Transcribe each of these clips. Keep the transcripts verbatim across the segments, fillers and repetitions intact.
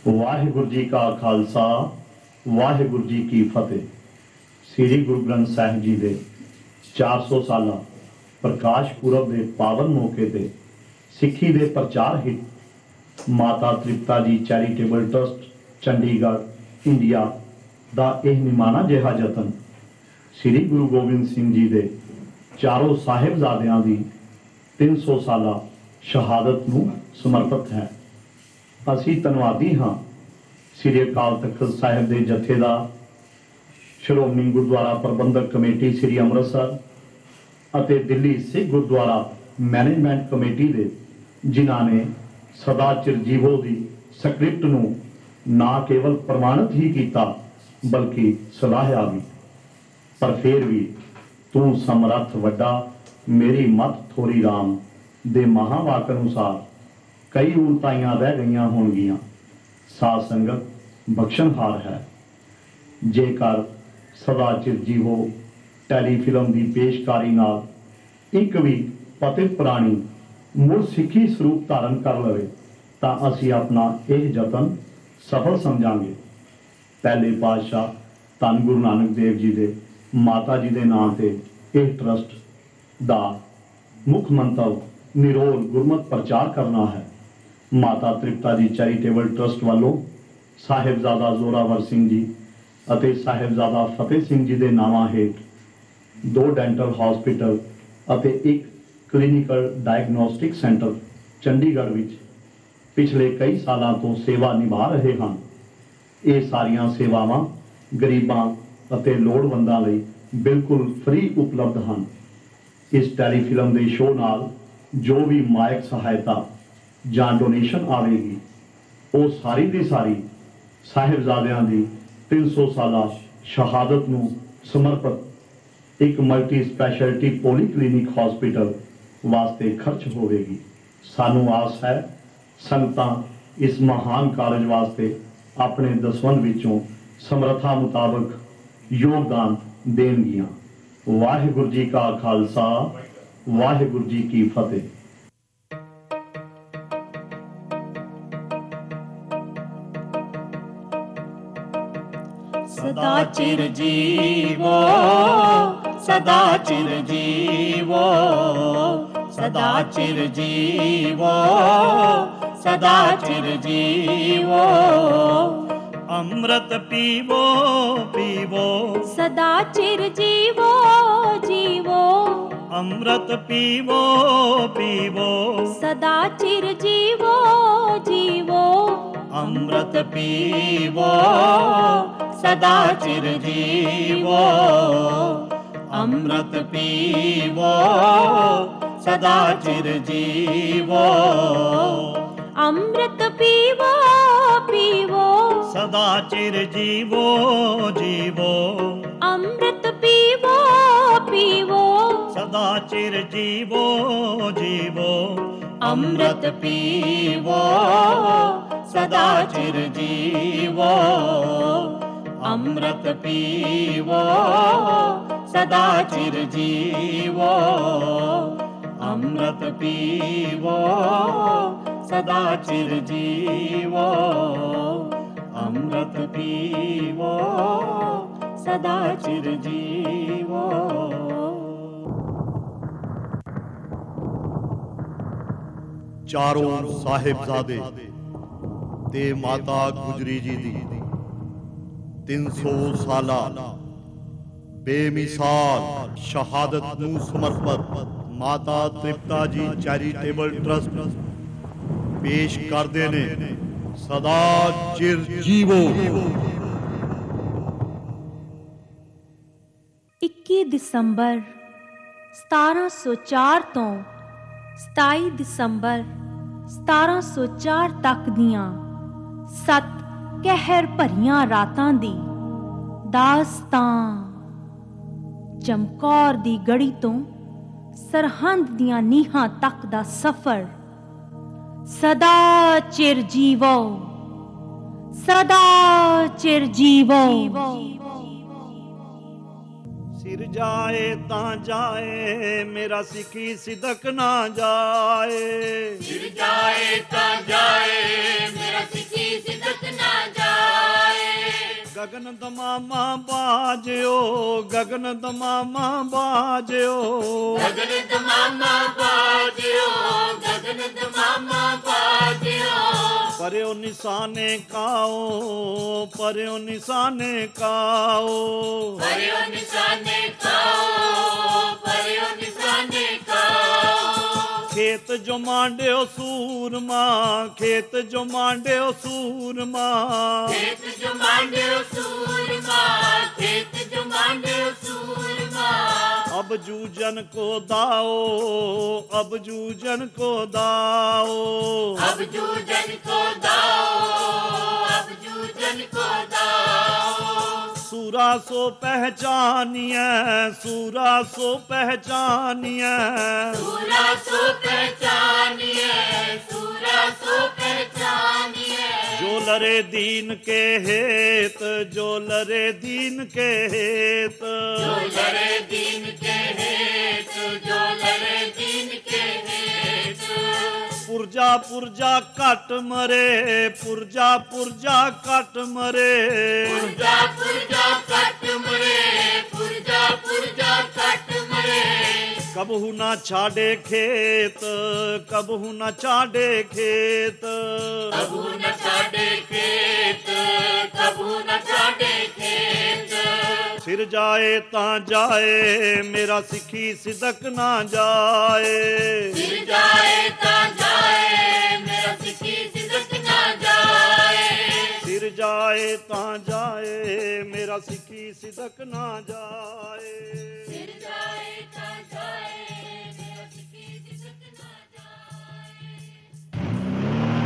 वाहिगुरु जी का खालसा वाहिगुरु जी की फतेह। श्री गुरु ग्रंथ साहिब जी दे चार सौ साला प्रकाश पुरब के पावन मौके ते सिक्खी दे प्रचार हित Mata Tripta ji charitable trust Chandigarh India दा यह निमाना जिहा जतन श्री गुरु गोबिंद सिंह जी दे चारों साहिबजादियां दी तीन सौ साला शहादत नूं समर्पित है। ਅਸੀਂ ਧੰਨਵਾਦੀ ਹਾਂ ਸ੍ਰੀ ਅਕਾਲ ਤਖਤ ਸਾਹਿਬ ਦੇ ਜਥੇਦਾਰ ਸ਼੍ਰੋਮਣੀ ਗੁਰਦੁਆਰਾ ਪ੍ਰਬੰਧਕ ਕਮੇਟੀ ਸ੍ਰੀ ਅੰਮ੍ਰਿਤਸਰ ਅਤੇ ਦਿੱਲੀ ਸਿੱਖ ਗੁਰਦੁਆਰਾ ਮੈਨੇਜਮੈਂਟ ਕਮੇਟੀ ਦੇ ਜਿਨ੍ਹਾਂ ਨੇ ਸਦਾ ਚਿਰਜੀਵੋ ਦੀ ਸਕ੍ਰਿਪਟ ਨੂੰ ਨਾ ਕੇਵਲ ਪ੍ਰਮਾਣਿਤ ਹੀ ਕੀਤਾ ਬਲਕਿ ਸਲਾਹਿਆ ਵੀ। ਪਰ ਫਿਰ ਵੀ ਤੂੰ ਸਮਰੱਥ ਵੱਡਾ ਮੇਰੀ ਮਤ ਥੋੜੀ ਰਾਮ ਦੇ ਮਹਾਵਾਕ ਅਨੁਸਾਰ कई उल्टाइयां रह गई होणगियां। साध संगत बख्शनहार है। जेकर सदा चिरजीवो टैलीफिल्म की पेशकारी नाल एक भी पतित प्राणी मुड़ सिक्खी स्वरूप धारण कर लवे तां असीं अपना यह जतन सफल समझांगे। पहले पातशाह धन गुरु नानक देव जी दे माता जी दे नाम ते यह ट्रस्ट दा मुख मंतव निरोल गुरमत प्रचार करना है। माता तृप्ता जी चैरिटेबल ट्रस्ट वालों साहिबजादा जोरावर सिंह जी ਅਤੇ ਸਾਹਿਬਜ਼ਾਦਾ ਫਤਿਹ ਸਿੰਘ ਜੀ ਦੇ ਨਾਵਾਂ ਹੇਠ ਦੋ ਡੈਂਟਲ ਹਸਪੀਟਲ ਅਤੇ ਇੱਕ ਕਲੀਨਿਕਲ ਡਾਇਗਨੋਸਟਿਕ ਸੈਂਟਰ ਚੰਡੀਗੜ੍ਹ ਵਿੱਚ ਪਿਛਲੇ ਕਈ ਸਾਲਾਂ ਤੋਂ ਸੇਵਾ ਨਿਭਾ ਰਹੇ ਹਨ। ਇਹ ਸਾਰੀਆਂ ਸੇਵਾਵਾਂ ਗਰੀਬਾਂ ਅਤੇ ਲੋੜਵੰਦਾਂ ਲਈ ਬਿਲਕੁਲ ਫ੍ਰੀ ਉਪਲਬਧ ਹਨ। ਇਸ ਟੈਲੀਫਿਲਮ ਦੇ ਸ਼ੋਅ ਨਾਲ ਜੋ ਵੀ ਮਾਇਕ ਸਹਾਇਤਾ ਜਾਂ ਡੋਨੇਸ਼ਨ ਆਵੇਗੀ ਉਹ ਸਾਰੀ ਦੀ ਸਾਰੀ ਸਾਹਿਬਜ਼ਾਦਿਆਂ ਦੀ तीन सौ साला शहादत ਨੂੰ समर्पित एक मल्टी स्पैशलिटी पॉलीक्लिनिक हॉस्पिटल वास्ते खर्च होवेगी। सानू आस है संगतां इस महान कारज वास्ते अपने दसवंध विचों समर्था मुताबक योगदान देणगियां। वाहिगुरु जी का खालसा वाहिगुरु जी की फतेह। सदा चिर जीवो सदा चिर जीवो सदा चिर जीवो सदा चिर जीवो अमृत पीवो पीवो सदा चिर जीवो जीवो अमृत पीवो पीवो सदा चिर जीवो जीवो अमृत पीवो सदा चिर जीवो अमृत पीवो सदा चिर जीवो अमृत पीवो पीवो सदा चिर जीवो जीवो अमृत पीवो पीवो सदा चिर जीवो जीवो अमृत पीवो सदा चिर जीवो अमृत पीवो सदा चिर जीवो अमृत पीवो सदा चिर जीवो अमृत पीवो सदा चिर जीवो। चारों साहिबजादे ते माता गुजरी जी दी तीन सौ साला बेमिसाल शहादत नूं समर्पित माता तृप्ता जी चैरिटेबल ट्रस्ट पेश करदे ने सदा चिर जीवो। इक्की दिसंबर सतारह सौ चार तो सताई दिसंबर सतारह सौ चार तक दियां सत्त कहर भरियां रातां दी दास्तां। चमकौर दी गढ़ी तो सरहंद दियां नीहां तक दा सफर। सदा चिर जीवो सदा चिर जीवो। सिर जाए तां जाए मेरा सिखी सिदक ना जाए। सिर जाए तां जाए मेरा सिखी सिदक ਗਗਨ ਦਮਾਮਾ ਬਾਜਿਓ ਗਗਨ ਦਮਾਮਾ ਬਾਜਿਓ ਗਗਨ ਦਮਾਮਾ ਬਾਜਿਓ ਗਗਨ ਦਮਾਮਾ ਬਾਜਿਓ ਪਰਿਓ ਨਿਸ਼ਾਨੇ ਕਾਓ ਪਰਿਓ ਨਿਸ਼ਾਨੇ ਕਾਓ ਪਰਿਓ ਨਿਸ਼ਾਨੇ ਕਾਓ ਪਰਿਓ ਨਿਸ਼ਾਨੇ ਕਾਓ ਖੇਤ ਜੋ ਮਾਂਡਿਓ ਸੂਰਮਾ ਖੇਤ ਜੋ ਮਾਂਡਿਓ ਸੂਰਮਾ ਖੇਤ ਜੋ ਮਾਂਡਿਓ ਸੂਰਮਾ ਖੇਤ ਜੋ ਮਾਂਡਿਓ ਸੂਰਮਾ अब जूजन को दाओ अब जूजन को दाओ अब जूजन को दाओ अब जूजन को दाओ सूरा सो पहचानिए सूरा सो पहचानिए सूरा सो पहचानिए सूरा सो पहचानिए जो लरे दीन के हेत जो लरे दीन के हेत जो लरे दीन के हेत जो लरे दीन के हेत पुरजा पुरजा कट मरे पुरजा पुरजा कट मरे पुरजा पुरजा कट मरे पुरजा पुरजा कट मरे कबहू ना छाड़े खेत कबहू ना छाड़े खेत कबू न छाड़े खेत कबू न छाड़े खेत सिर जाए ता जाए मेरा सिखी सिदक ना जाए सिर जाए ता जाए मेरा सिखी सिदक ना जाए सिर जाए ता जाए मेरा सिखी सिदक ना जाए सिर जाए ता जाए मेरा सिखी सिदक ना जाए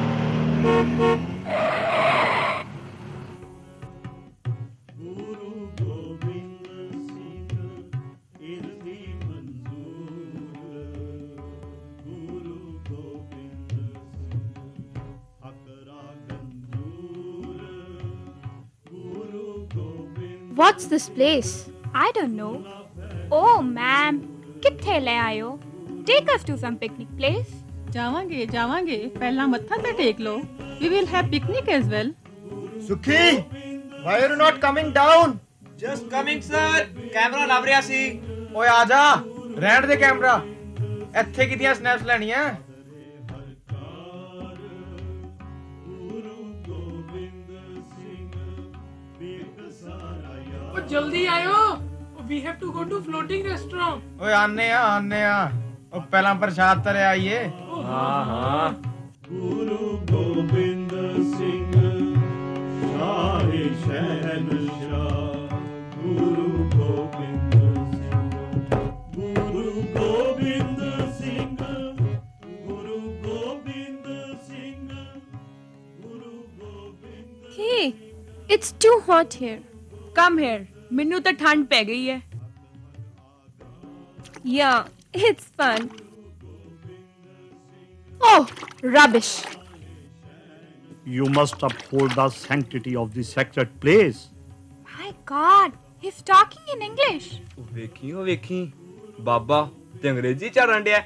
गुरु गोबिंद सिंह इरदी मंजूर गुरु गोबिंद सिंह हकरा Kanjur Guru Gobind What's this place? I don't know. Oh, ma'am. ਕਿੱਥੇ ਲੈ ਆਇਓ? Take us to some picnic place. ਜਾਵਾਂਗੇ ਜਾਵਾਂਗੇ ਪਹਿਲਾਂ ਮੱਥਾ ਤੇ ਟੇਕ ਲਓ we will have picnic as well ਸੁਖੀ why are you not coming down just coming sir camera ਲੱਭ ਰਿਹਾ ਸੀ ਓਏ ਆ ਜਾ ਰਹਿਣ ਦੇ ਕੈਮਰਾ ਇੱਥੇ ਕਿਦੀਆਂ ਸਨੈਪਸ ਲੈਣੀਆਂ ਉਹ ਜਲਦੀ ਆਇਓ we have to go to floating restaurant ਓਏ ਆਨੇ ਆ ਆਨੇ ਆ ਉਹ ਪਹਿਲਾਂ ਪ੍ਰਸ਼ਾਦ ਤਰੇ ਆਈਏ ਹਾਂ ਹਾਂ गुरु गोबिंद सिंह शाहे शहनशाह Guru Gobind Singh Guru Gobind Singh Guru Gobind Singh Guru Gobind Hey, it's too hot here. Come here. ਮੈਨੂੰ ਤਾਂ ਠੰਡ ਪੈ ਗਈ ਹੈ. Yeah, it's fun. Oh, rubbish. You must uphold the sanctity of the sacred place. My God, he's talking in English. ਉਹ ਵੇਖੀ ਉਹ ਵੇਖੀ ਬਾਬਾ ਤੇ ਅੰਗਰੇਜ਼ੀ ਚੜਨ ਡਿਆ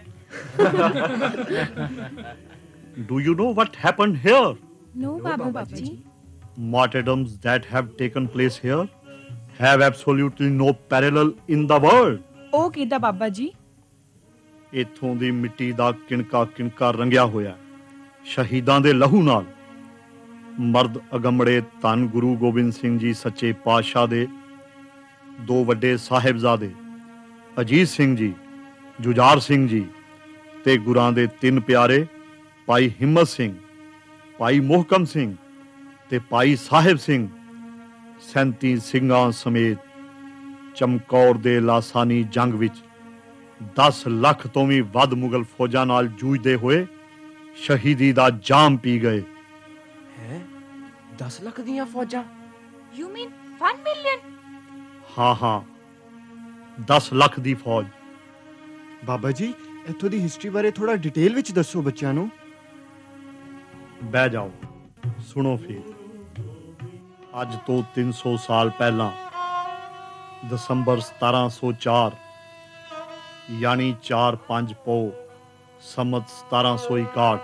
Do you know what happened here? No, Baba Babaji. Martyrdoms that have taken place here have absolutely no parallel in the world. ਉਹ ਕਿਹਦਾ ਬਾਬਾ ਜੀ? ਇੱਥੋਂ ਦੀ ਮਿੱਟੀ ਦਾ ਕਿਣਕਾ ਕਿਣਕਾ ਰੰਗਿਆ ਹੋਇਆ ਸ਼ਹੀਦਾਂ ਦੇ ਲਹੂ ਨਾਲ ਮਰਦ ਅਗੰਮੜੇ ਧੰਨ ਗੁਰੂ ਗੋਬਿੰਦ ਸਿੰਘ ਜੀ ਸੱਚੇ ਪਾਤਸ਼ਾਹ ਦੇ ਦੋ ਵੱਡੇ ਸਾਹਿਬਜ਼ਾਦੇ ਅਜੀਤ ਸਿੰਘ ਜੀ ਜੁਝਾਰ ਸਿੰਘ ਜੀ ਤੇ ਗੁਰਾਂ ਦੇ ਤਿੰਨ ਪਿਆਰੇ ਭਾਈ ਹਿੰਮਤ ਸਿੰਘ ਭਾਈ ਮੋਹਕਮ ਸਿੰਘ ਤੇ ਭਾਈ ਸਾਹਿਬ ਸਿੰਘ ਸੈਂਤੀ ਸਿੰਘਾਂ ਸਮੇਤ ਚਮਕੌਰ ਦੇ ਲਾਸਾਨੀ ਜੰਗ ਵਿੱਚ ਦਸ ਲੱਖ ਤੋਂ ਵੀ ਵੱਧ ਮੁਗਲ ਫੌਜਾਂ ਨਾਲ ਜੂਝਦੇ ਹੋਏ ਸ਼ਹੀਦੀ ਦਾ ਜਾਮ ਪੀ ਗਏ ਹੈ ਦਸ ਲੱਖ ਦੀਆਂ ਫੌਜਾਂ You mean one million? ਹਾਂ ਹਾਂ ਦਸ ਲੱਖ ਦੀ ਫੌਜ ਬਾਬਾ ਜੀ ਇੱਥੋਂ ਦੀ ਹਿਸਟਰੀ ਬਾਰੇ ਥੋੜਾ ਡਿਟੇਲ ਵਿੱਚ ਦੱਸੋ ਬੱਚਿਆਂ ਨੂੰ ਬਹਿ ਜਾਓ ਸੁਣੋ ਫਿਰ ਅੱਜ ਤੋਂ ਤਿੰਨ ਸੌ ਸਾਲ ਪਹਿਲਾਂ ਦਸੰਬਰ ਸਤਾਰਾਂ ਸੌ ਚਾਰ ਯਾਨੀ ਚਾਰ ਪੰਜ ਪੋ ਸੰਮਤ ਸਤਾਰਾਂ ਸੌ ਇਕਾਹਠ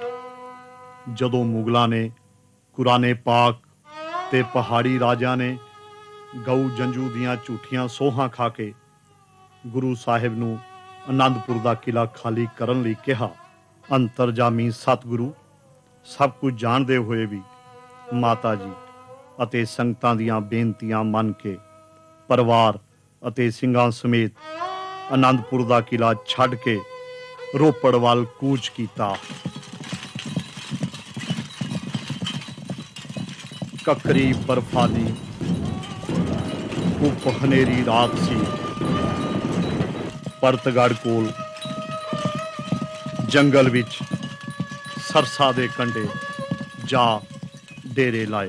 ਜਦੋਂ ਮੁਗਲਾਂ ਨੇ ਕੁਰਾਨੇ ਪਾਕ ਤੇ ਪਹਾੜੀ ਰਾਜਿਆਂ ਨੇ ਗਊ ਜੰਜੂ ਦੀਆਂ ਝੂਠੀਆਂ ਸੋਹਾਂ ਖਾ ਕੇ ਗੁਰੂ ਸਾਹਿਬ ਨੂੰ ਆਨੰਦਪੁਰ ਦਾ ਕਿਲਾ ਖਾਲੀ ਕਰਨ ਲਈ ਕਿਹਾ। ਅੰਤਰਜਾਮੀ ਸਤਿਗੁਰੂ ਸਭ ਕੁਝ ਜਾਣਦੇ ਹੋਏ ਵੀ ਮਾਤਾ ਜੀ ਅਤੇ ਸੰਗਤਾਂ ਦੀਆਂ ਬੇਨਤੀਆਂ ਮੰਨ ਕੇ ਪਰਿਵਾਰ ਅਤੇ ਸਿੰਘਾਂ ਸਮੇਤ ਆਨੰਦਪੁਰ ਦਾ ਕਿਲਾ ਛੱਡ ਕੇ ਰੋਪੜ ਵੱਲ ਕੂਚ ਕੀਤਾ। ਕੱਕਰੀ ਬਰਫਾਨੀ ਧੁੱਪ ਹਨੇਰੀ ਰਾਤ ਸੀ। ਪਰਤਗੜ ਕੋਲ ਜੰਗਲ ਵਿੱਚ ਸਰਸਾ ਦੇ ਕੰਢੇ ਜਾ ਡੇਰੇ ਲਾਏ।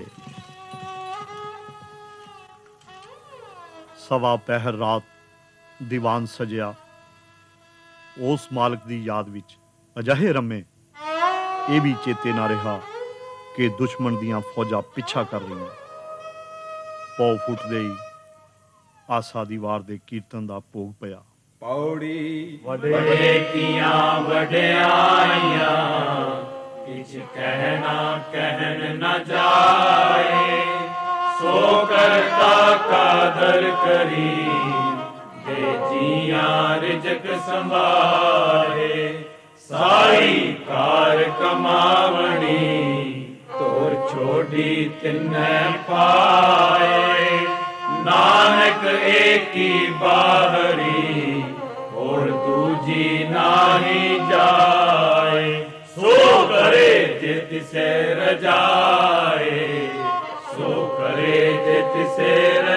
ਸਵਾ ਪਹਿਰ ਰਾਤ ਦੀਵਾਨ ਸਜਿਆ। ਉਸ ਮਾਲਕ ਦੀ ਯਾਦ ਵਿੱਚ ਅਜਿਹੇ ਰਮੇ ਇਹ ਵੀ ਚੇਤੇ ਨਾ ਰਿਹਾ ਕਿ ਦੁਸ਼ਮਣ ਦੀਆਂ ਫੌਜਾਂ ਪਿੱਛਾ ਕਰ ਰਹੀਆਂ। ਪੌ ਫੁੱਟਦੇ ਹੀ ਆਸਾ ਦੀ ਵਾਰ ਦੇ ਕੀਰਤਨ ਦਾ ਭੋਗ ਪਿਆ। ਪੌੜੀ ਵੱਡੇ ਕੀਆਂ ਵਡਿਆਈਆਂ ਕਿਛ ਕਹਿਣਾ ਕਹਿਣ ਨਾ ਜਾਏ, ਸੋ ਕਰਤਾ ਕਾਦਰ ਕਰੀ ਦੇ ਜੀਆਂ ਰਿਜਕ ਸੰਭਾਲੇ। ਸਾਈ ਕਾਰ ਕਮਾਵਣੀ ਤੋਰ ਛੋਡੀ ਤਿੰਨੇ ਪਾਏ। ਨਾਨਕ ਏਕੀ ਬਾਹਰੀ ਹੋਰ ਦੂਜੀ ਨਾਹੀ ਜਾਏ। ਸੋ ਕਰੇ ਜੇ ਤਿਸੇ ਰਜਾਏ, ਸੋ ਕਰੇ ਜੇ ਤਿਸੇ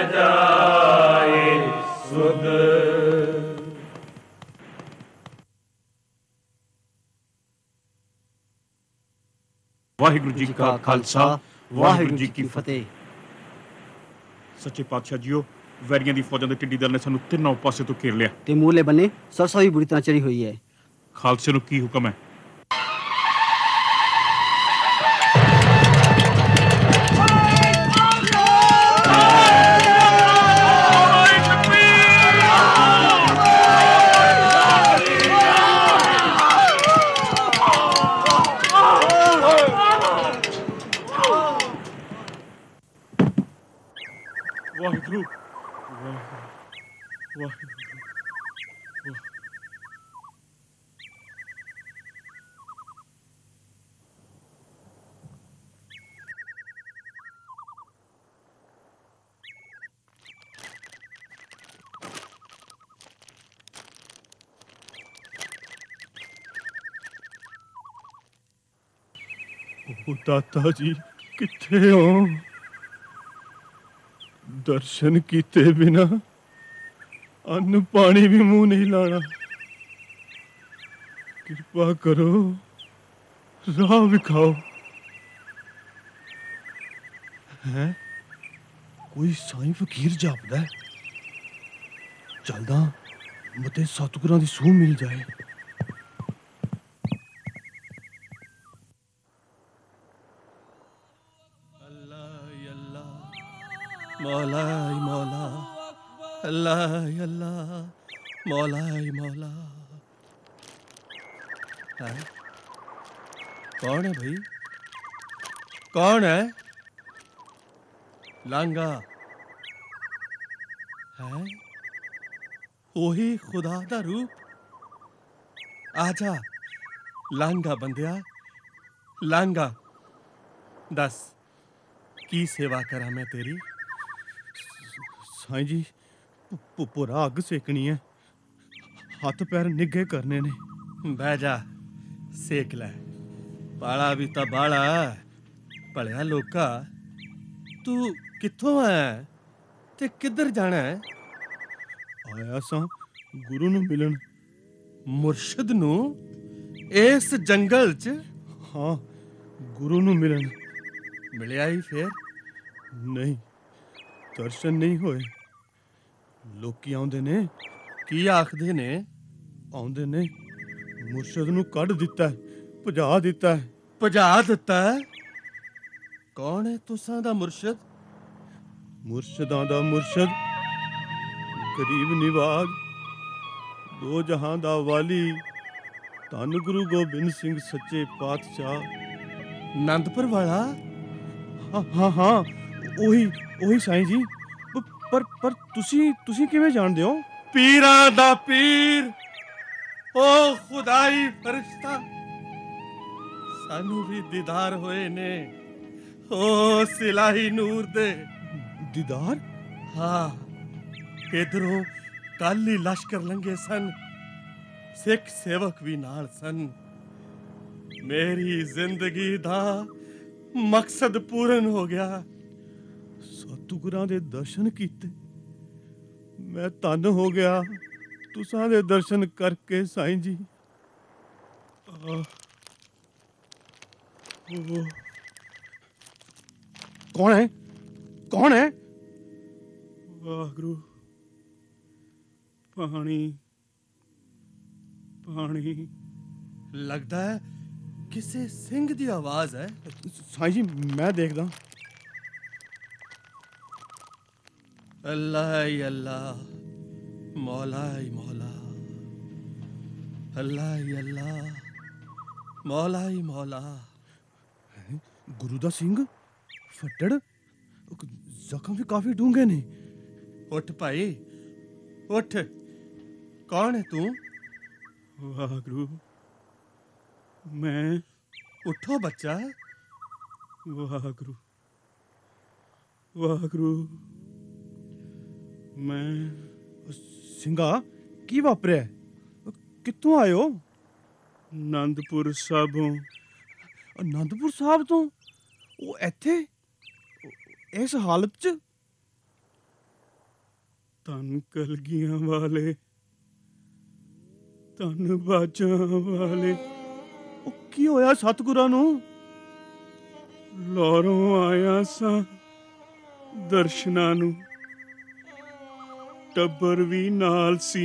ਰਜਾਏ। ਸੁਧ ਵਾਹਿਗੁਰੂ ਜੀ ਕਾ ਖਾਲਸਾ, ਵਾਹਿਗੁਰੂ ਜੀ ਕੀ ਫਤਿਹ। ਸੱਚੇ ਪਾਤਸ਼ਾਹ ਜੀਓ, ਵੈਰੀਆਂ ਦੀ ਫੌਜਾਂ ਦੇ ਟਿੱਡੀ ਦਲ ਨੇ ਸਾਨੂੰ ਤਿੰਨੋਂ ਪਾਸੇ ਤੋਂ ਘੇਰ ਲਿਆ ਤੇ ਮੂਹਰਲੇ ਬੰਨੇ ਸਰਸਾ ਵੀ ਬੁਰੀ ਤਰ੍ਹਾਂ ਚੜੀ ਹੋਈ ਹੈ। ਖਾਲਸੇ ਨੂੰ ਕੀ ਹੁਕਮ ਹੈ? ਵਾਹਿਗੁਰੂ ਵਾਹਿਗੁਰੂ ਵਾਹਿਗੁਰੂ। ਉਹ ਦਾਤਾ ਜੀ ਕਿੱਥੇ ਹੋ? ਦਰਸ਼ਨ ਕੀਤੇ ਬਿਨਾ ਅੰਨ ਪਾਣੀ ਵੀ ਮੂੰਹ ਨਹੀਂ ਲਾਣਾ। ਕਿਰਪਾ ਕਰੋ, ਰਾਹ ਵਿਖਾਓ। ਹੈ ਕੋਈ ਸਾਈਂ ਫਕੀਰ ਜਾਪਦਾ। ਚੱਲਦਾ ਮਤੇ ਸਤਿਗੁਰਾਂ ਦੀ ਸੂਹ ਮਿਲ ਜਾਏ। मौला मौला अल्लाह अल्लाह मौला मौला। है कौन है भाई? कौन है? लांगा है वही खुदा दा रूप। आजा लांगा बंदिया लांगा, दस की सेवा करा मैं तेरी? साईं जी पूरा अग सेकनी है, हथ पैर निगे करने ने। बह जा सेक लै, बाला भी तो बाला भलिया लोका। तू कित्थों है ते किधर जाना है? आया सा गुरु नू मिलन। मुर्शद नू इस जंगल च? हाँ गुरु नू मिलन। मिलिया ही फिर? नहीं, दर्शन नहीं होए। लोकी आउंदे ने की आखदे ने? आउंदे ने मुर्शद नू कढ दिता है, भजा दिता है। भजा दिता है? कौन है तुसां दा मुर्शद? मुर्शदां दा मुर्शद गरीब निवाज, दो जहां दा वाली, धन गुरु गोबिंद सिंह सच्चे पातशाह। आनंदपुर वाला? हाँ हाँ हाँ ओही ओही साईं जी। ਪਰ ਪਰ ਤੁਸੀਂ ਤੁਸੀਂ ਕਿਵੇਂ ਜਾਣਦੇ ਹੋ? ਪੀਰਾਂ ਦਾ ਪੀਰ, ਓ ਖੁਦਾਈ ਫਰਿਸ਼ਤਾ, ਸਾਨੂੰ ਵੀ ਦੀਦਾਰ ਹੋਏ ਨੇ ਓ ਸਿਲਾਹੀ ਨੂਰ ਦੇ। ਦੀਦਾਰ? ਹਾਂ, ਕਿਧਰੋਂ ਕੱਲ ਹੀ ਲਸ਼ਕਰ ਲੰਘੇ ਸਨ, ਸਿੱਖ ਸੇਵਕ ਵੀ ਨਾਲ ਸਨ। ਮੇਰੀ ਜ਼ਿੰਦਗੀ ਦਾ ਮਕਸਦ ਪੂਰਨ ਹੋ ਗਿਆ। ਸਤਿਗੁਰਾਂ ਦੇ ਦਰਸ਼ਨ ਕੀਤੇ, ਮੈਂ ਧੰਨ ਹੋ ਗਿਆ ਤੁਸਾਂ ਦੇ ਦਰਸ਼ਨ ਕਰਕੇ ਸਾਈਂ ਜੀ। ਆਹ, ਉਹ ਕੌਣ ਹੈ? ਕੌਣ ਹੈ? ਵਾਹਿਗੁਰੂ, ਪਾਣੀ ਪਾਣੀ। ਲੱਗਦਾ ਹੈ ਕਿਸੇ ਸਿੰਘ ਦੀ ਆਵਾਜ਼ ਹੈ। ਸਾਈਂ ਜੀ ਮੈਂ ਦੇਖਦਾ। ਅੱਲਾਹ ਹੀ ਅੱਲਾਹ, ਮੌਲਾ ਹੀ ਮੌਲਾ, ਅੱਲਾਹ ਹੀ ਅੱਲਾਹ, ਮੌਲਾ ਹੀ ਮੌਲਾ। ਗੁਰੂ ਦਾ ਸਿੰਘ ਫੱਟੜ, ਜ਼ਖਮ ਵੀ ਕਾਫੀ ਡੂੰਘੇ ਨੇ। ਉੱਠ ਭਾਈ ਉੱਠ, ਕੌਣ ਹੈ ਤੂੰ? ਵਾਹਿਗੁਰੂ, ਮੈਂ। ਉੱਠੋ ਬੱਚਾ। ਵਾਹਿਗੁਰੂ ਵਾਹਿਗੁਰੂ, ਮੈਂ। ਸਿੰਘਾ, ਕੀ ਵਾਪਰਿਆ? ਕਿੱਥੋਂ ਆਇਓ? ਆਨੰਦਪੁਰ ਸਾਹਿਬੋਂ। ਆਨੰਦਪੁਰ ਸਾਹਿਬ ਤੋਂ? ਉਹ ਇੱਥੇ ਇਸ ਹਾਲਤ 'ਚ? ਧੰਨ ਕਲਗੀਆਂ ਵਾਲੇ, ਧੰਨ ਬਾਜਾਂ ਵਾਲੇ। ਉਹ ਕੀ ਹੋਇਆ ਸਤਿਗੁਰਾਂ ਨੂੰ? ਲਾਹੌਰੋਂ ਆਇਆ ਸਾਂ ਦਰਸ਼ਨਾਂ ਨੂੰ, ਟੱਬਰ ਵੀ ਨਾਲ ਸੀ।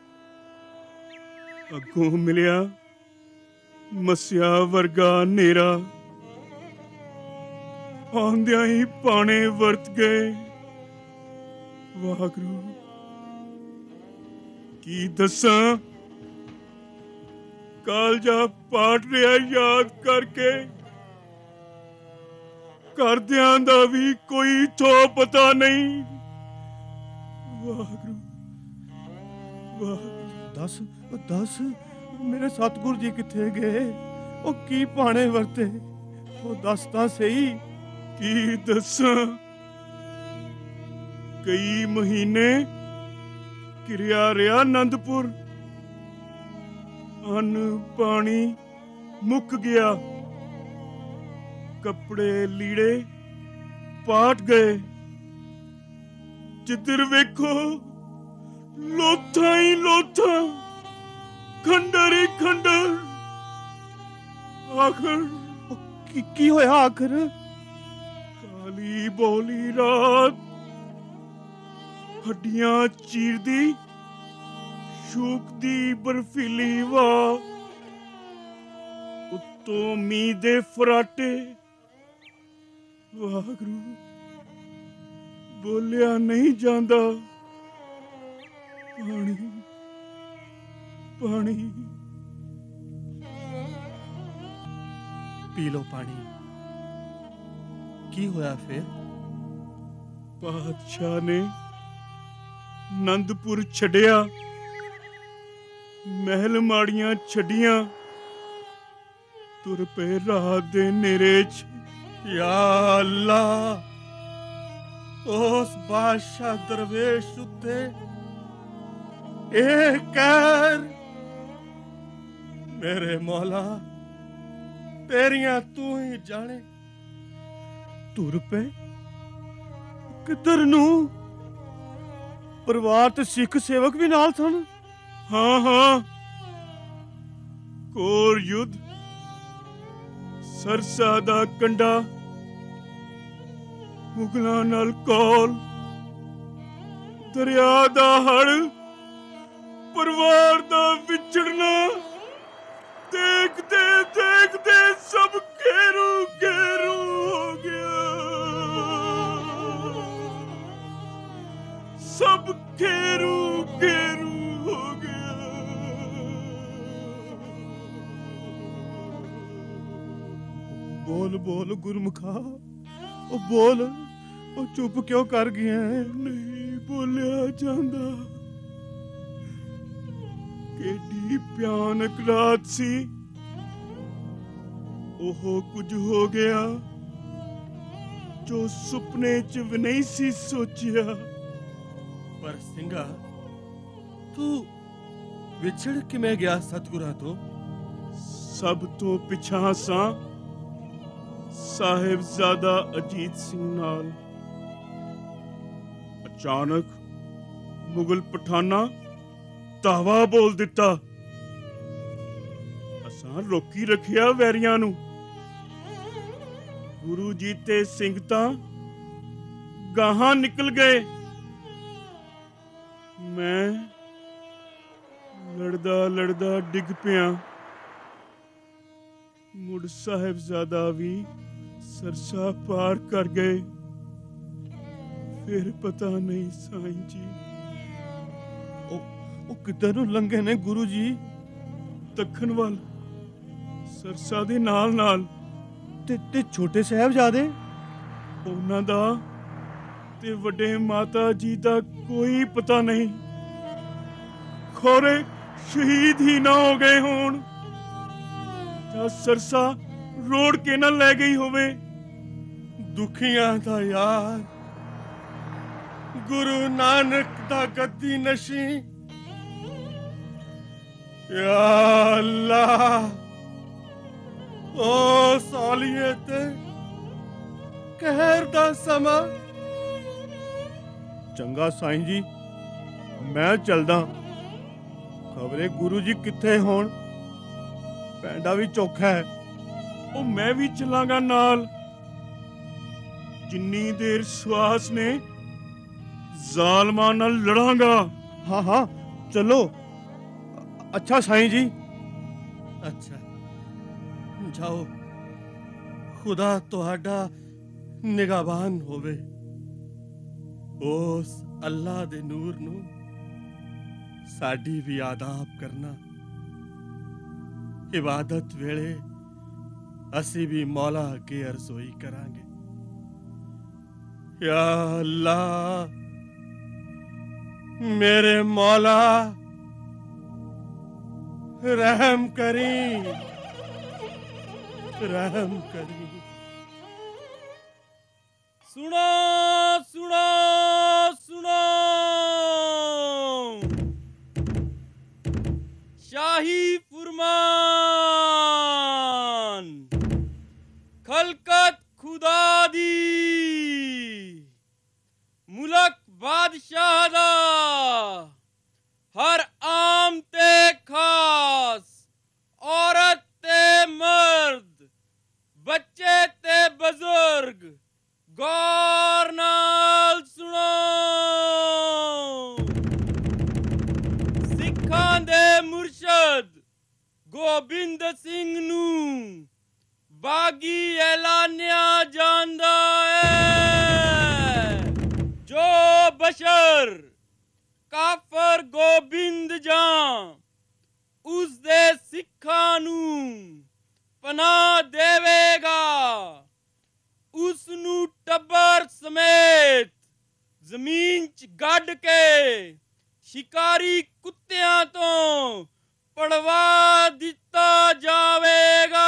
ਅੱਗੋਂ ਮਿਲਿਆ ਮਸਿਆ ਵਰਗਾ ਨੇਰਾ, ਆਉਂਦਿਆਂ ਹੀ ਪਾਣੇ ਵਰਤ ਗਏ। ਵਾਹਿਗੁਰੂ, ਕੀ ਦੱਸਾਂ, ਕਾਲਜਾ ਪਾਟ ਰਿਹਾ ਯਾਦ ਕਰਕੇ। ਘਰਦਿਆਂ ਦਾ ਵੀ ਕੋਈ ਥੋ ਪਤਾ ਨਹੀਂ। ਵਾਹਿਗੁਰੂ ਵਾਹਿਗੁਰੂ। ਦੱਸ ਦੱਸ, ਮੇਰੇ ਸਤਿਗੁਰ ਜੀ ਕਿੱਥੇ ਗਏ? ਉਹ ਕੀ ਪਾਣੇ ਵਰਤੇ? ਉਹ ਦੱਸ ਤਾਂ ਸਹੀ। ਕੀ ਦੱਸਾਂ, ਕਈ ਮਹੀਨੇ ਕਿਰਿਆ ਰਿਹਾ ਆਨੰਦਪੁਰ। ਅੰਨ ਪਾਣੀ ਮੁੱਕ ਗਿਆ, ਕੱਪੜੇ ਲੀੜੇ ਪਾਟ ਗਏ। ਜਿੱਧਰ ਵੇਖੋ ਲੋਥਾਂ ਹੀ ਲੋਥਾਂ, ਖੰਡਰ ਹੀ ਖੰਡਰ। ਆਖਰ ਕੀ ਕੀ ਹੋਇਆ? ਆਖਰ ਕਾਲੀ ਬੋਲੀ ਰਾਤ, ਹੱਡੀਆਂ ਚੀਰਦੀ ਸ਼ੂਕ ਦੀ ਬਰਫੀਲੀ ਵਾਹ, ਉੱਤੋਂ ਮੀਂਹ ਦੇ ਫਰਾਟੇ। ਵਾਹਿਗੁਰੂ, ਬੋਲਿਆ ਨਹੀਂ ਜਾਂਦਾ। ਪਾਣੀ ਪਾਣੀ, ਪੀ ਲੋ ਪਾਣੀ। ਕੀ ਹੋਇਆ ਫਿਰ? ਬਾਦਸ਼ਾਹ ਨੇ ਆਨੰਦਪੁਰ ਛੱਡਿਆ, ਮਹਿਲ ਮਾੜੀਆਂ ਛੱਡੀਆਂ, ਤੁਰ ਪਏ ਰਾਤ ਦੇ ਨੇਰੇ 'ਚ। ਯਾ ਅੱਲਾ, ਉਸ ਬਾਦਸ਼ਾਹ ਦਰਵੇਸ਼ ਉੱਤੇ ਇਹ ਕਹਿਰ, ਮੇਰੇ ਮੌਲਾ ਤੇਰੀਆਂ ਤੂੰ ਹੀ ਜਾਣੇ। ਤੁਰ ਪਏ ਕਿੱਧਰ ਨੂੰ? ਪਰਿਵਾਰ ਤੇ ਸਿੱਖ ਸੇਵਕ ਵੀ ਨਾਲ ਸਨ। ਹਾਂ ਹਾਂ, ਕੋਰ ਯੁੱਧ, ਸਰਸਾ ਦਾ ਕੰਡਾ, ਮੁਗਲਾਂ ਨਾਲ ਕੌਲ, ਦਰਿਆ ਦਾ ਹੜ, ਪਰਿਵਾਰ ਦਾ ਵਿਛੜਨਾ। ਦੇਖਦੇ ਦੇਖਦੇ ਸਭ ਘੇਰੂ ਘੇਰੂ ਹੋ ਗਿਆ, ਸਭ ਘੇਰੂ ਘੇਰੂ ਹੋ ਗਿਆ। ਬੋਲ ਬੋਲ ਗੁਰਮੁਖਾ, ਉਹ ਬੋਲ ਉਹ ਚੁੱਪ ਕਿਉਂ ਕਰ ਗਿਆ? ਨਹੀਂ ਬੋਲਿਆ ਜਾਂਦਾ। ਕਿਹੜੀ ਭਿਆਨਕ ਰਾਤ ਸੀ। ਉਹ ਕੁਝ ਹੋ ਗਿਆ ਜੋ ਸੁਪਨੇ 'ਚ ਵੀ ਨਹੀਂ ਸੀ ਸੋਚਿਆ। ਪਰ ਸਿੰਘਾ, ਤੂੰ ਵਿਛੜ ਕਿਵੇਂ ਗਿਆ ਸਤਿਗੁਰਾਂ ਤੋਂ? ਸਭ ਤੋਂ ਪਿਛਾਂ ਸਾਂ ਸਾਹਿਬਜ਼ਾਦਾ ਅਜੀਤ ਸਿੰਘ ਨਾਲ। ਅਚਾਨਕ ਮੁਗਲ ਪਠਾਨਾਂ ਧਾਵਾ ਬੋਲ ਦਿੱਤਾ। ਅਸਾਂ ਰੋਕੀ ਰੱਖਿਆ ਵੈਰੀਆਂ ਨੂੰ। ਗੁਰੂ ਜੀ ਤੇ ਸਿੰਘ ਤਾਂ ਗਾਹਾਂ ਨਿਕਲ ਗਏ। ਮੈਂ ਲੜਦਾ ਲੜਦਾ ਡਿੱਗ ਪਿਆ। ਮੁੜ ਸਾਹਿਬਜ਼ਾਦਾ ਵੀ ਸਰਸਾ ਪਾਰ ਕਰ ਗਏ। ਫਿਰ ਪਤਾ ਨਹੀਂ ਸਾਈਂ ਜੀ ਉਹ ਉਹ ਕਿੱਧਰ ਨੂੰ ਲੰਘੇ ਨੇ ਗੁਰੂ ਜੀ? ਦੱਖਣ ਵੱਲ, ਸਰਸਾ ਦੇ ਨਾਲ ਨਾਲ। ਤੇ ਤੇ ਛੋਟੇ ਸਾਹਿਬਜ਼ਾਦੇ? ਉਹਨਾਂ ਦਾ ਤੇ ਵੱਡੇ ਮਾਤਾ ਜੀ ਦਾ ਕੋਈ ਪਤਾ ਨਹੀਂ। ਖੋਰੇ ਸ਼ਹੀਦ ਹੀ ਨਾ ਹੋ ਗਏ ਹੋਣ ਜਾਂ ਸਰਸਾ ਰੋੜ ਕੇ ਨਾ ਲੈ ਗਈ ਹੋਵੇ। ਦੁਖੀਆਂ ਦਾ ਯਾਰ ਗੁਰੂ ਨਾਨਕ ਦਾ ਗੱਦੀ ਨਸ਼ੀ। ਯਾ ਅੱਲਾ, ਓ ਸਾਲੀਏ ਤੇ ਕਹਿਰ ਦਾ ਸਮਾਂ। ਚੰਗਾ ਸਾਈਂ ਜੀ, ਮੈਂ ਚੱਲਦਾ। ਖਬਰੇ ਗੁਰੂ ਜੀ ਕਿੱਥੇ ਹੋਣ। ਪੈਂਡਾ ਵੀ ਚੌਖਾ ਹੈ। ਉਹ ਮੈਂ ਵੀ ਚੱਲਾਂਗਾ ਨਾਲ। ਜਿੰਨੀ ਦੇਰ ਸਵਾਸ ਨੇ ਜ਼ਾਲਮਾਂ ਨਾਲ ਲੜਾਂਗਾ। ਹਾਂ ਹਾਂ ਚਲੋ। ਅੱਛਾ ਸਾਈਂ ਜੀ। ਅੱਛਾ ਜਾਓ। ਖੁਦਾ ਤੁਹਾਡਾ ਨਿਗਾਹਬਾਨ ਹੋਵੇ। ਉਸ ਅੱਲਾ ਦੇ ਨੂਰ ਨੂੰ ਸਾਡੀ ਵੀ ਆਦਾਬ ਕਰਨਾ। ਇਬਾਦਤ ਵੇਲੇ ਅਸੀਂ ਵੀ ਮੌਲਾ ਅੱਗੇ ਅਰਜ਼ੋਈ ਕਰਾਂਗੇ। ਯਾ ਅੱਲਾ, ਮੇਰੇ ਮੌਲਾ रहम करी, रहम करी। सुनो सुनो सुनो, शाही फुरमान, खलकत खुदा दी, मुलक बादशाह दा, हर आम ते खास, औरत ते मर्द, बच्चे ते बुजुर्ग, गौर नाल सुनो। सिखां दे मुर्शद गोबिंद सिंह नू बागी ऐलानिया जांदा है। जो बशर काफर गोबिंद जां उस दे सिखां नू पनाह देवेगा, उस नू टब्बर समेत जमीन च गड्ड के शिकारी कुत्तियां तो पड़वा दिता जावेगा।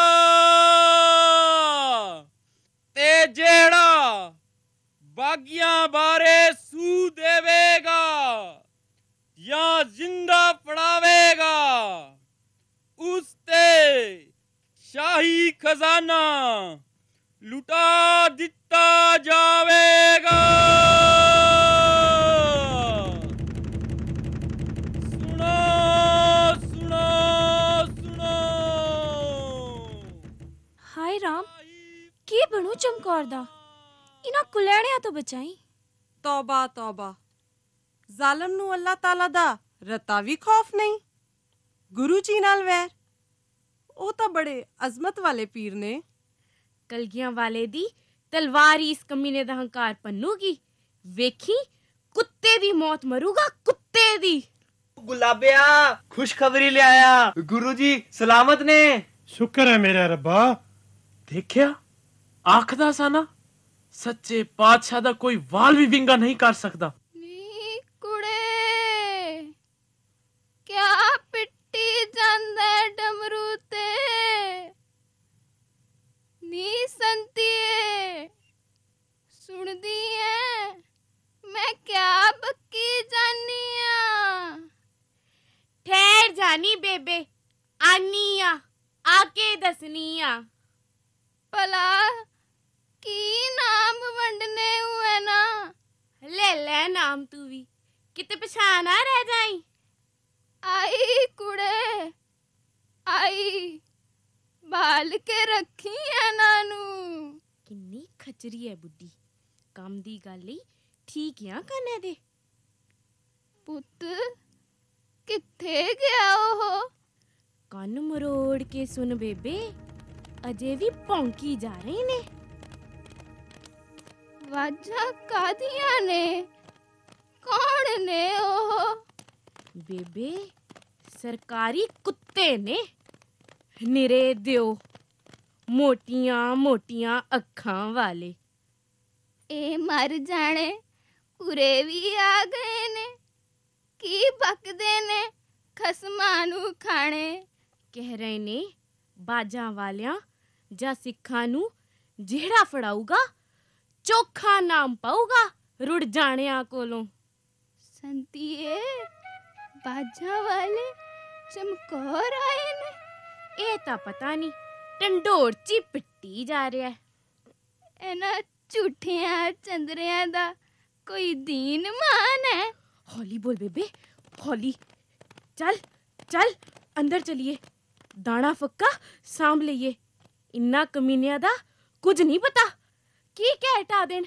ते जेड़ा बागियां बारे सू देवेगा या जिंदा पड़ावेगा, उस ते शाही खजाना लुटा दिता जावेगा। सुनो सुनो सुनो। हाय राम, की बनू चमकौर दा? इना कुलैणिया तो बचाई। तौबा तौबा, ਜ਼ਾਲਮ ਨੂੰ ਅੱਲਾਹ ਤਾਲਾ ਦਾ ਰਤਾ ਵੀ ਖੌਫ ਨਹੀਂ। ਗੁਰੂ ਜੀ ਨਾਲ ਵੈਰ, ਉਹ ਤਾਂ ਬੜੇ ਅਜ਼ਮਤ ਵਾਲੇ ਪੀਰ ਨੇ। ਕਲਗੀਆਂ ਵਾਲੇ ਦੀ ਤਲਵਾਰ ਹੀ ਇਸ ਕਮੀਨੇ ਦਾ ਹੰਕਾਰ ਪੰਨੂਗੀ। ਵੇਖੀ ਕੁੱਤੇ ਦੀ ਮੌਤ ਮਰੂਗਾ, ਕੁੱਤੇ ਦੀ। ਗੁਲਾਬਿਆ, ਖੁਸ਼ਖਬਰੀ ਲਿਆਇਆ। ਗੁਰੂ ਜੀ ਸਲਾਮਤ ਨੇ। ਸ਼ੁਕਰ ਹੈ ਮੇਰਾ ਰੱਬਾ। ਦੇਖਿਆ, ਆਖਦਾ ਸਾਨਾ ਸੱਚੇ ਪਾਤਸ਼ਾਹ ਦਾ ਕੋਈ ਵਾਲ ਵੀ ਵਿੰਗਾ ਨਹੀਂ ਕਰ ਸਕਦਾ। ਨੀ ਕੁੜੇ ਕਿਆ ਪਿੱਟੀ ਜਾਂਦਾ ਡਮਰੂ ਤੇ ਨੀ ਸੰਤੀਏ ਸੁਣਦੀ ਐ ਮੈਂ ਕਿਆ ਬੱਕੀ ਜਾਨੀ ਆ। ਠਹਿਰ ਜਾਨੀ ਬੇਬੇ, ਆਨੀ ਆ, ਆ ਕੇ ਦੱਸਨੀ ਆ। ਭਲਾ ਕੀ ਨਾਮ ਵੰਡਨੇ ਹੁਏ ਨਾ। ਲੈ ਲੈ ਨਾਮ ਤੂੰ ਵੀ, ਕਿਤੇ ਪਛਾਣ ਨਾ ਰਹਿ ਜਾਈ। ਆਈ ਕੁੜੇ ਆਈ, ਬਾਲ ਕੇ ਰੱਖੀ ਇਹਨਾਂ ਨੂੰ। ਕਿੰਨੀ ਖਚਰੀ ਹੈ ਬੁੱਢੀ, ਕੰਮ ਦੀ ਗੱਲ ਹੀ ਠੀਕ ਆ ਕਨੇ ਦੇ। ਪੁੱਤ ਕਿੱਥੇ ਗਿਆ ਉਹ? ਕੰਨ ਮਰੋੜ ਕੇ ਸੁਣ ਬੇਬੇ, ਅਜੇ ਵੀ ਭੌਂਕੀ ਜਾ ਰਹੇ ਨੇ। ਵਾਜਾਂ ਕਾਦੀਆਂ ਨੇ? ਕੌਣ ਨੇ ਉਹ? ਬੇਬੇ ਸਰਕਾਰੀ ਕੁੱਤੇ ਨੇ, ਨਿਰੇ ਦਿਓ, ਮੋਟੀਆਂ ਮੋਟੀਆਂ ਅੱਖਾਂ ਵਾਲੇ। ਇਹ ਮਰ ਜਾਣੇ ਉਰੇ ਵੀ ਆ ਗਏ ਨੇ। ਕੀ ਬਕਦੇ ਨੇ ਖਸਮਾਂ ਨੂੰ ਖਾਣੇ। ਕਹਿ ਰਹੇ ਨੇ ਬਾਜਾਂ ਵਾਲਿਆਂ ਜਾਂ ਸਿੱਖਾਂ ਨੂੰ ਜਿਹੜਾ ਫੜਾਊਗਾ ਚੋਖਾ ਨਾਮ ਪਾਊਗਾ ਰੁੜ ਜਾਣਿਆਂ ਕੋਲੋਂ। ਸੰਤੀਏ ਬਾਜਾਂ ਵਾਲੇ ਚਮਕੌਰ ਆਏ ਨੇ। ਇਹ ਤਾਂ ਪਤਾ ਨਹੀਂ, ਟੰਡੋਰ ਚ ਪਿੱਟੀ ਜਾ ਰਿਹਾ। ਇਹਨਾਂ ਝੂਠਿਆਂ ਚੰਦਰਿਆਂ ਦਾ ਕੋਈ ਦੀਨ ਮਾਨ ਹੈ? ਹੌਲੀ ਬੋਲ ਬੇਬੇ, ਹੌਲੀ। ਚੱਲ ਚੱਲ ਅੰਦਰ ਚਲੀਏ, ਦਾਣਾ ਫੱਕਾ ਸਾਂਭ ਲਈਏ। ਇੰਨਾ ਕਮੀਨਿਆਂ ਦਾ ਕੁਝ ਨਹੀਂ ਪਤਾ, ਕੀ ਕਹਿ ਹਟਾ ਦੇਣ।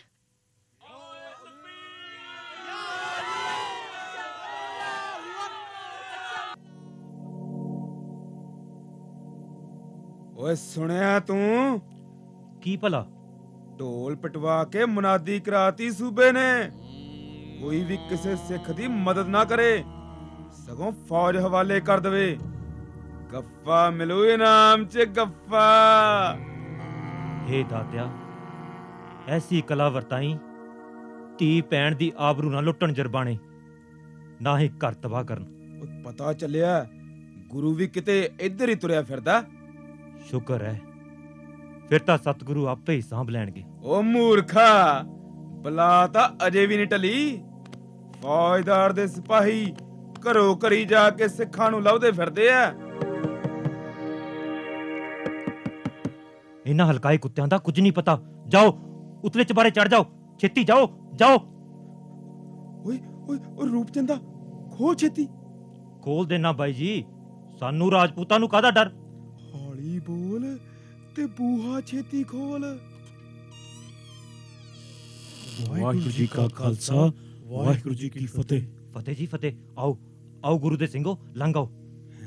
ਓਏ ਸੁਣਿਆ ਤੂੰ? ਕੀ ਭਲਾ? ਢੋਲ ਪਟਵਾ ਕੇ ਮੁਨਾਦੀ ਕਰਾਤੀ ਸੂਬੇ ਨੇ, ਕੋਈ ਵੀ ਕਿਸੇ ਸਿੱਖ ਦੀ ਮਦਦ ਨਾ ਕਰੇ, ਸਗੋਂ ਫੌਜ ਹਵਾਲੇ ਕਰ ਦਵੇ। ਗੱਫਾ ਮਿਲੂ ਇਨਾਮ ਚ ਗੱਫਾ। ਹੇ ਦਾਤਿਆ, ਐਸੀ ਕਲਾ ਵਰਤਾਈ, ਧੀ ਭੈਣ ਦੀ ਆਬਰੂ ਨਾ ਲੁੱਟਣ ਜਰਬਾਣੇ, ਨਾ ਹੀ ਘਰ ਤਬਾਹ ਕਰਨ। ਪਤਾ ਚੱਲਿਆ ਗੁਰੂ ਵੀ ਕਿਤੇ ਇੱਧਰ ਹੀ ਤੁਰਿਆ ਫਿਰਦਾ। ਸ਼ੁਕਰ ਹੈ, ਫਿਰ ਤਾਂ ਸਤਿਗੁਰੂ ਆਪੇ ਹੀ ਸਾਂਭ ਲੈਣਗੇ। ਓ ਮੂਰਖਾ, ਬਲਾ ਤਾਂ ਅਜੇ ਵੀ ਨਹੀਂ ਟਲੀ। ਫੌਜਦਾਰ ਦੇ ਸਿਪਾਹੀ ਘਰੋਂ ਘਰੀ ਜਾ ਕੇ ਸਿੱਖਾਂ ਨੂੰ ਲੱਭਦੇ ਫਿਰਦੇ ਆ। ਇਹਨਾਂ ਹਲਕਾਈ ਕੁੱਤਿਆਂ ਦਾ ਕੁਝ ਨਹੀਂ ਪਤਾ। ਜਾਓ ਉਤਲੇ ਚਬਾਰੇ ਚੜ ਜਾਓ, ਛੇਤੀ ਜਾਓ ਜਾਓ। ਓਏ ਓਏ ਓ ਰੂਪਚੰਦਾ, ਖੋਲ ਛੇਤੀ। ਖੋਲ ਦੇਣਾ ਬਾਈ ਜੀ, ਸਾਨੂੰ ਰਾਜਪੂਤਾਂ ਨੂੰ ਕਾਹਦਾ ਡਰ। ਹੌਲੀ ਬੋਲ ਤੇ ਬੂਹਾ ਛੇਤੀ ਖੋਲ। ਵਾਹਿਗੁਰੂ ਜੀ ਕਾ ਖਾਲਸਾ, ਵਾਹਿਗੁਰੂ ਜੀ ਕੀ ਫਤਿਹ। ਫਤਿਹ ਜੀ ਫਤਿਹ। ਆਓ ਆਓ ਗੁਰੂ ਦੇ ਸਿੰਘੋ, ਲੰਘ ਆਓ।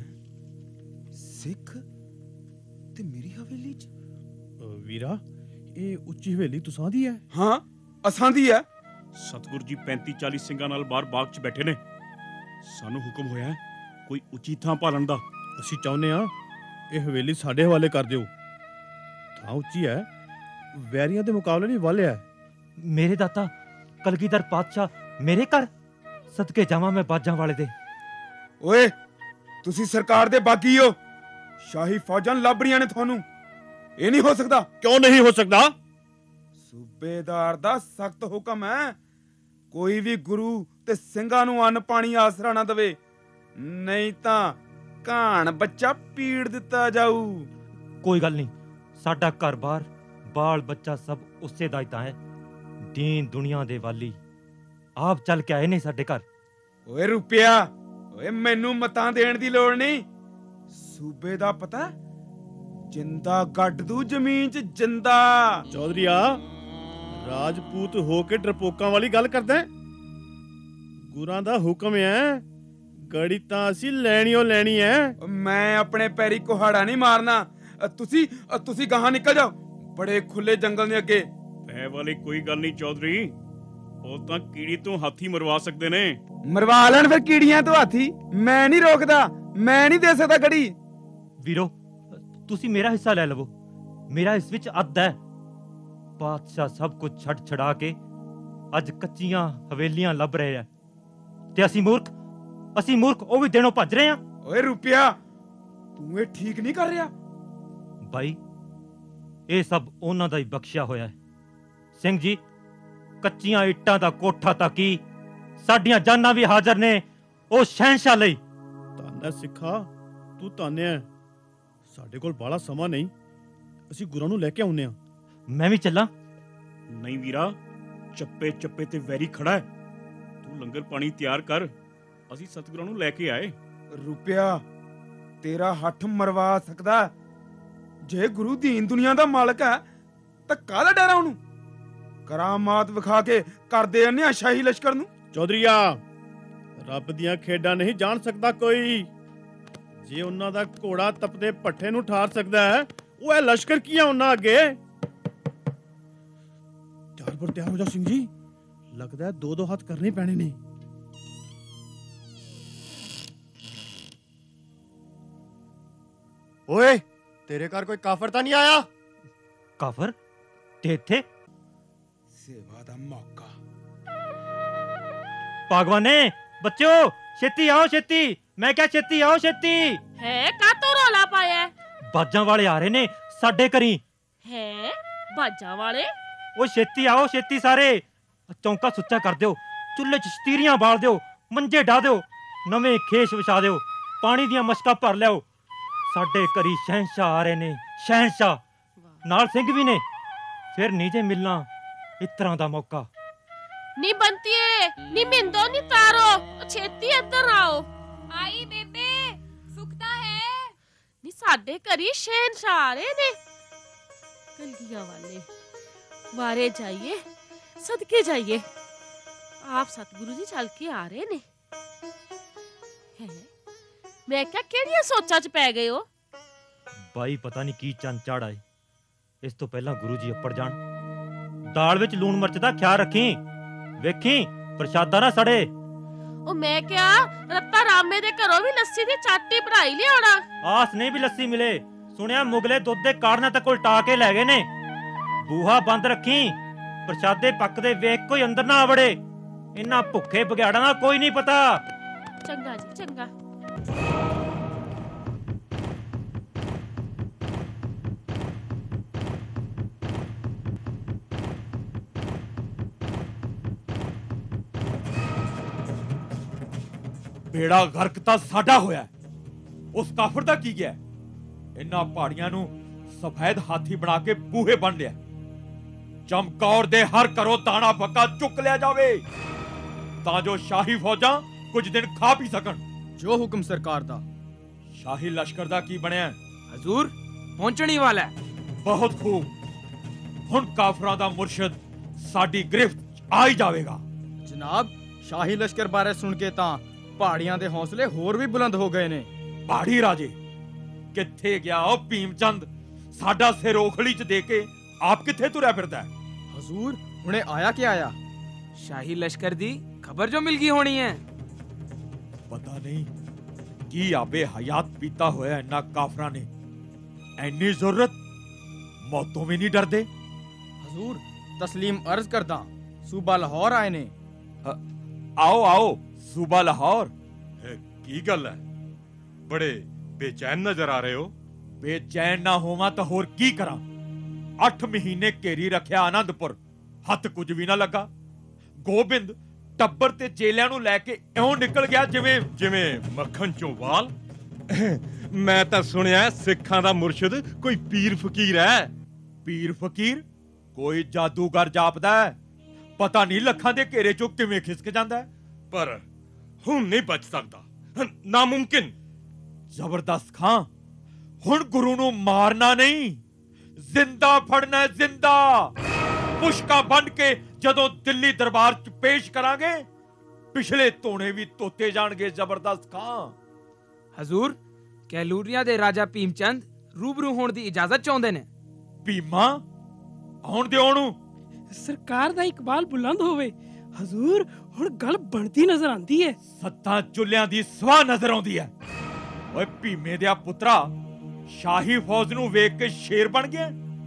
ਸਿੱਖ ਤੇ ਮੇਰੀ ਹਵੇਲੀ ਚ? ਵੀਰਾ, ਇਹ ਉੱਚੀ ਹਵੇਲੀ ਤੁਸਾਂ ਦੀ ਹੈ? ਹਾਂ, ਅਸਾਂ ਦੀ ਹੈ। ਸਤਿਗੁਰੂ ਜੀ ਪੈਂਤੀ ਚਾਲੀ ਸਿੰਘਾਂ ਨਾਲ ਬਾਹਰ ਬਾਗ 'ਚ ਬੈਠੇ ਨੇ। ਸਾਨੂੰ ਹੁਕਮ ਹੋਇਆ ਕੋਈ ਉੱਚੀ ਥਾਂ ਭਾਲਣ ਦਾ। ਅਸੀਂ ਚਾਹੁੰਦੇ ਆ ਇਹ ਹਵੇਲੀ ਸਾਡੇ ਹਵਾਲੇ ਕਰ ਦਿਓ। ਥਾਂ ਉੱਚੀ ਹੈ, ਵੈਰੀਆਂ ਦੇ ਮੁਕਾਬਲੇ ਨਹੀਂ ਵਾਲਿਆ। ਮੇਰੇ ਦਾਤਾ ਕਲਗੀਧਰ ਪਾਤਸ਼ਾਹ ਮੇਰੇ ਘਰ, ਸਦਕੇ ਜਾਵਾਂ ਮੈਂ ਬਾਜਾਂ ਵਾਲੇ ਦੇ। ਓਏ ਤੁਸੀਂ ਸਰਕਾਰ ਦੇ ਬਾਗੀ ਹੋ, ਸ਼ਾਹੀ ਫੌਜਾਂ ਲੱਭ ਰਹੀਆਂ ਨੇ ਤੁਹਾਨੂੰ। ਇਹ ਨਹੀਂ ਹੋ ਸਕਦਾ। ਕਿਉਂ ਨਹੀਂ ਹੋ ਸਕਦਾ? ਸੂਬੇਦਾਰ ਦਾ ਸਖਤ ਹੁਕਮ ਹੈ, ਕੋਈ ਵੀ ਗੁਰੂ ਤੇ ਸਿੰਘਾਂ ਨੂੰ ਅੰਨ ਪਾਣੀ ਆਸਰਾ ਨਾ ਦੇਵੇ, ਨਹੀਂ ਤਾਂ ਘਾਣ ਬੱਚਾ ਪੀੜ ਦਿੱਤਾ ਜਾਊ। ਕੋਈ ਗੱਲ ਨਹੀਂ, ਸਾਡਾ ਘਰ-ਬਾਰ, ਬਾਲ ਬੱਚਾ ਸਭ ਉਸੇ ਦਾ ਹੀ ਤਾਂ ਹੈ। ਦੀਨ ਦੁਨੀਆ ਦੇ ਵਾਲੀ ਆਪ ਚੱਲ ਕੇ ਆਏ ਨੇ ਸਾਡੇ ਘਰ। ਓਏ ਰੁਪਿਆ, ਓਏ ਮੈਨੂੰ ਮਤਾਂ ਦੇਣ ਦੀ ਲੋੜ ਨਹੀਂ। ਸੂਬੇ ਦਾ ਪਤਾ, ਜਿੰਦਾ ਗੱਡ ਦੂ ਜ਼ਮੀਨ 'ਚ ਜਿੰਦਾ। ਚੌਧਰੀਆ, ਰਾਜਪੂਤ ਹੋ ਕੇ ਡਰਪੋਕਾਂ ਵਾਲੀ ਗੱਲ ਕਰਦਾ। ਗੁਰਾਂ ਦਾ ਹੁਕਮ ਹੈ, ਗੜੀ ਤਾਂ ਅਸੀਂ ਲੈਣੀਓ ਲੈਣੀ ਹੈ। ਮੈਂ ਆਪਣੇ ਪੈਰੀ ਕੁਹਾੜਾ ਨਹੀਂ ਮਾਰਨਾ। ਤੁਸੀਂ ਤੁਸੀਂ ਗਾਹਾਂ ਨਿਕਲ ਜਾਓ, ਬੜੇ ਖੁੱਲੇ ਜੰਗਲ ਨੇ ਅੱਗੇ। ਪੈ ਵਾਲੀ ਕੋਈ ਗੱਲ ਨਹੀਂ ਚੌਧਰੀ, ਉਹ ਤਾਂ ਕੀੜੀ ਤੋਂ ਹਾਥੀ ਮਰਵਾ ਸਕਦੇ ਨੇ। ਮਰਵਾ ਲੈਣ ਫਿਰ ਕੀੜੀਆਂ ਤੋਂ ਹਾਥੀ, ਮੈਂ ਨਹੀਂ ਰੋਕਦਾ, ਮੈਂ ਨਹੀਂ ਦੇ ਸਕਦਾ ਗੜੀ। ਵੀਰੋ ਤੁਸੀਂ ਮੇਰਾ ਹਿੱਸਾ ਲੈ ਲਵੋ, ਮੇਰਾ ਇਸ ਵਿੱਚ ਅੱਧ ਹੈ। ਬਾਦਸ਼ਾਹ ਸਭ ਕੁਝ ਛੱਡ ਛਡਾ ਕੇ ਅੱਜ ਕੱਚੀਆਂ ਹਵੇਲੀਆਂ ਲੱਭ ਰਹੇ ਆ ਤੇ ਅਸੀਂ ਮੂਰਖ ਅਸੀਂ ਮੂਰਖ ਉਹ ਵੀ ਦੇਣੋਂ ਭੱਜ ਰਹੇ ਆ। ਓਏ ਰੁਪਿਆ, ਤੂੰ ਇਹ ਠੀਕ ਨਹੀਂ ਕਰ ਰਿਹਾ। ਬਾਈ, ਇਹ ਸਭ ਉਹਨਾਂ ਦਾ ਹੀ ਬਖਸ਼ਿਆ ਹੋਇਆ ਹੈ। ਸਿੰਘ ਜੀ, ਕੱਚੀਆਂ ਇੱਟਾਂ ਦਾ ਕੋਠਾ ਤਾਂ ਕੀ, ਸਾਡੀਆਂ ਜਾਨਾਂ ਵੀ ਹਾਜ਼ਰ ਨੇ ਉਹ ਸ਼ਹਿਨਸ਼ਾਹ ਲਈ। ਧੰਨ ਸਿੱਖਾ, ਤੂੰ ਧੰਨਿਆ। ਸਾਡੇ ਕੋਲ ਬਾਹਲਾ ਸਮਾਂ ਨਹੀਂ, ਅਸੀਂ ਗੁਰਾਂ ਨੂੰ ਲੈ ਕੇ ਆਉਂਦੇ ਆ। ਮੈਂ ਵੀ ਚੱਲਾਂ? ਨਹੀਂ ਵੀਰਾ, ਚੱਪੇ ਚੱਪੇ ਤੇ ਵੈਰੀ ਖੜਾ ਹੈ। ਤੂੰ ਲੰਗਰ ਪਾਣੀ ਤਿਆਰ ਕਰ, ਅਸੀਂ ਸਤਿਗੁਰਾਂ ਨੂੰ ਲੈ ਕੇ ਆਏ। ਰੁਪਿਆ, ਤੇਰਾ ਹੱਥ ਮਰਵਾ ਸਕਦਾ। ਜੇ ਗੁਰੂ ਦੀਨ ਦੁਨੀਆ ਦਾ ਮਾਲਕ ਹੈ ਤਾਂ ਕਾਹਦਾ ਡਰ ਆ ਉਹਨੂੰ? ਕਰਾਮਾਤ ਵਿਖਾ ਕੇ ਕਰਦੇ ਅੰਨਿਆ ਸ਼ਾਹੀ ਲਸ਼ਕਰ ਨੂੰ। ਚੌਧਰੀਆ, ਰੱਬ ਦੀਆਂ ਖੇਡਾਂ ਨਹੀਂ ਜਾਣ ਸਕਦਾ ਕੋਈ। ਜੇ ਉਹਨਾਂ ਦਾ ਘੋੜਾ ਤਪਦੇ ਪੱਠੇ ਨੂੰ ਠਾਰ ਸਕਦਾ ਹੈ, ਉਹ ਇਹ ਲਸ਼ਕਰ ਕੀ ਆ ਉਹਨਾਂ ਅੱਗੇ? ਤਿਆਰ ਪਰ ਤਿਆਰ ਹੋ ਜਾ ਸਿੰਘ ਜੀ, ਲੱਗਦਾ ਦੋ ਦੋ ਹੱਥ ਕਰਨੇ ਪੈਣੇ ਨੇ। ਓਏ, ਤੇਰੇ ਘਰ ਕੋਈ ਕਾਫਰ ਤਾਂ ਨਹੀਂ ਆਇਆ? ਕਾਫਰ? ਤੇ ਇੱਥੇ ਸੇਵਾ ਦਾ ਮੌਕਾ। ਭਗਵਾਨੇ, ਬੱਚਿਓ ਛੇਤੀ ਆਓ, ਛੇਤੀ, ਮੈਂ ਕਿਹਾ ਛੇਤੀ ਆਓ, ਛੇਤੀ। ਹੈ ਕਾਤੋਂ ਰੌਲਾ ਪਾਇਆ? ਬਾਜਾਂ ਵਾਲੇ ਆ ਰਹੇ ਨੇ ਸਾਡੇ ਘਰੀ। ਹੈ ਬਾਜਾਂ ਵਾਲੇ? ਉਹ ਛੇਤੀ ਆਓ, ਛੇਤੀ ਸਾਰੇ। ਚੌਂਕਾ ਸੁੱਚਾ ਕਰ ਦਿਓ, ਚੁੱਲ੍ਹੇ 'ਚ ਸਤੀਰੀਆਂ ਬਾਲ ਦਿਓ, ਮੰਜੇ ਢਾ ਦਿਓ, ਨਵੇਂ ਖੇਸ਼ ਵਿਛਾ ਦਿਓ, ਪਾਣੀ ਦੀਆਂ ਮਸ਼ਕਾਂ ਭਰ ਲਿਆਓ। ਸਾਡੇ ਘਰੀ ਸ਼ਹਿਨਸ਼ਾਹ ਆ ਰਹੇ ਨੇ, ਸ਼ਹਿਨਸ਼ਾਹ ਨਾਲ ਸਿੰਘ ਵੀ ਨੇ। ਫਿਰ ਨਹੀਂ ਜੇ ਮਿਲਣਾ ਇਸ ਤਰ੍ਹਾਂ ਦਾ ਮੌਕਾ। ਨੀ ਬੰਤੀਏ, ਨੀ ਮਿੰਦੋ, ਨੀ ਤਾਰੋ, ਛੇਤੀ ਇੱਧਰ ਆਓ। ਆਈ ਬੇਬੇ, ਸੁਖਤਾ ਹੈ। ਨੀ ਸਾਡੇ ਘਰੀ ਸ਼ਹਿਨਸ਼ਾਹ ਆ ਰਹੇ ਨੇ। ਕਲਗੀਆਂ ਵਾਲੇ ਵਾਰੇ ਜਾਈਏ, ਸਦਕੇ ਜਾਈਏ। ਆਪ ਸਤਿਗੁਰੂ ਜੀ ਚੱਲ ਕੇ ਆ ਰਹੇ ਨੇ। ਹੈ ਮੈਂ ਕਿਹਾ ਕਿਹੜੀਆਂ ਸੋਚਾਂ 'ਚ ਪੈ ਗਏ ਹੋ? ਬਾਈ, ਪਤਾ ਨਹੀਂ ਕੀ ਚੰਨ ਚਾੜ ਆਏ। ਇਸ ਤੋਂ ਪਹਿਲਾਂ ਗੁਰੂ ਜੀ ਅੱਪੜ ਜਾਣ। ਦਾਲ ਵਿੱਚ ਲੂਣ ਮਿਰਚ ਦਾ ਖਿਆਲ ਰੱਖੀ, ਵੇਖੀ ਪ੍ਰਸ਼ਾਦਾ ਨਾ ਸੜੇ। ਉਹ ਮੈਂ ਕਿਹਾ ਰੱਤਾ ਰਾਮੇ ਦੇ ਘਰੋਂ ਵੀ ਲੱਸੀ ਦੀ ਚਾਟੀ ਬਣਾਈ ਲਿਆਉਣਾ। ਆਸ ਨਹੀਂ ਵੀ ਲੱਸੀ ਮਿਲੇ। ਸੁਣਿਆ ਮੁਗਲੇ ਦੁੱਧ ਦੇ ਕਾਰਨਾਂ ਤੱਕ ਉਲਟਾ ਕੇ ਲੈ ਗਏ ਨੇ। ਬੂਹਾ ਬੰਦ ਰੱਖੀ, ਪ੍ਰਸ਼ਾਦੇ ਪੱਕਦੇ ਵੇਖ ਕੋਈ ਅੰਦਰ ਨਾ ਵੜੇ। ਇਹਨਾਂ ਭੁੱਖੇ ਬਗਿਆੜਾਂ ਦਾ ਕੋਈ ਨਹੀਂ ਪਤਾ। ਚੰਗਾ ਜੀ, ਚੰਗਾ। ਬੇੜਾ ਗਰਕ ਤਾਂ ਸਾਡਾ ਹੋਇਆ, ਉਸ ਕਾਫਰ ਦਾ ਕੀ ਗਿਆ? ਇਹਨਾਂ ਪਹਾੜੀਆਂ ਨੂੰ ਸਫੈਦ ਹਾਥੀ ਬਣਾ ਕੇ ਬੂਹੇ ਬਣ ਲਿਆ। ਚਮਕੌਰ ਦੇ ਹਰ ਘਰੋਂ ਦਾਣਾ ਫੱਕਾ ਚੁੱਕ ਲਿਆ ਜਾਵੇ ਤਾਂ ਜੋ ਸ਼ਾਹੀ ਫੌਜਾਂ ਕੁਝ ਦਿਨ ਖਾ ਪੀ ਸਕਣ। ਜੋ ਹੁਕਮ ਸਰਕਾਰ ਦਾ। ਸ਼ਾਹੀ ਲਸ਼ਕਰ ਦਾ ਕੀ ਬਣਿਆ? ਹਜ਼ੂਰ ਪਹੁੰਚਣੀ ਵਾਲਾ ਹੈ। ਬਹੁਤ ਖੂਬ। ਹੁਣ ਕਾਫਰਾਂ ਦਾ ਮੁਰਸ਼ਿਦ ਸਾਡੀ ਗ੍ਰਿਫਤ ਆ ਹੀ ਜਾਵੇਗਾ। ਜਨਾਬ, ਸ਼ਾਹੀ ਲਸ਼ਕਰ ਬਾਰੇ ਸੁਣ ਕੇ ਤਾਂ ਪਹਾੜੀਆਂ ਦੇ ਹੌਸਲੇ ਹੋਰ ਵੀ ਬੁਲੰਦ ਹੋ ਗਏ ਨੇ। ਪਹਾੜੀ ਰਾਜੇ ਕਿੱਥੇ ਗਿਆ ਉਹ ਭੀਮਚੰਦ? ਸਾਡਾ ਸਿਰ ਔਖਲੀ 'ਚ ਦੇ ਕੇ ਆਪ ਕਿੱਥੇ ਤੁਰਿਆ ਫਿਰਦਾ ਹੈ? ਹਜ਼ੂਰ ਹੁਣੇ ਆਇਆ ਕਿ ਆਇਆ? ਸ਼ਾਹੀ ਲਸ਼ਕਰ ਦੀ ਖਬਰ ਜੋ ਮਿਲ ਗਈ ਹੋਣੀ ਹੈ। ਪਤਾ ਨਹੀਂ ਕੀ ਆਬੇ ਹਯਾਤ ਪੀਤਾ ਹੋਇਆ ਇਹਨਾਂ ਕਾਫਰਾਂ ਨੇ। ਐਨੀ ਜ਼ਰੂਰਤ ਮੌਤੋਂ ਵੀ ਨਹੀਂ ਡਰਦੇ। ਹਜ਼ੂਰ ਤਸਲੀਮ ਅਰਜ਼ ਕਰਦਾ, ਸੂਬਾ ਲਾਹੌਰ ਆਏ ਨੇ। ਆਓ ਆਓ, ਸੂਬਾ ਲਾਹੌਰ। ਕੀ ਗੱਲ ਹੈ? ਬੜੇ ਬੇਚੈਨ ਨਜ਼ਰ ਆ ਰਹੇ ਹੋ। ਬੇਚੈਨ ਨਾ ਹੋਵਾਂ ਤਾਂ ਹੋਰ ਕੀ ਕਰਾਂ? ਅੱਠ ਮਹੀਨੇ ਘੇਰੀ ਰੱਖਿਆ ਆਨੰਦਪੁਰ, ਹੱਥ ਕੁਝ ਵੀ ਨਾ ਲੱਗਾ। ਗੋਬਿੰਦ ਟੱਬਰ ਤੇ ਚੇਲਿਆਂ ਨੂੰ ਲੈ ਕੇ ਇਉਂ ਨਿਕਲ ਗਿਆ ਜਿਵੇਂ ਜਿਵੇਂ ਮੱਖਣ ਚੋਂ ਵਾਲ। ਮੈਂ ਤਾਂ ਸੁਣਿਆ ਸਿੱਖਾਂ ਦਾ ਮੁਰਸ਼ਿਦ ਕੋਈ ਪੀਰ ਫਕੀਰ ਹੈ। ਪੀਰ ਫਕੀਰ? ਕੋਈ ਜਾਦੂਗਰ ਜਾਪਦਾ ਹੈ। ਪਤਾ ਨਹੀਂ ਲੱਖਾਂ ਦੇ ਘੇਰੇ ਚੋਂ ਕਿਵੇਂ ਖਿਸਕ ਜਾਂਦਾ ਹੈ। ਪਰ ਹੁਣ ਨਹੀਂ ਬਚ ਸਕਦਾ, ਨਾਮੁਮਕਿਨ। ਜ਼ਬਰਦਸਤ ਖਾਂ, ਹੁਣ ਗੁਰੂ ਨੂੰ ਮਾਰਨਾ ਨਹੀਂ, ਜ਼ਿੰਦਾ ਫੜਨਾ ਹੈ, ਜ਼ਿੰਦਾ। ਮੁਸ਼ਕਾਂ ਬੰਨ ਕੇ ਜਦੋਂ ਦਿੱਲੀ ਦਰਬਾਰ 'ਚ ਪੇਸ਼ ਕਰਾਂਗੇ, ਪਿਛਲੇ ਧੋਣੇ ਵੀ ਧੋਤੇ ਜਾਣਗੇ। ਜ਼ਬਰਦਸਤ ਖਾਂ। ਹਜ਼ੂਰ, ਕੈਲੂਰੀਆ ਦੇ ਰਾਜਾ ਭੀਮਚੰਦ ਰੂਬਰੂ ਹੋਣ ਦੀ ਇਜਾਜ਼ਤ ਚਾਹੁੰਦੇ ਨੇ। ਭੀਮਾ ਆਉਣ ਦਿਓ ਉਹਨੂੰ। ਸਰਕਾਰ ਦਾ ਇਕਬਾਲ ਬੁਲੰਦ ਹੋਵੇ। ਹਜ਼ੂਰ, ਹੁਣ ਗੱਲ ਬਣਦੀ ਨਜ਼ਰ ਆਂਦੀ ਹੈ। ਸੱਤਾਂ ਚੁੱਲਿਆਂ ਦੀ ਸਵਾਹ ਨਜ਼ਰ ਆਉਂਦੀ ਹੈ। ਓਏ ਭੀਮੇ ਦਿਆ ਪੁੱਤਰਾ, ਸ਼ਾਹੀ ਫੌਜ ਨੂੰ ਵੇਖ ਕੇ ਸ਼ੇਰ ਬਣ ਗਿਆ।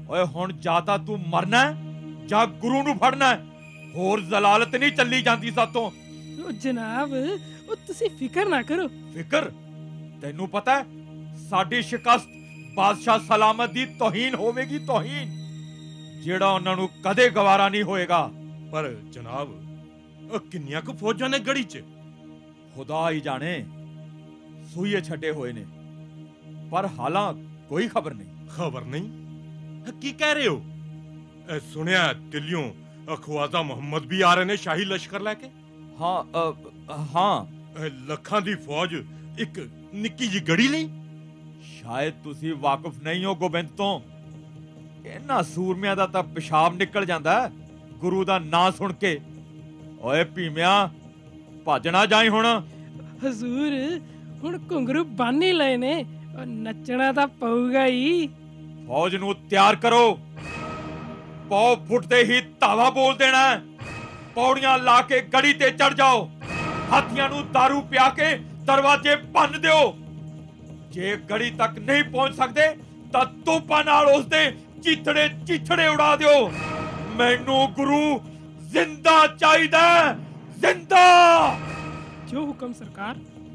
ਓਏ ਹੁਣ ਜਾਂ ਤਾਂ ਤੂੰ ਮਰਨਾ ਹੈ ਜਾਂ ਗੁਰੂ ਨੂੰ ਫੜਨਾ ਹੈ। ਹੋਰ ਜ਼ਲਾਲਤ ਨਹੀਂ ਚੱਲੀ ਜਾਂਦੀ ਸਾਤੋਂ। ਉਹ ਜਨਾਬ ਉਹ ਤੁਸੀਂ ਫਿਕਰ ਨਾ ਕਰੋ। ਫਿਕਰ? ਤੈਨੂੰ ਪਤਾ ਹੈ ਸਾਡੀ ਸ਼ਿਕਸਤ ਬਾਦਸ਼ਾਹ ਸਲਾਮਤ ਦੀ ਤੋਹੀਨ ਹੋਵੇਗੀ, ਤੋਹੀਨ, ਜਿਹੜਾ ਉਹਨਾਂ ਨੂੰ ਕਦੇ ਗਵਾਰਾ ਨਹੀਂ ਹੋਏਗਾ। ਪਰ ਜਨਾਬ ਉਹ ਕਿੰਨੀਆਂ ਕੁ ਫੌਜਾਂ ਨੇ ਗੜੀ 'ਚ? ਖੁਦਾ ਹੀ ਜਾਣੇ, ਸੂਈਏ ਛੱਡੇ ਹੋਏ ਨੇ, ਪਰ ਹਾਲਾਂ ਕੋਈ ਖਬਰ ਨਹੀਂ। ਖਬਰ ਨਹੀਂ? ਕੀ ਕਹਿ ਰਹੇ ਹੋ? ਇਹ ਸੁਣਿਆ ਦਿੱਲੀੋਂ ਖਵਾਜਾ ਮੁਹੰਮਦ ਵੀ ਆ ਰਹੇ ਨੇ ਸ਼ਾਹੀ ਲਸ਼ਕਰ ਲੈ ਕੇ। ਹਾਂ ਅ, ਹਾਂ ਲੱਖਾਂ ਦੀ ਫੌਜ ਇੱਕ ਨਿੱਕੀ ਜਿਹੀ ਗੜੀ ਲਈ। ਸ਼ਾਇਦ ਤੁਸੀਂ ਵਾਕਿਫ ਨਹੀਂ ਹੋ ਗੋਬਿੰਦ ਤੋਂ। ਇਹਨਾਂ ਸੂਰਮਿਆਂ ਦਾ ਤਾਂ ਪਿਸ਼ਾਬ ਨਿਕਲ ਜਾਂਦਾ ਗੁਰੂ ਦਾ ਨਾਂ ਸੁਣ ਕੇ। ਓਏ ਭੀਮਿਆ, ਭੱਜ ਨਾ ਜਾਈ ਹੁਣ। ਹਜ਼ੂਰ ਹੁਣ ਘੁੰਗਰੂ ਬੰਨ ਹੀ ਲਏ ਨੇ, ਨੱਚਣਾ ਤਾਂ ਪਊਗਾ ਹੀ। ਫੌਜ ਨੂੰ ਤਿਆਰ ਕਰੋ, ਪੌ ਫੁੱਟਦੇ ਹੀ ਧਾਵਾ ਬੋਲ ਦੇਣਾ। ਪੌੜੀਆਂ ਲਾ ਕੇ ਗੜੀ ਤੇ ਚੜ ਜਾਓ, ਹਾਥੀਆਂ ਨੂੰ ਦਾਰੂ ਪਿਆ ਕੇ ਦਰਵਾਜ਼ੇ ਭੰਨ ਦਿਓ। ਜੇ ਗੜੀ ਤੱਕ ਨਹੀਂ ਪਹੁੰਚ ਸਕਦੇ ਤਾਂ ਤੋਪਾਂ ਨਾਲ ਉਸਦੇ ਚੀਥੜੇ ਚੀਥੜੇ ਉਡਾ ਦਿਓ। ਮੈਨੂੰ ਗੁਰੂ ਜ਼ਿੰਦਾ ਚਾਹੀਦਾ, ਜ਼ਿੰਦਾ। ਜੋ ਹੁਕਮ ਸਰਕਾਰ।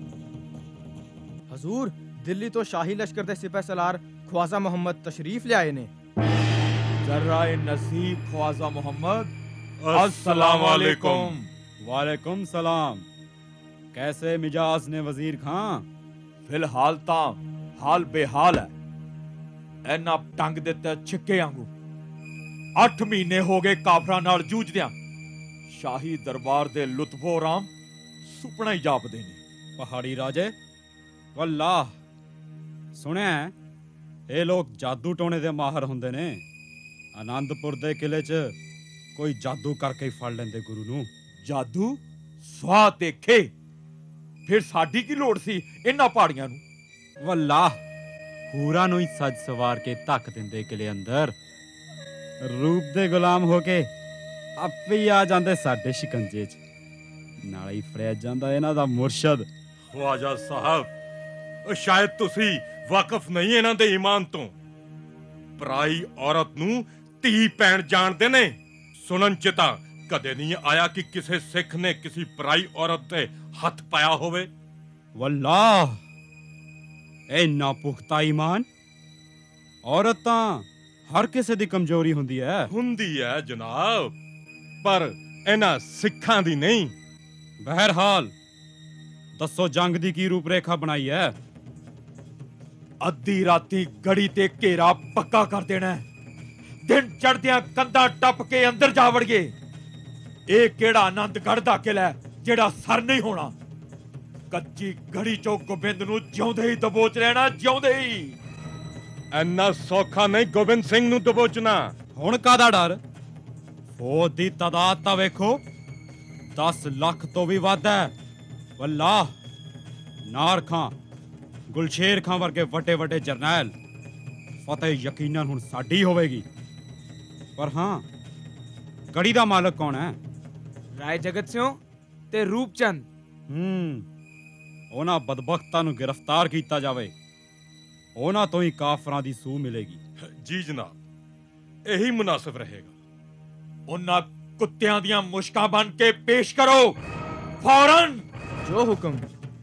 ਹਜ਼ੂਰ, ਦਿੱਲੀ ਤੋਂ ਸ਼ਾਹੀ ਲਸ਼ਕਰ ਦੇ ਸਿਪਾਹ ਸਲਾਰ ख्वाजा मोहम्मद तशरीफ ले आए ने। जर्राए नसीब ख्वाजा मोहम्मद, अस्सलाम वालेकुम। वालेकुम सलाम। कैसे मिजाज ने वजीर खां? फिलहाल ता हाल बेहाल है। इन्ना टंग दिता छिक्के वांगू। अठ महीने हो गए काफरां नाल जूझदियां। शाही दरबार दे लुत्फो राम सुपना ही जापदे ने। पहाड़ी राजे, वल्लाह सुनिया ਇਹ ਲੋਕ ਜਾਦੂ ਟੋਣੇ ਦੇ ਮਾਹਰ ਹੁੰਦੇ ਨੇ। ਆਨੰਦਪੁਰ ਦੇ ਕਿਲੇ 'ਚ ਕੋਈ ਜਾਦੂ ਕਰਕੇ ਹੀ ਫੜ ਲੈਂਦੇ ਗੁਰੂ ਨੂੰ। ਜਾਦੂ? ਸਵਾਹ ਦੇਖੇ, ਫਿਰ ਸਾਡੀ ਕੀ ਲੋੜ ਸੀ ਇਹਨਾਂ ਪਹਾੜੀਆਂ ਨੂੰ? ਵੱਲਾਹ, ਹੂਰਾਂ ਨੂੰ ਹੀ ਸੱਜ ਸਵਾਰ ਕੇ ਧੱਕ ਦਿੰਦੇ ਕਿਲੇ ਅੰਦਰ। ਰੂਪ ਦੇ ਗੁਲਾਮ ਹੋ ਕੇ ਆਪੇ ਹੀ ਆ ਜਾਂਦੇ ਸਾਡੇ ਸ਼ਿਕੰਜੇ 'ਚ। ਨਾਲੇ ਹੀ ਫੜਿਆ ਜਾਂਦਾ ਇਹਨਾਂ ਦਾ ਮੁਰਸ਼ਦ। ਖਵਾਜਾ ਸਾਹਿਬ, ਸ਼ਾਇਦ ਤੁਸੀਂ ਵਾਕਿਫ ਨਹੀਂ ਇਹਨਾਂ ਦੇ ਈਮਾਨ ਤੋਂ। ਪਰਾਈ ਔਰਤ ਨੂੰ ਧੀ ਭੈਣ ਜਾਣਦੇ ਨੇ। ਸੁਣਨ ਚ ਤਾਂ ਕਦੇ ਨਹੀਂ ਆਇਆ ਕਿ ਕਿਸੇ ਸਿੱਖ ਨੇ ਕਿਸੇ ਪਰਾਈ ਔਰਤ ਤੇ ਹੱਥ ਪਾਇਆ ਹੋਵੇ। ਵੱਲਾਹ, ਇੰਨਾ ਪੁਖਤਾ ਈਮਾਨ। ਔਰਤ ਤਾਂ ਹਰ ਕਿਸੇ ਦੀ ਕਮਜ਼ੋਰੀ ਹੁੰਦੀ ਹੈ। ਹੁੰਦੀ ਹੈ ਜਨਾਬ, ਪਰ ਇਹਨਾਂ ਸਿੱਖਾਂ ਦੀ ਨਹੀਂ। ਬਹਿਰਹਾਲ ਦੱਸੋ, ਜੰਗ ਦੀ ਕੀ ਰੂਪਰੇਖਾ ਬਣਾਈ ਹੈ? ਅੱਧੀ ਰਾਤੀ ਗੜੀ ਤੇ ਘੇਰਾ ਪੱਕਾ ਕਰ ਦੇਣਾ। ਦਿਨ ਚੜ੍ਹਦਿਆਂ ਕੰਧਾਂ ਟੱਪ ਕੇ ਅੰਦਰ ਜਾ ਵੜੀਏ। ਇਹ ਕਿਹੜਾ ਆਨੰਦਗੜ੍ਹ ਦਾ ਕਿਲਾ ਹੈ ਜਿਹੜਾ ਸਰ ਨਹੀਂ ਹੋਣਾ। ਕੱਚੀ ਗੜੀ ਚੋਂ ਗੋਬਿੰਦ ਨੂੰ ਜਿਉਂਦੇ ਹੀ ਦਬੋਚ ਲੈਣਾ, ਜਿਉਂਦੇ ਹੀ। ਇੰਨਾ ਸੌਖਾ ਨਹੀਂ ਗੋਬਿੰਦ ਸਿੰਘ ਨੂੰ ਦਬੋਚਣਾ। ਹੁਣ ਕਾਹਦਾ ਡਰ? ਫੌਜ ਦੀ ਤਾਦਾਦ ਤਾਂ ਵੇਖੋ, ਦਸ ਲੱਖ ਤੋਂ ਵੀ ਵੱਧ ਹੈ। ਵੱਲਾਹ, ਨਾਰ ਖਾਂ, ਗੁਲਸ਼ੇਰ ਖਾਂ ਵਰਗੇ ਵੱਡੇ ਵੱਡੇ ਜਰਨੈਲ। ਫਤਿਹ ਯਕੀਨਨ ਹੁਣ ਸਾਡੀ ਹੋਵੇਗੀ। ਪਰ ਹਾਂ, ਗੜੀ ਦਾ ਮਾਲਕ ਕੌਣ ਹੈ? ਰਾਏ ਜਗਤ ਸਿੰਘ ਤੇ ਰੂਪਚੰਦ। ਹੂੰ, ਉਹਨਾਂ ਬਦਬਖਤਾਂ ਨੂੰ ਗ੍ਰਿਫਤਾਰ ਕੀਤਾ ਜਾਵੇ। ਉਹਨਾਂ ਤੋਂ ਹੀ ਕਾਫਰਾਂ ਦੀ ਸੂਹ ਮਿਲੇਗੀ। ਜੀ ਜਨਾਬ, ਇਹੀ ਮੁਨਾਸਿਬ ਰਹੇਗਾ। ਉਹਨਾਂ ਕੁੱਤਿਆਂ ਦੀਆਂ ਮੁਸ਼ਕਾਂ ਬਣ ਕੇ ਪੇਸ਼ ਕਰੋ ਫੌਰਨ। ਜੋ ਹੁਕਮ।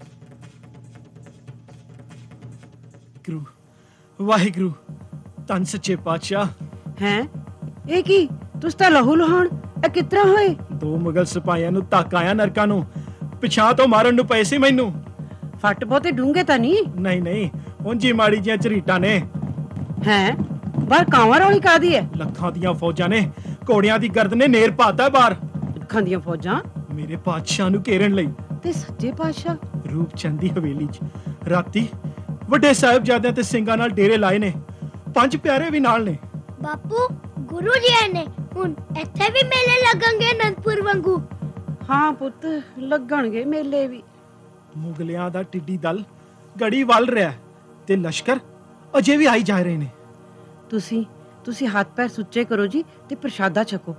ਗੁਰੂ, ਵਾਹਿਗੁਰੂ, ਧੰਨ ਸੱਚੇ ਪਾਤਸ਼ਾਹ। ਹੈ ਇਹ ਕੀ? ਤੁਸੀਂ ਤਾਂ ਲਹੂ ਲਹਾਣ, ਇਹ ਕਿਤਰਾ ਹੋਏ? ਦੋ ਮੁਗਲ ਸਿਪਾਹੀਆਂ ਨੂੰ ਧੱਕ ਆਇਆ ਨਰਕਾਂ ਨੂੰ। ਪਿਛਾਂ ਤੋਂ ਮਾਰਨ ਨੂੰ ਪਏ ਸੀ ਮੈਨੂੰ। ਫੱਟ ਬਹੁਤੇ ਡੂੰਘੇ ਤਾਂ ਨਹੀਂ? ਨਹੀਂ ਨਹੀਂ, ਉਂਝੀ ਮਾੜੀ ਜੀਆਂ ਝਰੀਟਾਂ ਨੇ। ਹੈ ਬਾਹਰ ਕਾਂਵਾਂ ਰੌਲੀ ਕਾਦੀ ਹੈ? ਲੱਖਾਂ ਦੀਆਂ ਫੌਜਾਂ ਨੇ, ਘੋੜਿਆਂ ਦੀ ਗਰਦ ਨੇ ਨੇਰ ਪਾਤਾ ਬਾਹਰ। ਲੱਖਾਂ ਦੀਆਂ ਫੌਜਾਂ ਮੇਰੇ ਪਾਤਸ਼ਾਹ ਨੂੰ ਘੇਰਨ ਲਈ। ਤੇ ਸੱਚੇ ਪਾਤਸ਼ਾਹ ਰੂਪਚੰਦ ਦੀ ਹਵੇਲੀ 'ਚ ਰਾਤੀ ਵੱਡੇ ਸਾਹਿਬਜ਼ਾਦਿਆਂ ਤੇ ਸਿੰਘਾਂ ਨਾਲ ਡੇਰੇ ਲਾਏ ਨੇ। ਪੰਜ ਪਿਆਰੇ ਵੀ ਨਾਲ ਨੇ। ਬਾਪੂ, ਗੁਰੂ ਜੀ ਆਏ ਨੇ, ਹੁਣ ਇੱਥੇ ਵੀ ਮੇਲੇ ਲੱਗਣਗੇ ਅਨੰਦਪੁਰ ਵਾਂਗੂ। ਹਾਂ ਪੁੱਤ, ਲੱਗਣਗੇ ਮੇਲੇ ਵੀ। ਮੁਗਲਿਆਂ ਦਾ ਟਿੱਡੀ ਦਲ ਗੜੀ ਵੱਲ ਰਿਹਾ ਤੇ ਲਸ਼ਕਰ ਅਜੇ ਵੀ ਆਈ ਜਾ ਰਹੇ ਨੇ। ਤੁਸੀਂ ਤੁਸੀਂ ਹੱਥ ਪੈਰ ਸੁੱਚੇ ਕਰੋ ਜੀ ਤੇ ਪ੍ਰਸ਼ਾਦਾ ਛਕੋ।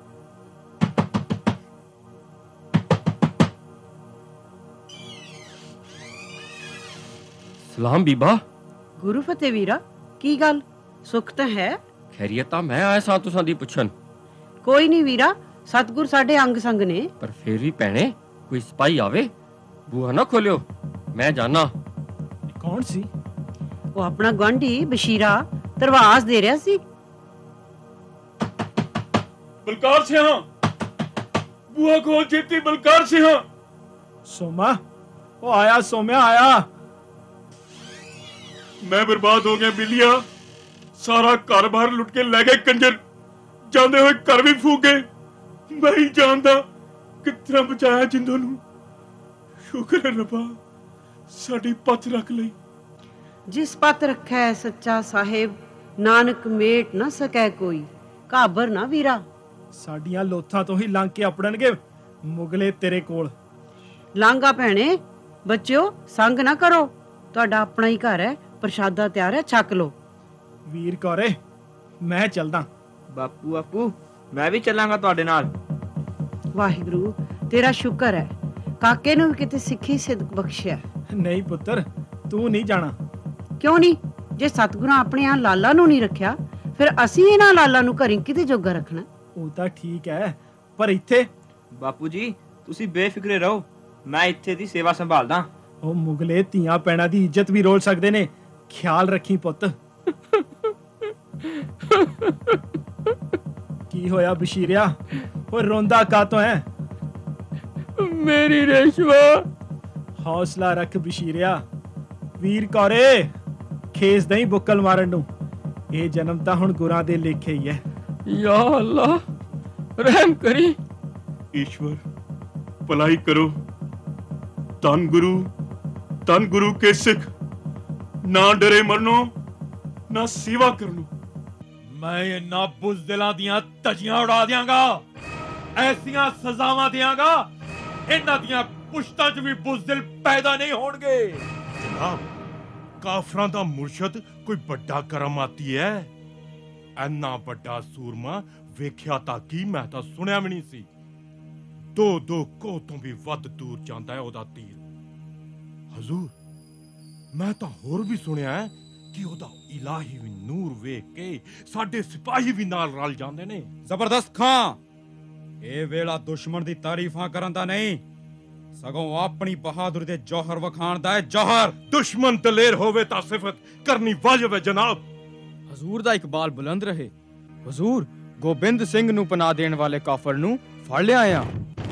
ਸਲਾਮ ਬੀਬਾ। ਗੁਰੂ ਫਤਿਹ ਵੀਰਾ, ਕੀ ਗੱਲ? ਸੁੱਖ ਤਾਂ ਹੈ? ਖੈਰੀਅਤ ਤਾਂ ਮੈਂ ਆਇਆ ਸਾਂ ਤੁਸਾਂ ਦੀ ਪੁੱਛਣ। ਕੋਈ ਨਹੀਂ ਵੀਰਾ, ਸਤਗੁਰ ਸਾਡੇ ਅੰਗ ਸੰਗ ਨੇ। ਪਰ ਫੇਰ ਵੀ ਭੈਣੇ ਕੋਈ ਸਿਪਾਹੀ ਆਵੇ, ਬੂਹਾ ਨਾ ਖੋਲਿਓ, ਮੈਂ ਜਾਣਾ। ਕੌਣ ਸੀ? ਉਹ ਆਪਣਾ ਗੁਆਂਢੀ ਬਸ਼ੀਰਾ ਤਰਵਾਸ ਦੇ ਰਿਹਾ ਸੀ। ਬਲਕਾਰ ਸਿਆਂ, ਬੂਹਾ ਖੋਲ ਛੇਤੀ ਬਲਕਾਰ ਸਿਆਂ। ਸੋਮਾ, ਉਹ ਆਇਆ ਸੋਮਿਆ ਆਇਆ। ਮੈਂ ਬਰਬਾਦ ਹੋ ਗਿਆ ਬਿੱਲੀਆ, ਸਾਰਾ ਘਰ ਬਾਹਰ ਲੁੱਟ ਕੇ ਲੈ ਗਏ ਕੰਜਰ, ਜਾਂਦੇ ਹੋਏ ਘਰ ਵੀ ਫੂਕ ਗਏ। ਮੈਂ ਹੀ ਜਾਣਦਾ ਕਿਤਨਾ ਬਚਾਇਆ ਜਿੰਦੋਂ ਨੂੰ। ਸ਼ੁਕਰ ਹੈ ਰੱਬਾ, ਸਾਡੀ ਪੱਤ ਰੱਖ ਲਈ। ਜਿਸ ਪਤ ਰੱਖੈ ਸੱਚਾ ਸਾਹਿਬ, ਨਾਨਕ ਮੇਟ ਨਾ ਸਕੈ ਕੋਈ। ਘਾਬਰ ਨਾ ਵੀਰਾ, ਸਾਡੀਆਂ ਲੋਥਾਂ ਤੋਂ ਹੀ ਲੰਘ ਕੇ ਆਪੜਨਗੇ ਮੁਗਲੇ ਤੇਰੇ ਕੋਲ। ਲਾਂਗਾ ਭੈਣੇ, ਬੱਚਿਓ ਸੰਗ ਨਾ ਕਰੋ, ਤੁਹਾਡਾ ਆਪਣਾ ਹੀ ਘਰ ਹੈ, ਪ੍ਰਸ਼ਾਦਾ ਤਿਆਰ ਹੈ, ਛਕ ਲੋ। ਵੀਰ ਕੌਰੇ, ਮੈਂ ਚੱਲਦਾ। ਬਾਪੂ ਆਪੂ, ਮੈਂ ਵੀ ਚੱਲਾਂਗਾ ਤੁਹਾਡੇ ਨਾਲ। ਵਾਹਿਗੁਰੂ ਤੇਰਾ ਸ਼ੁਕਰ ਹੈ, ਕਾਕੇ ਨੂੰ ਵੀ ਕਿਤੇ ਸਿੱਖੀ ਸਿਦਕ ਬਖਸ਼ਿਆ। ਨਹੀਂ ਪੁੱਤਰ, ਤੂੰ ਨਹੀਂ ਜਾਣਾ। ਕਿਉਂ ਨਹੀਂ? ਜੇ ਸਤਿਗੁਰਾਂ ਆਪਣੇ ਆ ਲਾਲਾ ਨੂੰ ਨਹੀਂ ਰੱਖਿਆ, ਫਿਰ ਅਸੀਂ ਇਹਨਾਂ ਲਾਲਾ ਨੂੰ ਘਰੀ ਕਿਤੇ ਜੋਗਾ ਰੱਖਣਾ? ਉਹ ਤਾਂ ਠੀਕ ਹੈ, ਪਰ ਇੱਥੇ? ਬਾਪੂ ਜੀ ਤੁਸੀਂ ਬੇਫਿਕਰੇ ਰਹੋ, ਮੈਂ ਇੱਥੇ ਦੀ ਸੇਵਾ ਸੰਭਾਲਦਾ। ਉਹ ਮੁਗਲੇ ਧੀਆਂ ਪੈਣਾ ਦੀ ਇੱਜ਼ਤ ਵੀ ਰੋਲ ਸਕਦੇ ਨੇ, ਖਿਆਲ ਰੱਖੀ ਪੁੱਤ। ਕੀ ਹੋਇਆ ਬਸ਼ੀਰਿਆ? ਉਹ ਰੋਂਦਾ ਕਾਤੋਂ ਹੈ? ਮੇਰੀ ਰੇਸ਼ਮਾ। ਹੌਸਲਾ ਰੱਖ ਬਸ਼ੀਰਿਆ। ਵੀਰ ਕੌਰੇ, ਖੇਸ ਦਈ ਬੁੱਕਲ ਮਾਰਨ ਨੂੰ। ਇਹ ਜਨਮ ਤਾਂ ਹੁਣ ਗੁਰਾਂ ਦੇ ਲੇਖੇ ਹੀ ਹੈ। ਯਾ ਅੱਲਾ, ਰਹਿਮ ਕਰੀ। ਈਸ਼ਵਰ ਭਲਾਈ ਕਰੋ। ਧੰਨ ਗੁਰੂ, ਧੰਨ ਗੁਰੂ ਕੇ ਸਿੱਖ, ਨਾ ਡਰੇ ਮਰਨੋਂ, ਨਾ ਸੇਵਾ ਕਰਨੋਂ। ਮੈਂ ਇਹਨਾਂ ਬੁਜ਼ਦਿਲਾਂ ਦੀਆਂ ਧਜੀਆਂ ਉਡਾ ਦਿਆਂਗਾ, ਐਸੀਆਂ ਸਜ਼ਾਵਾਂ ਦਿਆਂਗਾ, ਇਹਨਾਂ ਦੀਆਂ ਪੁਸ਼ਤਾਂ 'ਚ ਵੀ ਬੁਜ਼ਦਿਲ ਪੈਦਾ ਨਹੀਂ ਹੋਣਗੇ। ਜਨਾਬ, ਕਾਫਰਾਂ ਦਾ ਮੁਰਸ਼ਦ ਕੋਈ ਵੱਡਾ ਕਰਮਾਤੀ ਹੈ। ਐਨਾ ਵੱਡਾ ਸੂਰਮਾ ਵੇਖਿਆ ਤਾਂ ਕੀ, ਮੈਂ ਤਾਂ ਸੁਣਿਆ ਵੀ ਨਹੀਂ ਸੀ। ਦੋ ਦੋ ਕੋਹ ਤੋਂ ਵੀ ਵੱਧ ਦੂਰ ਜਾਂਦਾ ਹੈ ਉਹਦਾ ਤੀਰ। ਹਜ਼ੂਰ, ਮੈਂ ਤਾਂ ਹੋਰ ਵੀ ਸੁਣਿਆ ਹੈ ਕਿ ਉਹਦਾ ਇਲਾਹੀ ਵੀ ਨੂਰ ਵੇਖ ਕੇ ਸਾਡੇ ਸਿਪਾਹੀ ਵੀ ਨਾਲ ਰਲ ਜਾਂਦੇ ਨੇ। ਜ਼ਬਰਦਸਤ ਖਾਂ, ਇਹ ਵੇਲਾ ਦੁਸ਼ਮਣ ਦੀ ਤਾਰੀਫਾਂ ਕਰਨ ਦਾ ਨਹੀਂ, ਸਗੋਂ ਆਪਣੀ ਬਹਾਦੁਰੀ ਦੇ ਜੌਹਰ ਵਖਾਣ ਦਾ ਹੈ। ਜੌਹਰ ਦੁਸ਼ਮਣ ਦਲੇਰ ਹੋਵੇ ਤਾਂ ਸਿਫਤ ਕਰਨੀ ਵਾਜਬ ਹੈ ਜਨਾਬ। ਹਜ਼ੂਰ ਦਾ ਇਕਬਾਲ ਬੁਲੰਦ ਰਹੇ। ਹਜ਼ੂਰ, ਗੋਬਿੰਦ ਸਿੰਘ ਨੂੰ ਪਨਾਹ ਦੇਣ ਵਾਲੇ ਕਾਫਰ ਨੂੰ ਫੜ ਲਿਆ ਆ।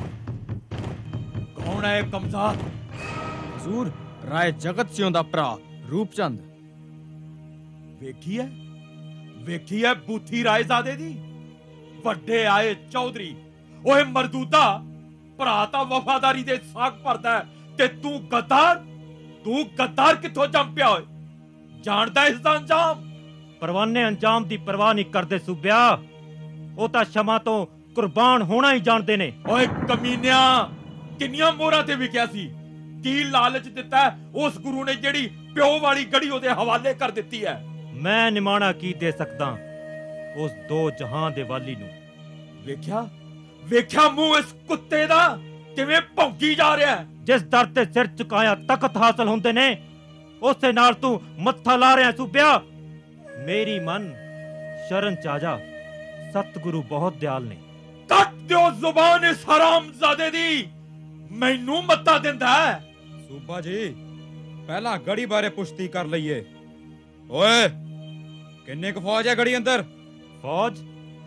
ਕੌਣ ਹੈ ਕਮਜ਼ਾਰ? ਹਜ਼ੂਰ, ਰਾਏ ਜਗਤ ਸਿਉਂ ਦਾ ਭਰਾ ਰੂਪਚੰਦ। ਵੇਖੀ ਹੈ, ਵੇਖੀ ਹੈ ਬੂਥੀ ਰਾਏਜ਼ਾਦੇ ਦੀ। ਵੱਡੇ ਆਏ ਚੌਧਰੀ। ਓਏ ਮਰਦੂਦਾ, ਭਰਾ ਤਾਂ ਵਫਾਦਾਰੀ ਦੇ ਸਾਗ ਭਰਦਾ ਤੇ ਤੂੰ ਗੱਦਾਰ, ਤੂੰ ਗੱਦਾਰ ਕਿੱਥੋਂ ਜੰਮ ਪਿਆ ਓਏ? ਜਾਣਦਾ ਇਸ ਦਾ ਅੰਜਾਮ? ਪਰਵਾਨੇ ਅੰਜਾਮ ਦੀ ਪਰਵਾਹ ਨਹੀਂ ਕਰਦੇ ਸੂਬਿਆ, ਉਹ ਤਾਂ ਸ਼ਮਾ ਤੋਂ ਕੁਰਬਾਨ ਹੋਣਾ ਹੀ ਜਾਣਦੇ ਨੇ। ਓਏ ਕਮੀਨਿਆ, ਕਿੰਨੀਆਂ ਮੋਹਰਾਂ ਤੇ ਵਿਕਿਆ ਸੀ। ਕੀ ਲਾਲਚ ਦਿੱਤਾ ਉਸ ਗੁਰੂ ਨੇ ਜਿਹੜੀ ਪਿਓ ਵਾਲੀ ਗੜੀ ਉਹਦੇ ਹਵਾਲੇ ਕਰ ਦਿੱਤੀ ਹੈ? ਮੈਂ ਨਿਮਾਣਾ ਕੀ ਦੇ ਸਕਦਾ ਉਸ ਦੋ ਜਹਾਂ ਦੇ ਵਾਲੀ ਨੂੰ। ਵੇਖਿਆ, ਵੇਖਿਆ ਮੂੰਹ ਇਸ ਕੁੱਤੇ ਦਾ ਕਿਵੇਂ ਭੌਂਕੀ ਜਾ ਰਿਹਾ ਹੈ। ਜਿਸ ਦਰ ਤੇ ਸਿਰ ਝੁਕਾਇਆ ਤਖਤ ਹਾਸਲ ਹੁੰਦੇ ਨੇ, ਉਸੇ ਨਾਲ ਤੂੰ ਮੱਥਾ ਲਾ ਰਿਹਾ ਸੂਬਿਆ। ਮੇਰੀ ਮਨ ਸ਼ਰਨ ਚ ਆ ਜਾ, ਸਤਿਗੁਰੂ ਬਹੁਤ ਦਿਆਲ ਨੇ। ਕੱਟ ਦਿਓ ਜ਼ੁਬਾਨ ਇਸ ਹਰਾਮਜ਼ਾਦੇ ਦੀ, ਮੈਨੂੰ ਮੱਤਾ ਦਿੰਦਾ ਹੈ। ਸੂਬਾ ਜੀ, ਪਹਿਲਾਂ ਗੜੀ ਬਾਰੇ ਪੁਸ਼ਤੀ ਕਰ ਲਈਏ। ਓਏ, ਕਿੰਨੇ ਕੁ ਫੌਜ ਹੈ ਗੜੀ ਅੰਦਰ? ਫੌਜ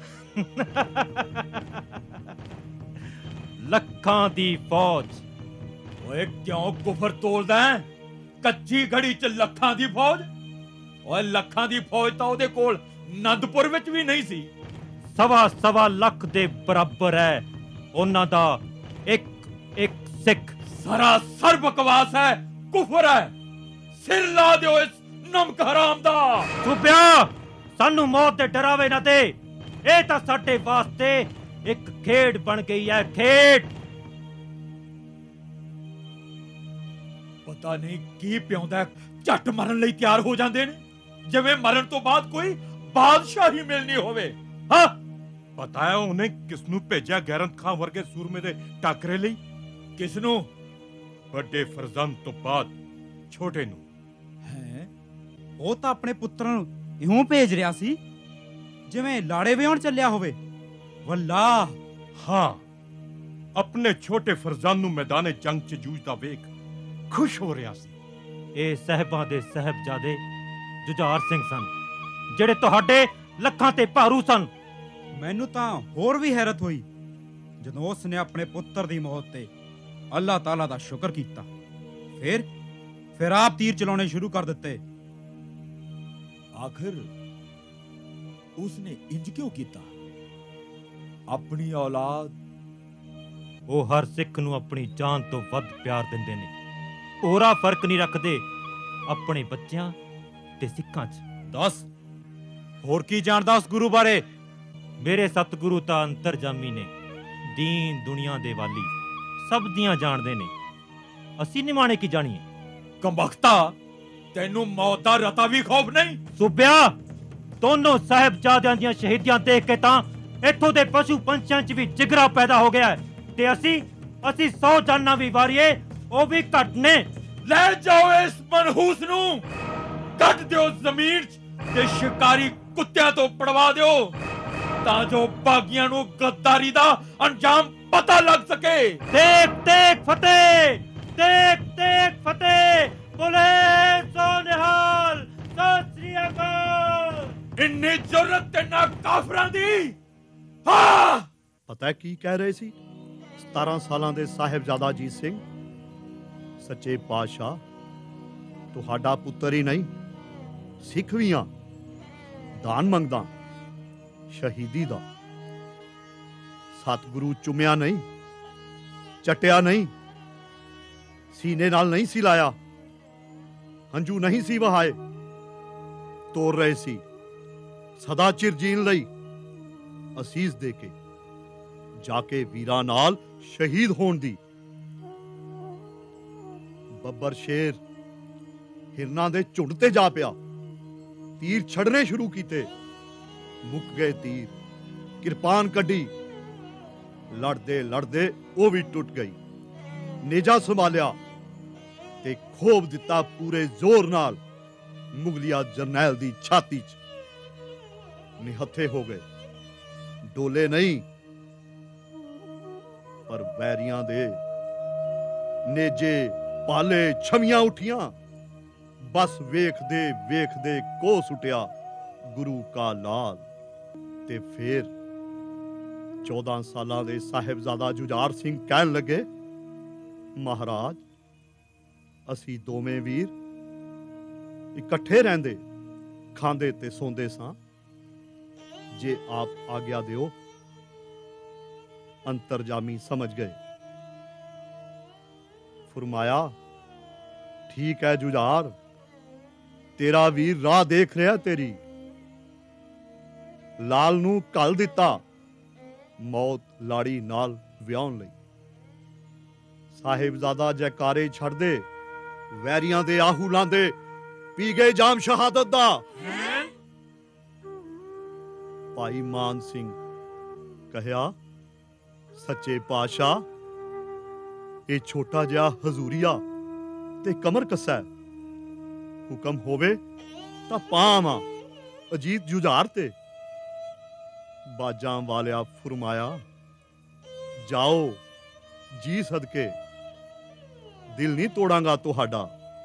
ਲੱਖਾਂ ਦੀ ਫੌਜ। ਓਏ ਕਿਉਂ ਕੁਫਰ ਤੋਲਦਾ ਹੈ? ਕੱਚੀ ਗੜੀ ਚ ਲੱਖਾਂ ਦੀ ਫੌਜ? ਓਏ ਲੱਖਾਂ ਦੀ ਫੌਜ ਤਾਂ ਉਹਦੇ ਕੋਲ ਨੰਦਪੁਰ ਵਿੱਚ ਵੀ ਨਹੀਂ ਸੀ। ਸਵਾ ਸਵਾ ਲੱਖ ਦੇ ਬਰਾਬਰ ਹੈ ਉਹਨਾਂ ਦਾ ਇੱਕ ਇੱਕ ਸਿੱਖ। ਸਰਾਸਰ ਬਕਵਾਸ ਹੈ, ਕੁਫਰ ਹੈ। ਸਿਰ ਲਾ ਦਿਓ ਇਸ ਨਮਕ ਹਰਾਮ ਦਾ। ਸੂਬਿਆ, ਸਾਨੂੰ ਮੌਤ ਦੇ ਡਰਾਵੇ ਨਾ ਦੇ। ਇਹ ਤਾਂ ਸਾਡੇ ਵਾਸਤੇ ਇੱਕ ਖੇਡ ਬਣ ਗਈ ਹੈ, ਖੇਡ। ਪਤਾ ਨਹੀਂ ਕੀ ਪਿਆਉਂਦਾ, ਝੱਟ ਮਰਨ ਲਈ ਤਿਆਰ ਹੋ ਜਾਂਦੇ ਨੇ, ਜਿਵੇਂ ਮਰਨ ਤੋਂ ਬਾਅਦ ਕੋਈ ਬਾਦਸ਼ਾਹੀ ਮਿਲਣੀ ਹੋਵੇ। ਹਾਂ, ਪਤਾ ਹੈ ਉਹਨੇ ਕਿਸ ਨੂੰ ਭੇਜਿਆ ਗੈਰੰਤ ਖਾਨ ਵਰਗੇ ਸੂਰਮੇ ਦੇ ਟਾਕਰੇ ਲਈ? ਕਿਸ ਨੂੰ? ਵੱਡੇ ਫਰਜ਼ੰਦ ਤੋਂ ਬਾਅਦ ਛੋਟੇ ਨੂੰ। ਹੈ, ਉਹ ਤਾਂ ਆਪਣੇ ਪੁੱਤਰਾਂ ਨੂੰ ਇਉਂ ਭੇਜ ਰਿਹਾ ਸੀ ਜਿਵੇਂ ਲਾੜੇ ਵਿਆਹਣ ਚੱਲਿਆ ਹੋਵੇ। ਵੱਲਾ ਹਾਂ, ਆਪਣੇ ਛੋਟੇ ਫਰਜ਼ਾਨ ਨੂੰ ਮੈਦਾਨੇ ਜੰਗ 'ਚ ਜੂਝਦਾ ਵੇਖ ਖੁਸ਼ ਹੋ ਰਿਹਾ ਸੀ। ਇਹ ਸਾਹਿਬਾਂ ਦੇ ਸਾਹਿਬਜ਼ਾਦੇ ਜੁਝਾਰ ਸਿੰਘ ਸਨ, ਜਿਹੜੇ ਤੁਹਾਡੇ ਲੱਖਾਂ ਤੇ ਭਾਰੂ ਸਨ। ਮੈਨੂੰ ਤਾਂ ਹੋਰ ਵੀ ਹੈਰਤ ਹੋਈ ਜਦੋਂ ਉਸ ਨੇ ਆਪਣੇ ਪੁੱਤਰ ਦੀ ਮੌਤ ਤੇ ਅੱਲਾਹ ਤਾਲਾ ਦਾ ਸ਼ੁਕਰ ਕੀਤਾ। ਫਿਰ ਫਿਰ ਆਪ ਤੀਰ ਚਲਾਉਣੇ ਸ਼ੁਰੂ ਕਰ ਦਿੱਤੇ। आखिर उसने इंज क्यों कीता? अपनी औलाद ਉਹ ਹਰ ਸਿੱਖ ਨੂੰ ਆਪਣੀ ਜਾਨ ਤੋਂ ਵੱਧ ਪਿਆਰ ਦਿੰਦੇ ਨੇ। ਉਹਰਾ ਫਰਕ ਨਹੀਂ ਰੱਖਦੇ ਆਪਣੇ ਬੱਚਿਆਂ ਤੇ ਸਿੱਖਾਂ 'ਚ। ਦੱਸ ਹੋਰ ਕੀ ਜਾਣਦਾ ਉਸ ਗੁਰੂ ਬਾਰੇ? ਮੇਰੇ ਸਤਿਗੁਰੂ ਤਾਂ ਅੰਤਰਜਾਮੀ ਨੇ, ਦੀਨ ਦੁਨੀਆ ਦੇ ਵਾਲੀ, ਸਭ ਦੀਆਂ ਜਾਣਦੇ ਨੇ। ਅਸੀਂ ਨਿਮਾਣੇ ਕੀ ਜਾਣੀਏ? ਕੰਬਖਤਾ, ਤੈਨੂੰ ਮੌਤ ਦਾ ਰਤਾ ਵੀ ਖੌਫ ਨਹੀਂ? ਸੁਬਿਆ, ਦੋਨੋਂ ਸਾਹਿਬਜ਼ਾਦਿਆਂ ਦੀਆਂ ਸ਼ਹੀਦੀਆਂ ਦੇਖ ਕੇ ਤਾਂ ਇੱਥੋਂ ਦੇ ਪਸ਼ੂ ਪੰਛੀਆਂ 'ਚ ਵੀ ਜਿਗਰਾ ਪੈਦਾ ਹੋ ਗਿਆ ਹੈ। ਤੇ ਅਸੀਂ ਅਸੀਂ ਸੌ ਜਾਨਾਂ ਵੀ ਵਾਰੀਏ, ਉਹ ਵੀ ਘੱਟ ਨੇ। ਲੈ ਜਾਓ ਇਸ ਮਨਹੂਸ ਨੂੰ, ਕੱਢ ਦਿਓ ਜ਼ਮੀਨ 'ਚ ਤੇ ਸ਼ਿਕਾਰੀ ਕੁੱਤਿਆਂ ਤੋਂ ਪੜਵਾ ਦਿਓ, ਤਾਂ ਜੋ ਬਾਗੀਆਂ ਨੂੰ ਗੱਦਾਰੀ ਦਾ ਅੰਜਾਮ ਪਤਾ ਲੱਗ ਸਕੇ। ਦੇਖ ਦੇਖ ਫਤਿਹ, ਦੇਖ ਦੇਖ ਫਤਿਹ, ਬੋਲੇ ਸੋ ਨਿਹਾਲ, ਸਤਿ ਸ੍ਰੀ ਅਕਾਲ। ਇੰਨੀ ਜ਼ਰੂਰਤ ਤੇ ਨਾ ਕਾਫਰਾਂ ਦੀ। ਹਾਂ, ਪਤਾ ਕੀ ਕਹਿ ਰਹੇ ਸੀ ਸਤਾਰਾਂ ਸਾਲਾਂ ਦੇ ਸਾਹਿਬਜ਼ਾਦਾ ਅਜੀਤ ਸਿੰਘ? ਸੱਚੇ ਪਾਤਸ਼ਾਹ ਤੁਹਾਡਾ ਪੁੱਤਰ ਹੀ ਨਹੀਂ, ਸਿੱਖ ਵੀ ਆ, ਦਾਨ ਮੰਗਦਾ, ਸ਼ਹੀਦੀ ਦਾ। ਸਤਿਗੁਰੂ ਚੁੰਮਿਆ ਨਹੀਂ, ਚਟਿਆ ਨਹੀਂ, ਸੀਨੇ ਨਾਲ ਨਹੀਂ ਸੀ ਲਾਇਆ, ਹੰਝੂ ਨਹੀਂ ਸੀ ਵਹਾਏ, ਤੋਰ ਰਹੇ ਸੀ ਸਦਾ ਚਿਰ ਜੀਣ ਲਈ ਅਸੀਸ ਦੇ ਕੇ, ਜਾ ਕੇ ਵੀਰਾਂ ਨਾਲ ਸ਼ਹੀਦ ਹੋਣ ਦੀ। ਬੱਬਰ ਸ਼ੇਰ ਹਿਰਨਾਂ ਦੇ ਝੁੰਡ ਤੇ ਜਾ ਪਿਆ, ਤੀਰ ਛੜਨੇ ਸ਼ੁਰੂ ਕੀਤੇ, ਮੁੱਕ ਗਏ ਤੀਰ, ਕਿਰਪਾਨ ਕੱਢੀ, ਲੜਦੇ ਲੜਦੇ ਉਹ ਵੀ ਟੁੱਟ ਗਈ। ਨੇਜਾ ਸੰਭਾਲਿਆ ਤੇ ਖੋਬ ਦਿੱਤਾ ਪੂਰੇ ਜ਼ੋਰ ਨਾਲ ਮੁਗਲਿਆ ਜਰਨੈਲ ਦੀ ਛਾਤੀ 'ਚ। ਨਿਹੱਥੇ ਹੋ ਗਏ, ਡੋਲੇ ਨਹੀਂ, ਪਰ ਵੈਰੀਆਂ ਦੇ ਨੇਜੇ ਪਾਲੇ ਛਮੀਆਂ ਉੱਠੀਆਂ। ਬਸ ਵੇਖਦੇ ਵੇਖਦੇ ਕੋ ਸੁਟਿਆ ਗੁਰੂ ਕਾ ਲਾਲ। ਤੇ ਫਿਰ ਚੌਦਾਂ ਸਾਲਾਂ ਦੇ ਸਾਹਿਬਜ਼ਾਦਾ ਜੁਝਾਰ ਸਿੰਘ ਕਹਿਣ ਲੱਗੇ, ਮਹਾਰਾਜ ਅਸੀਂ ਦੋਵੇਂ ਵੀਰ ਇਕੱਠੇ ਰਹਿੰਦੇ, ਖਾਂਦੇ ਤੇ ਸੌਂਦੇ ਸਾਂ, ਜੇ ਆਪ ਆਗਿਆ ਦਿਓ। ਅੰਤਰਜਾਮੀ ਸਮਝ ਗਏ, ਫਰਮਾਇਆ ਠੀਕ ਹੈ ਜੁਝਾਰ, ਤੇਰਾ ਵੀਰ ਰਾਹ ਦੇਖ ਰਿਹਾ ਤੇਰੀ। ਲਾਲ ਨੂੰ ਘੱਲ ਦਿੱਤਾ ਮੌਤ ਲਾੜੀ ਨਾਲ ਵਿਆਹਣ ਲਈ। ਸਾਹਿਬਜ਼ਾਦਾ ਜੈਕਾਰੇ ਛੱਡਦੇ, ਵੈਰੀਆਂ ਦੇ ਆਹੂ ਲਾਂਦੇ, ਪੀ ਗਏ ਜਾਮ ਸ਼ਹਾਦਤ ਦਾ। ਭਾਈ ਮਾਨ ਸਿੰਘ ਕਹਿਆ, ਸੱਚੇ ਪਾਤਸ਼ਾਹ ਇਹ ਛੋਟਾ ਜਿਹਾ ਹਜ਼ੂਰੀਆ ਤੇ ਕਮਰ ਕੱਸਾ, ਹੁਕਮ ਹੋਵੇ ਤਾਂ ਪਾਵਾਂ ਅਜੀਤ ਜੁਝਾਰ ਤੇ। ਬਾਜਾਂ ਵਾਲਿਆ ਫਰਮਾਇਆ, ਜਾਓ ਜੀ ਸਦਕੇ, ਦਿਲ ਨਹੀਂ ਤੋੜਾਂਗਾ ਤੁਹਾਡਾ,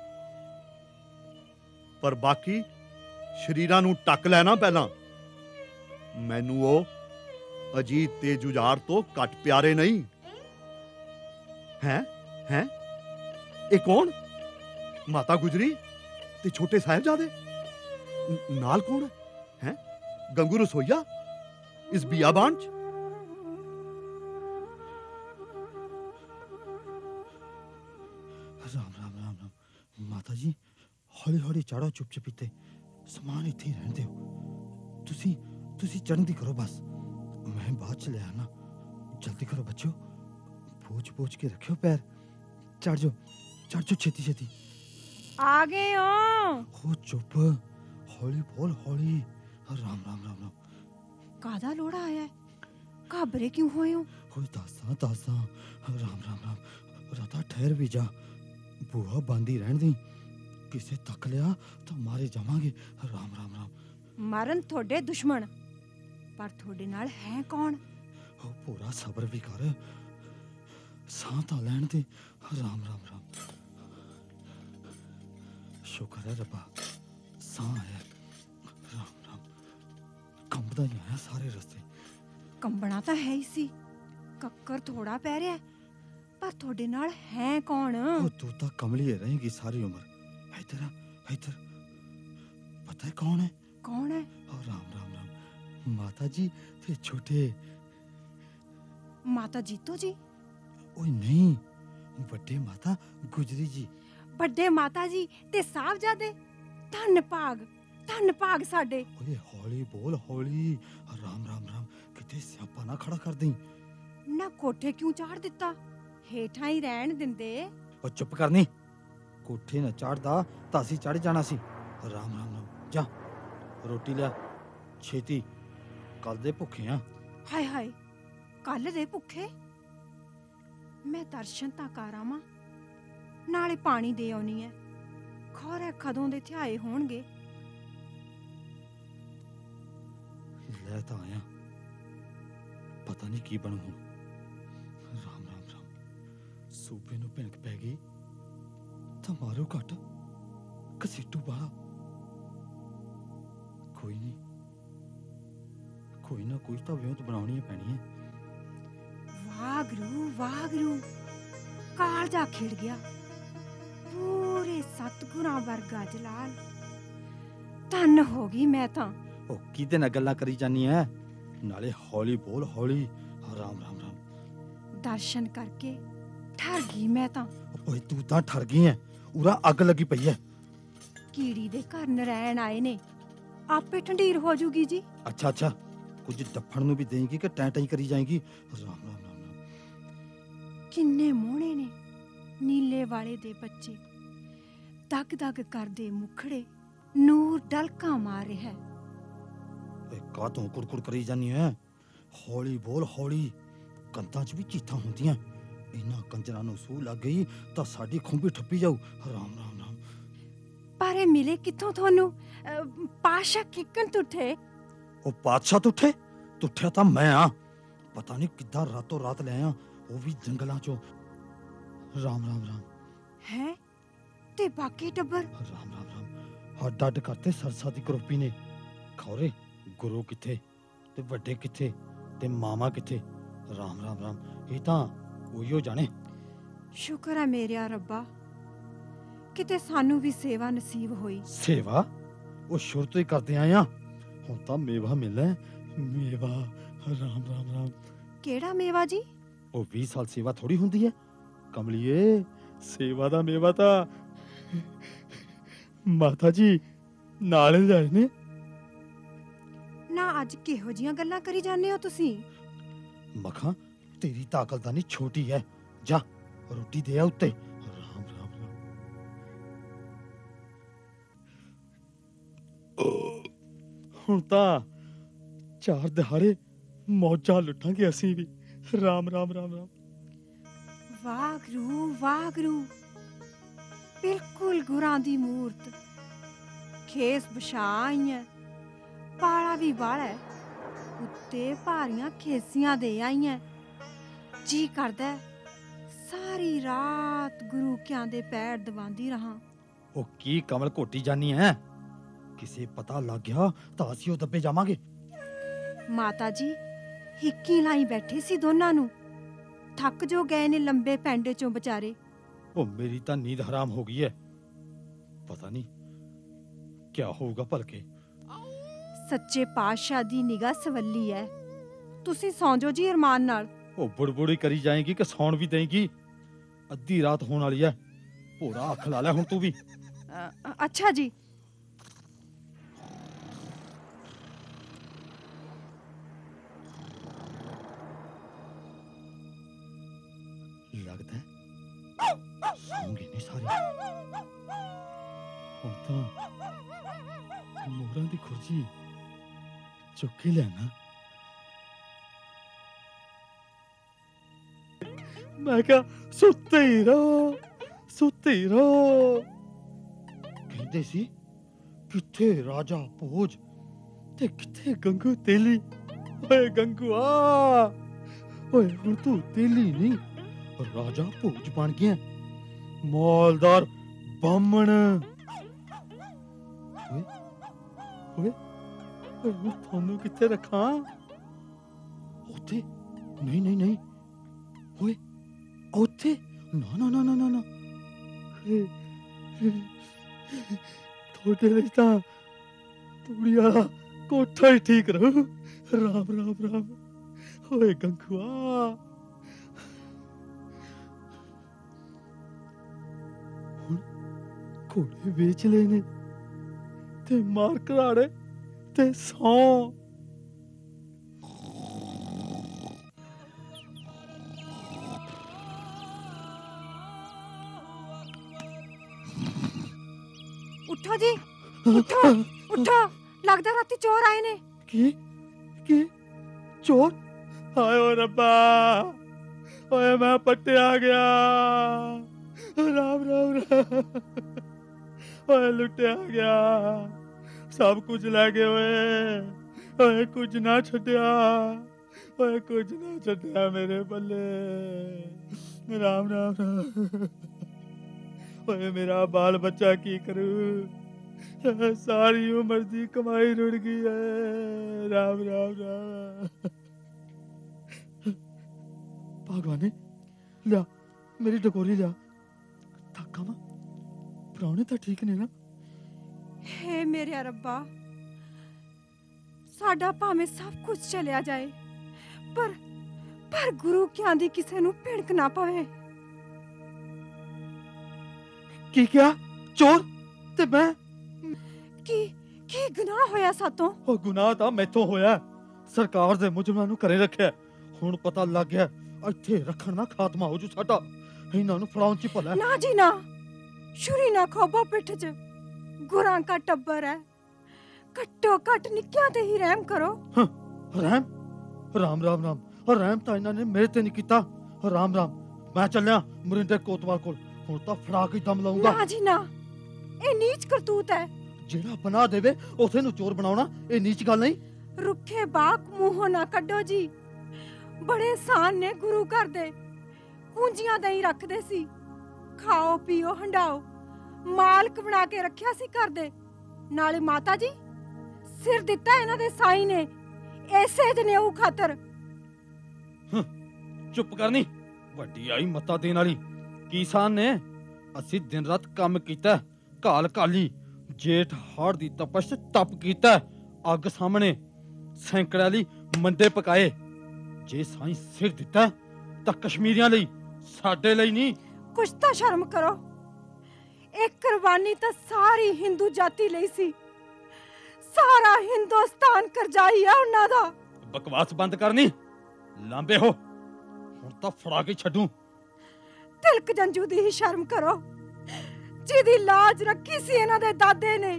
ਪਰ ਬਾਕੀ ਸ਼ਰੀਰਾਂ ਨੂੰ ਟੱਕ ਲੈਣਾ ਪਹਿਲਾਂ। ਮੈਨੂੰ ਉਹ ਅਜੀਤ ਤੇ ਜੁਝਾਰ ਤੋਂ ਘੱਟ ਪਿਆਰੇ ਨਹੀਂ। ਹੈ ਹੈ ਇਹ ਕੌਣ? ਮਾਤਾ ਗੁਜਰੀ ਤੇ ਛੋਟੇ ਸਾਹਿਬਜ਼ਾਦੇ ਨਾਲ ਕੌਣ ਹੈ? ਗੰਗੂ ਰਸੋਈਆ ਇਸ ਬਿਆਬਾਨ 'ਚ? ਰਾਮ ਰਾਮ ਰਾਮ ਰਾਮ। ਮਾਤਾ ਜੀ ਹੌਲੀ ਹੌਲੀ ਚੜੋ, ਚੁੱਪ ਚੁਪੀਤੇ, ਸਮਾਨ ਇੱਥੇ ਹੀ ਰਹਿਣ ਦਿਓ। ਤੁਸੀਂ ਤੁਸੀਂ ਚੜ੍ਹਨ ਦੀ ਕਰੋ ਬਸ, ਮੈਂ ਬਾਅਦ ਚ ਲੈ ਆਣਾ। ਜਲਦੀ ਕਰੋ ਬੱਚਿਓ, ਪੋਚ ਪੋਚ ਕੇ ਰੱਖਿਓ ਪੈਰ। ਚੜ ਜਾਓ ਚੜ ਜਾਓ ਛੇਤੀ ਛੇਤੀ। ਆ ਗਏ ਹੋ? ਹੋ ਚੁੱਪ, ਹੌਲੀ ਬੋਲ ਹੌਲੀ। ਰਾਮ ਰਾਮ ਰਾਮ ਰਾਮ। ਕਾਹਦਾ ਲੋੜਾ ਆਇਆ ਹੈ? ਘਾਬਰੇ ਕਿਉਂ ਹੋਏ ਹੋ? ਹੋਏ ਦੱਸਾਂ ਦੱਸਾਂ। ਰਾਮ ਰਾਮ ਰਾਮ। ਰਾਤਾ ਠਹਿਰ ਵੀ ਜਾ, ਬੂਹਾ ਬੰਦੀ ਰਹਿਣ ਦੀ, ਕਿਸੇ ਤੱਕ ਲਿਆ ਤਾਂ ਮਾਰੇ ਜਾਵਾਂਗੇ। ਰਾਮ ਰਾਮ ਰਾਮ। ਮਾਰਨ ਤੁਹਾਡੇ ਦੁਸ਼ਮਣ, ਪਰ ਤੁਹਾਡੇ ਨਾਲ ਹੈ ਕੌਣ? ਉਹ ਪੂਰਾ ਸਬਰ ਵੀ ਕਰ, ਸਾਹ ਤਾਂ ਲੈਣ ਦੇ। ਰਾਮ ਰਾਮ ਰਾਮ, ਸ਼ੁਕਰ ਹੈ ਰੱਬਾ ਸਾਹ ਆਇਆ। ਰਾਮ ਰਾਮ, ਕੰਬਦਾ ਹੀ ਆਇਆ ਸਾਰੇ ਰਸਤੇ। ਕੰਬਣਾ ਤਾਂ ਹੈ ਹੀ ਸੀ, ਕੱਕਰ ਥੋੜਾ ਪੈ ਰਿਹਾ, ਪਰ ਤੁਹਾਡੇ ਨਾਲ ਹੈ ਕੌਣ? ਉਹ ਤੂੰ ਤਾਂ ਕਮਲੀ ਰਹੇਗੀ ਸਾਰੀ ਉਮਰ। ਇੱਧਰ ਆ, ਇੱਧਰ। ਪਤਾ ਹੈ ਕੌਣ ਹੈ? ਕੌਣ ਹੈ? ਉਹ ਰਾਮ ਰਾਮ ਰਾਮ, ਮਾਤਾ ਜੀ ਤੇ ਛੋਟੇ। ਮਾਤਾ ਜੀਤੋ ਜੀ? ਓਏ ਨਹੀਂ, ਵੱਡੇ ਮਾਤਾ ਗੁਜਰੀ ਜੀ। ਵੱਡੇ ਮਾਤਾ ਜੀ ਤੇ ਸਾਹਿਬਜ਼ਾਦੇ? ਧੰਨ ਭਾਗ, ਧੰਨ ਭਾਗ ਸਾਡੇ। ਓਏ ਹੌਲੀ ਬੋਲ, ਹੌਲੀ। ਰਾਮ ਰਾਮ ਰਾਮ, ਕਿਤੇ ਸਿਆਪਾ ਨਾ ਖੜਾ ਕਰ ਦੇਈਂ। ਨਾ ਕੋਠੇ ਕਿਉਂ ਚਾੜ ਦਿੱਤਾ? ਹੇਠਾਂ ਹੀ ਰਹਿਣ ਦਿੰਦੇ। ਉਹ ਚੁੱਪ ਕਰਨੀ, ਕੋਠੇ ਨਾ ਚੜਦਾ ਤਾਂ ਅਸੀਂ ਚੜ ਜਾਣਾ ਸੀ। ਰਾਮ ਰਾਮ ਰਾਮ, ਜਾ ਰੋਟੀ ਲਿਆ ਛੇਤੀ, ਕੱਲ ਦੇ ਭੁੱਖੇ ਆ। ਹਾਏ ਹਾਏ, ਕੱਲ ਦੇ ਭੁੱਖੇ? ਮੈਂ ਦਰਸ਼ਨ ਤਾਂ ਕਰ ਆਵਾਂ, ਨਾਲੇ ਪਾਣੀ ਦੇ ਆਉਣੀ ਐ। ਖੌਰੇ ਕਦੋਂ ਦੇ ਥਿਆਏ ਹੋਣਗੇ। ਲੈ ਤਾਂ ਆਇਆ, ਪਤਾ ਨਹੀਂ ਕੀ ਬਣੂ ਹੁਣ। ਰਾਮ ਰਾਮ ਰਾਮ, ਸੂਬੇ ਨੂੰ ਭਿਣਕ ਪੈ ਗਈ ਤਾਂ ਮਾਰੋ ਘੱਟ, ਕਸੀਟੂ ਬਾਲਾ। ਕੋਈ ਨਹੀਂ, ਕੋਈ ਨਾ ਕੋਈ ਤਾਂ ਵਿਉਂਤ ਬਣਾਉਣੀ ਪੈਣੀ ਹੈ। ਵਾਗਰੂ ਵਾਗਰੂ, ਕਾਲਜਾ ਖਿੜ ਗਿਆ। ਪੂਰੇ ਸਤਿਗੁਰਾਂ ਵਰਗਾ ਜਲਾਲ। ਧੰਨ ਹੋ ਗਈ ਮੈਂ ਤਾਂ। ਉਹ ਕਿਹਦੇ ਨਾਲ ਗੱਲਾਂ ਕਰੀ ਜਾਨੀ ਐ? ਨਾਲੇ ਹੌਲੀ ਬੋਲ, ਹੌਲੀ। ਰਾਮ ਰਾਮ ਰਾਮ। ਦਰਸ਼ਨ ਕਰਕੇ ਠਰ ਗਈ ਮੈਂ ਤਾਂ। ਓਏ ਤੂੰ ਤਾਂ ਠਰ ਗਈ ਐ, ਉਰਾ ਅੱਗ ਲੱਗੀ ਪਈ ਐ। ਕੀੜੀ ਦੇ ਘਰ ਨਰੈਣ ਆਏ ਨੇ, ਆਪੇ ਠੰਡੀਰ ਹੋ ਜੂਗੀ ਜੀ। ਅੱਛਾ ਅੱਛਾ, ਕੁਝ ਡੱਫਣ ਨੂੰ ਵੀ ਦੇਂਗੀ ਕਿ ਟੈਂ ਟੈਂ ਕਰੀ ਜਾਏਗੀ? ਰਾਮ ਰਾਮ ਰਾਮ। ਕਿੰਨੇ ਮੋਹਣੇ ਨੇ ਨੀਲੇ ਵਾਲੇ ਦੇ ਬੱਚੇ, ਦਗ ਦਗ ਕਰਦੇ ਮੁਖੜੇ, ਨੂਰ ਡਲਕਾ ਮਾਰ ਰਿਹਾ। ਏ ਕਾ ਤੂੰ ਕੁੜਕੁੜ ਕਰੀ ਜਾਨੀ ਐ? ਹੌਲੀ ਬੋਲ, ਹੌਲੀ। ਕੰਤਾਂ 'ਚ ਵੀ ਚੀਥਾਂ ਹੁੰਦੀਆਂ, ਇਹਨਾਂ ਕੰਜਰਾਂ ਨੂੰ ਸੂਹ ਲੱਗ ਗਈ ਤਾਂ ਸਾਡੀ ਖੁੰਬੀ ਠੱਪੀ ਜਾਊ। ਰਾਮ ਰਾਮ ਰਾਮ। ਪਰ ਇਹ ਮਿਲੇ ਕਿੱਥੋਂ ਤੁਹਾਨੂੰ? ਪਾਸ਼ਾ ਕਿੱਕਣ ਤੁਠੇ? ਉਹ ਪਾਤਸ਼ਾਹ ਤੁਠੇ? ਤੁਠਿਆ ਤਾਂ ਮੈਂ ਆ। ਪਤਾ ਨਹੀਂ ਕਿੱਦਾਂ ਰਾਤੋਂ ਰਾਤ ਲੈ ਆ, ਉਹ ਵੀ ਜੰਗਲਾਂ 'ਚੋਂ। ਰਾਮ ਰਾਮ ਰਾਮ। ਹੈ ਤੇ ਬਾਕੀ ਟੱਬਰ? ਰਾਮ ਰਾਮ ਰਾਮ। ਹੱਡ ਅੱਡ ਕਰਤੇ ਸਰਸਾ ਦੀ ਕਰੋਪੀ ਨੇ। ਖੌਰੇ ਗੁਰੂ ਕਿੱਥੇ ਤੇ ਵੱਡੇ ਕਿੱਥੇ ਤੇ ਮਾਮਾ ਕਿੱਥੇ? ਰਾਮ ਰਾਮ ਰਾਮ, ਇਹ ਤਾਂ ਉਹੀਓ ਜਾਣੇ। ਸ਼ੁਕਰ ਹੈ ਮੇਰਿਆ ਰੱਬਾ, ਕਿਤੇ ਸਾਨੂੰ ਵੀ ਸੇਵਾ ਨਸੀਬ ਹੋਈ। ਸੇਵਾ? ਉਹ ਸ਼ੁਰੂ ਤੋਂ ਹੀ ਕਰਦੇ ਆਏ ਆ, ਹੁਣ ਤਾਂ ਮੇਵਾ ਮਿਲਣਾ। ਮੇਵਾ। ਰਾਮ ਰਾਮ ਰਾਮ। ਕਿਹੜਾ ਮੇਵਾ ਜੀ? ਉਹ ਵੀਹ ਸਾਲ ਸੇਵਾ ਥੋੜੀ ਹੁੰਦੀ ਹੈ ਕਮਲੀਏ। ਸੇਵਾ ਦਾ ਮੇਵਾ ਤਾਂ ਮਾਤਾ ਜੀ ਨਾਲ ਲਿਆਏ ਨੇ। ਨਾ ਅੱਜ ਕਿਹੋ ਜੀਆਂ ਗੱਲਾਂ ਕਰੀ ਜਾਂਦੇ ਹੋ ਤੁਸੀਂ? ਮਖਾਂ ਤੇਰੀ ਤਾਂ ਅਕਲਦਾਨੀ ਛੋਟੀ ਹੈ। ਜਾ ਰੋਟੀ ਦੇ ਆ ਉੱਤੇ। ਰਾਮ ਰਾਮ ਰਾਮ। ਹੁਣ ਤਾਂ ਚਾਰ ਦਿਹਾੜੇ ਮੌਜਾਂ ਲੁੱਟਾਂਗੇ ਅਸੀਂ ਵੀ। ਰਾਮ ਰਾਮ ਰਾਮ ਰਾਮ। ਵਾਗਰੂ ਵਾਗਰੂ, ਬਿਲਕੁਲ ਗੁਰਾਂ ਦੀ ਮੂਰਤ। ਖੇਸ ਵਿਛਾ ਆਈਆਂ, ਪਾਲਾ ਵੀ ਵਾਲਾ, ਉੱਤੇ ਭਾਰੀਆਂ ਖੇਸੀਆਂ ਦੇ ਆਈਆਂ। ਜੀ ਕਰਦਾ ਸਾਰੀ ਰਾਤ ਗੁਰੂ ਕਿਆਂ ਦੇ ਪੈਰ ਦਬਾਉਂਦੀ ਰਹਾਂ। ਉਹ ਕੀ ਕਮਲ ਘੋਟੀ ਜਾਨੀ ਹੈ? ਕਿਸੇ ਪਤਾ ਲੱਗ ਗਿਆ ਤਾਂ ਅਸੀਂ ਉਹ ਦੱਬੇ ਜਾਵਾਂਗੇ। ਮਾਤਾ ਜੀ ਹਿੱਕੀ ਲਾਈ ਬੈਠੇ ਸੀ ਦੋਨਾਂ ਨੂੰ, ਥੱਕ ਜੋ ਗਏ ਨੇ ਲੰਬੇ ਪੈਂਡੇ ਚੋਂ ਵਿਚਾਰੇ। ਉਹ ਮੇਰੀ ਤਾਂ ਨੀਂਦ ਹਰਾਮ ਹੋ ਗਈ ਹੈ, ਪਤਾ ਨਹੀਂ ਕਿਆ ਹੋਊਗਾ ਭਲਕੇ। ਸੱਚੇ ਪਾਤਸ਼ਾਹ ਦੀ ਨਿਗਾਹ ਸਵੱਲੀ ਹੈ। ਤੁਸੀਂ ਸੌਂ ਜਾਓ ਜੀ ਅਰਮਾਨ ਨਾਲ। ਉਹ ਬੁੜਬੁੜੀ ਕਰੀ ਜਾਏਗੀ ਕਿ ਸੌਣ ਵੀ ਦੇਂਗੀ? ਅੱਧੀ ਰਾਤ ਹੋਣ ਵਾਲੀ ਹੈ, ਭੋਰਾ ਅੱਖ ਲਾ ਲੈ ਹੁਣ ਤੂੰ ਵੀ। ਅੱਛਾ ਜੀ। ਲੱਗਦਾ ਸੌਂਗੇ ਨਹੀਂ ਸਾਰੇ। ਹੁਣ ਤਾਂ ਮੋਰਾਂ ਦੀ ਖੁਰਜੀ ਚੁੱਕ ਕੇ ਲੈਣਾ। ਮੈਂ ਕਿਹਾ ਸੁੱਤੇ ਹੀ ਰਹੋ, ਸੁੱਤੇ ਹੀ ਰਹੋ। ਕਹਿੰਦੇ ਸੀ ਕਿੱਥੇ ਰਾਜਾ ਭੋਜ ਤੇ ਕਿੱਥੇ ਗੰਗੂ ਤੇਲੀ। ਓਏ ਗੰਗੂਆ ਓਏ ਹੁਣ ਤੂੰ ਤੇਲੀ ਨਹੀਂ ਰਾਜਾ ਭੋਜ ਬਣ ਗਿਆ ਮੌਲਦਾਰ ਬਾਹਮਣ ਓਏ ਓਏ ਓਏ ਹੁਣ ਤੁਹਾਨੂੰ ਕਿੱਥੇ ਰੱਖਾਂ ਉੱਥੇ ਨਹੀਂ ਨਹੀਂ ਨਹੀਂ ਓਏ ਉੱਥੇ ਨਾ ਨਾ ਨਾ ਨਾ ਨਾ ਨਾ ਤੁਹਾਡੇ ਲਈ ਤਾਂ ਤੂੜੀ ਵਾਲਾ ਕੋਠਾ ਹੀ ਠੀਕ ਰਹੂ ਰਾਮ ਰਾਮ ਰਾਮ ਓਏ ਗੰਗੂਆ ਹੁਣ ਘੋੜੇ ਵੇਚ ਲਏ ਨੇ ਤੇ ਮਾਰ ਘਰਾੜੇ ਤੇ ਸੌ उठो जी उठो उठो लगदा राती चोर आए ने की की चोर हाय ओ रब्बा ओए मैं पट्टे आ गया राम राम राम ओए लुटे आ गया सब कुछ ले गए ओए ओए कुछ ना छड्या ओए कुछ ना छड्या मेरे बल्ले राम राम राम ओए मेरा बाल बच्चा की करूं सारी उम्र दी कमाई रुड़ गई है राम राम राम भगवाने लिया मेरी डकोरी लिया थका वा प्राणे तो ठीक ने ना हे मेरे रब्बा साडा भावें सब कुछ चलिया जाए पर पर गुरु क्या दी किसे नू भिड़क ना पवे की क्या चोर ते मैं की की गुनाह होया सातों ओ गुनाह ਤਾਂ ਮੈਥੋਂ ਹੋਇਆ ਸਰਕਾਰ ਦੇ ਮੁਜਰਮਾਂ ਨੂੰ ਘਰੇ ਰੱਖਿਆ ਹੁਣ ਪਤਾ ਲੱਗ ਗਿਆ ਇੱਥੇ ਰੱਖਣ ਨਾ ਖਾਤਮਾ ਹੋ ਜੂ ਸਾਡਾ ਇਹਨਾਂ ਨੂੰ ਫੜਾਉਣ ਚ ਭਲਾ ਨਾ ਜੀ ਨਾ ਛੁਰੀ ਨਾ ਖੋਬੋ ਪਿੱਠ ਚ ਗੁਰਾਂ ਦਾ ਟੱਬਰ ਹੈ ਘੱਟੋ ਘੱਟ ਨਿੱਕਿਆਂ ਤੇ ਹੀ ਰਹਿਮ ਕਰੋ ਰਹਿਮ ਰਾਮ ਰਾਮ ਰਾਮ ਔਰ ਰਹਿਮ ਤਾਂ ਇਹਨਾਂ ਨੇ ਮੇਰੇ ਤੇ ਨਹੀਂ ਕੀਤਾ ਰਾਮ ਰਾਮ ਮੈਂ ਚੱਲਿਆ ਮਰਿੰਡੇ ਕੋਤਵਾਲ ਕੋਲ ਹੁਣ ਤਾਂ ਫੜਾ ਕੇ ਦਮ ਲਾਉਂਗਾ ਨਾ ਜੀ ਨਾ ਇਹ ਨੀਚ ਕਰਤੂਤ ਹੈ ਜਿਹੜਾ ਬਣਾ ਦੇਵੇ ਉਸੇ ਨੂੰ ਚੋਰ ਬਣਾਉਣਾ ਇਹ ਨੀਚ ਗੱਲ ਨਹੀਂ ਰੁੱਖੇ ਬਾਕ ਮੂੰਹੋਂ ਨਾ ਕੱਢੋ ਜੀ ਬੜੇ ਸਾਨ ਨੇ ਗੁਰੂ ਘਰ ਦੇ ਪੂੰਜੀਆਂ ਦਹੀਂ ਰੱਖਦੇ ਸੀ ਖਾਓ ਪੀਓ ਹੰਡਾਓ ਮਾਲਕ ਬਣਾ ਕੇ ਰੱਖਿਆ ਸੀ ਘਰ ਦੇ ਨਾਲੇ ਮਾਤਾ ਜੀ ਸਿਰ ਦਿੱਤਾ ਇਹਨਾਂ ਦੇ ਸਾਈ ਨੇ ਐਸੇ ਜਨੇਊ ਖਾਤਰ ਚੁੱਪ ਕਰਨੀ ਵੱਡੀ ਆਈ ਮੱਤਾ ਦੇਣ ਵਾਲੀ ਕਿਸਾਨ ਨੇ ਅਸੀਂ ਦਿਨ ਰਾਤ ਕੰਮ ਕੀਤਾ ਕਾਲ ਕਾਲੀ ਜੇਠ ਹਾੜ ਦੀ ਤਪਸ਼ ਤਪ ਕੀਤਾ ਅੱਗ ਸਾਹਮਣੇ ਸੈਂਕੜਿਆਂ ਲਈ ਮੰਦੇ ਪਕਾਏ ਜੇ ਸਾਈਂ ਸਿਰ ਦਿੱਤਾ ਤਾਂ ਕਸ਼ਮੀਰੀਆਂ ਲਈ ਸਾਡੇ ਲਈ ਨਹੀਂ ਕੁਛ ਤਾਂ ਸ਼ਰਮ ਕਰੋ ਇਹ ਕੁਰਬਾਨੀ ਤਾਂ ਸਾਰੀ ਹਿੰਦੂ ਜਾਤੀ ਲਈ ਸੀ ਸਾਰਾ ਹਿੰਦੁਸਤਾਨ ਕਰਜਾਈ ਆ ਉਹਨਾਂ ਦਾ ਬਕਵਾਸ ਬੰਦ ਕਰਨੀ ਲਾਂਬੇ ਹੋ ਹੁਣ ਤਾਂ ਫੜਾ ਕੇ ਛੱਡੂ ਤਿਲਕ ਜੰਜੂ ਦੀ ਹੀ ਸ਼ਰਮ ਕਰੋ ਜਿਹਦੀ ਲਾਜ ਰੱਖੀ ਸੀ ਇਹਨਾਂ ਦੇ ਦਾਦੇ ਨੇ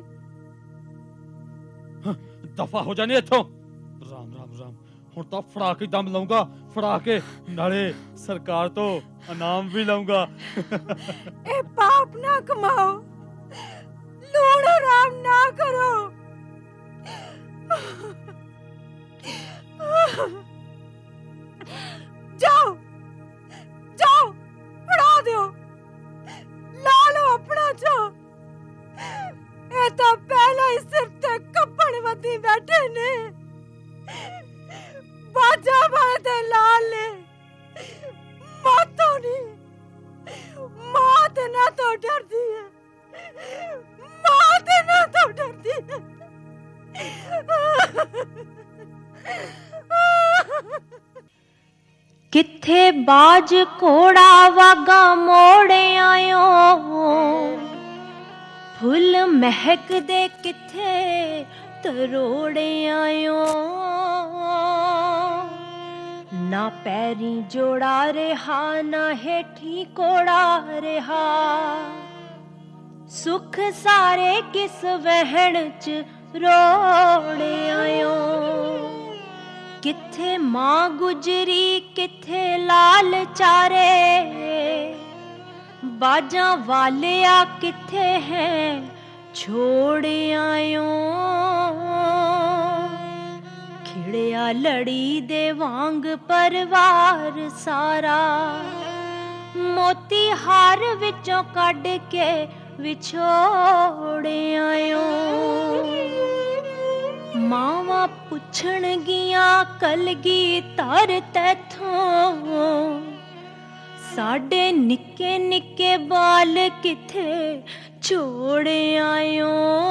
ਦਫਾ ਹੋ ਜਾਣੇ ਇੱਥੋਂ ਰਾਮ ਰਾਮ ਰਾਮ ਹੁਣ ਤਾਂ ਫੜਾ ਕੇ ਦਮ ਲਾਉਂਗਾ ਫੜਾ ਕੇ ਨਾਲੇ ਸਰਕਾਰ ਤੋਂ ਇਨਾਮ ਵੀ ਲਾਉਂਗਾ ਇਹ ਪਾਪ ਨਾ ਕਮਾਓ ਲੂਣ ਆਰਾਮ ਨਾ ਕਰੋ ਜਾਓ ਜਾਓ ਫੜਾ ਦਿਓ ਲਾ ਲਓ ਆਪਣਾ ਚੋ ਇਹ ਤਾਂ ਪਹਿਲਾਂ ਹੀ ਸਿਰ ਤੇ ਕੱਪੜ ਵੱਧੀ ਬੈਠੇ ਨੇ ਬਾਜਾ ਵਾਲੇ ਤੇ ਲਾਲ ਨੇ ਮਾਤੋਂ ਨਹੀਂ ਮਾਂ ਤੇ ਨਾ ਤੋਂ ਡਰਦੀ ਹੈ ਮਾਂ ਤੇ ਨਾ ਤੋਂ ਡਰਦੀ ਹੈ किथे बाज घोड़ा वागा मोड़े आयो फुल महक दे किथे तरोड़े आयो ना पैरी जोड़ा रहा ना हेठी कोड़ा रहा सुख सारे किस वहण च रोड़े आयो किथे मां गुजरी किथे लाल चारे बाजा वालिया किथे हैं छोड़ आयो ਭਿੜਿਆ ਲੜੀ ਦੇ ਵਾਂਗ ਪਰਿਵਾਰ ਸਾਰਾ ਮੋਤੀ ਹਾਰ ਵਿੱਚੋਂ ਕੱਢ ਕੇ ਵਿਛੋੜੇ ਆਇਓ ਮਾਵਾਂ ਪੁੱਛਣਗੀਆਂ ਕਲਗੀ ਧਰ ਤੈਥੋਂ ਸਾਡੇ ਨਿੱਕੇ ਨਿੱਕੇ ਬਾਲ ਕਿੱਥੇ ਛੋੜ ਆਇਓ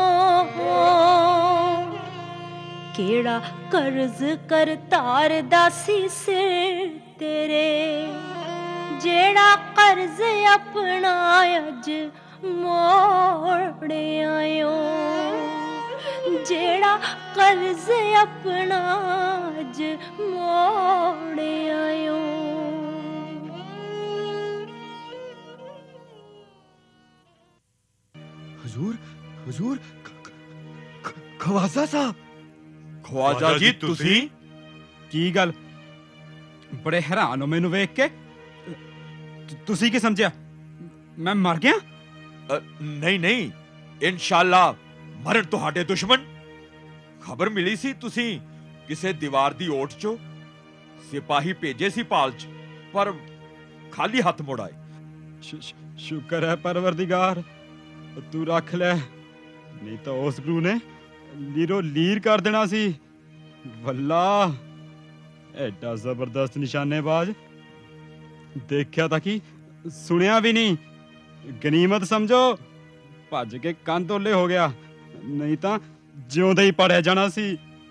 ਕਿਹੜਾ ਕਰਜ਼ ਕਰ ਦਾਸੀ ਸਿਰ ਤੇਰੇ ਜਿਹੜਾ ਕਰਜ਼ ਆਪਣਾ ਅੱਜ ਮੋੜ ਆਇਓ ਜਿਹੜਾ ਕਰਜ਼ ਆਪਣਾ ਅੱਜ ਮੋੜ ਆਇਓ हुजूर हुजूर खवाजा साहब ਖਵਾਜਾ ਜੀ ਤੁਸੀਂ ਕੀ ਗੱਲ ਬੜੇ ਹੈਰਾਨ ਹੋ ਮੈਨੂੰ ਵੇਖ ਕੇ ਤੁ- ਤੁਸੀਂ ਕੀ ਸਮਝਿਆ ਮੈਂ ਮਰ ਗਿਆ ਅ, ਨਹੀਂ ਨਹੀਂ ਇਨਸ਼ਾਅੱਲਾ ਮਰਨ ਤੁਹਾਡੇ ਦੁਸ਼ਮਣ ਖਬਰ ਮਿਲੀ ਸੀ ਤੁਸੀਂ ਕਿਸੇ ਦੀਵਾਰ ਦੀ ਓਟ ਚੋਂ ਸਿਪਾਹੀ ਭੇਜੇ ਸੀ ਪਾਲ ਚ ਪਰ ਖਾਲੀ ਹੱਥ ਮੁੜ ਆਏ ਸ਼ੁ- ਸ਼ੁ- ਸ਼ੁਕਰ ਹੈ ਪਰਵਰਦੀਗਾਰ ਤੂੰ ਰੱਖ ਲੈ ਨਹੀਂ ਤਾਂ ਉਸ ਗੁਰੂ ਨੇ ਲੀਰੋ ਲੀਰ ਕਰ ਦੇਣਾ ਸੀ ਵੱਲਾ ਐਡਾ ਜ਼ਬਰਦਸਤ ਨਿਸ਼ਾਨੇਬਾਜ਼ ਦੇਖਿਆ ਤਾਂ ਕੀ ਸੁਣਿਆ ਵੀ ਨਹੀਂ ਗਨੀਮਤ ਸਮਝੋ ਭੱਜ ਕੇ ਕੰਨ ਤੋਲੇ ਹੋ ਗਿਆ ਨਹੀਂ ਤਾਂ ਜਿਉਂਦਾ ਹੀ ਪੜਿਆ ਜਾਣਾ ਸੀ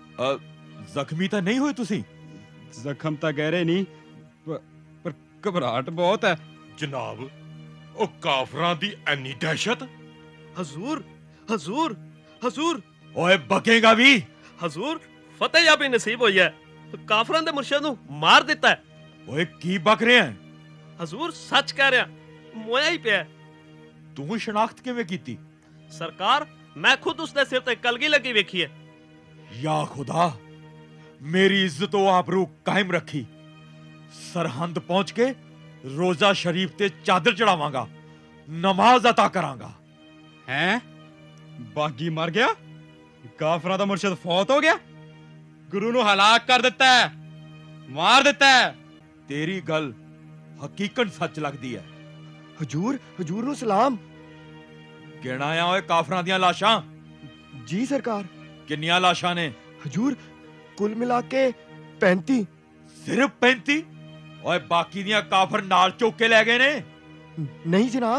ਜ਼ਖਮੀ ਤਾਂ ਨਹੀਂ ਹੋਏ ਤੁਸੀਂ ਜ਼ਖਮ ਤਾਂ ਗਹਿਰੇ ਨਹੀਂ ਪ- ਪਰ ਘਬਰਾਹਟ ਬਹੁਤ ਹੈ ਜਨਾਬ ਉਹ ਕਾਫਰਾਂ ਦੀ ਐਨੀ ਦਹਿਸ਼ਤ ਹਜ਼ੂਰ ਹਜ਼ੂਰ ਹਜ਼ੂਰ ਓਏ ਬਕੇਗਾ ਵੀ ਹਜ਼ੂਰ ਫਤਿਹ ਯਾਬੀ ਨਸੀਬ ਹੋਈ ਹੈ ਕਾਫਰਾਂ ਦੇ ਮੁਰਸ਼ਦ ਨੂੰ ਮਾਰ ਦਿੱਤਾ ਹੈ ਓਏ ਕੀ ਬਕ ਰਿਹਾ ਹੈ ਹਜ਼ੂਰ ਸੱਚ ਕਹਿ ਰਿਹਾ ਮੋਇਆ ਹੀ ਪਿਆ ਤੂੰ ਸ਼ਨਾਖਤ ਕਿਵੇਂ ਕੀਤੀ ਸਰਕਾਰ ਮੈਂ ਖੁਦ ਉਸਦੇ ਸਿਰ ਤੇ ਕਲਗੀ ਲੱਗੀ ਵੇਖੀ ਹੈ ਯਾ ਖੁਦਾ ਮੇਰੀ ਇੱਜ਼ਤ ਉਹ ਆਬਰੂ ਕਾਇਮ ਰੱਖੀ ਸਰਹੰਦ ਪਹੁੰਚ ਕੇ ਰੋਜ਼ਾ ਸ਼ਰੀਫ ਤੇ ਚਾਦਰ ਚੜਾਵਾਂਗਾ ਨਮਾਜ਼ ਅਤਾ ਕਰਾਂਗਾ ਹੈਂ ਬਾਗੀ ਮਰ ਗਿਆ ਕਾਫਰਾਂ ਦਾ ਮੁਰਸ਼ਦ ਫੌਤ ਹੋ ਗਿਆ ਗੁਰੂ ਨੂੰ ਹਲਾਕ ਕਰ ਦਿੱਤਾ ਹੈ ਮਾਰ ਦਿੱਤਾ ਹੈ ਤੇਰੀ ਗੱਲ ਹਕੀਕਤ ਸੱਚ ਲੱਗਦੀ ਹੈ ਹਜੂਰ ਹਜੂਰ ਨੂੰ ਸਲਾਮ ਗਿਣਾ ਆ ਓਏ ਕਾਫਰਾਂ ਦੀਆਂ ਲਾਸ਼ਾਂ ਜੀ ਸਰਕਾਰ ਕਿੰਨੀਆਂ ਲਾਸ਼ਾਂ ਨੇ ਹਜੂਰ ਕੁੱਲ ਮਿਲਾ ਕੇ ਪੈਂਤੀ ਸਿਰਫ ਪੈਂਤੀ ਓਏ ਬਾਕੀ ਦੀਆਂ ਕਾਫਰ ਨਾਲ ਚੁੱਕ ਕੇ ਲੈ ਗਏ ਨੇ ਨਹੀਂ ਜਨਾਬ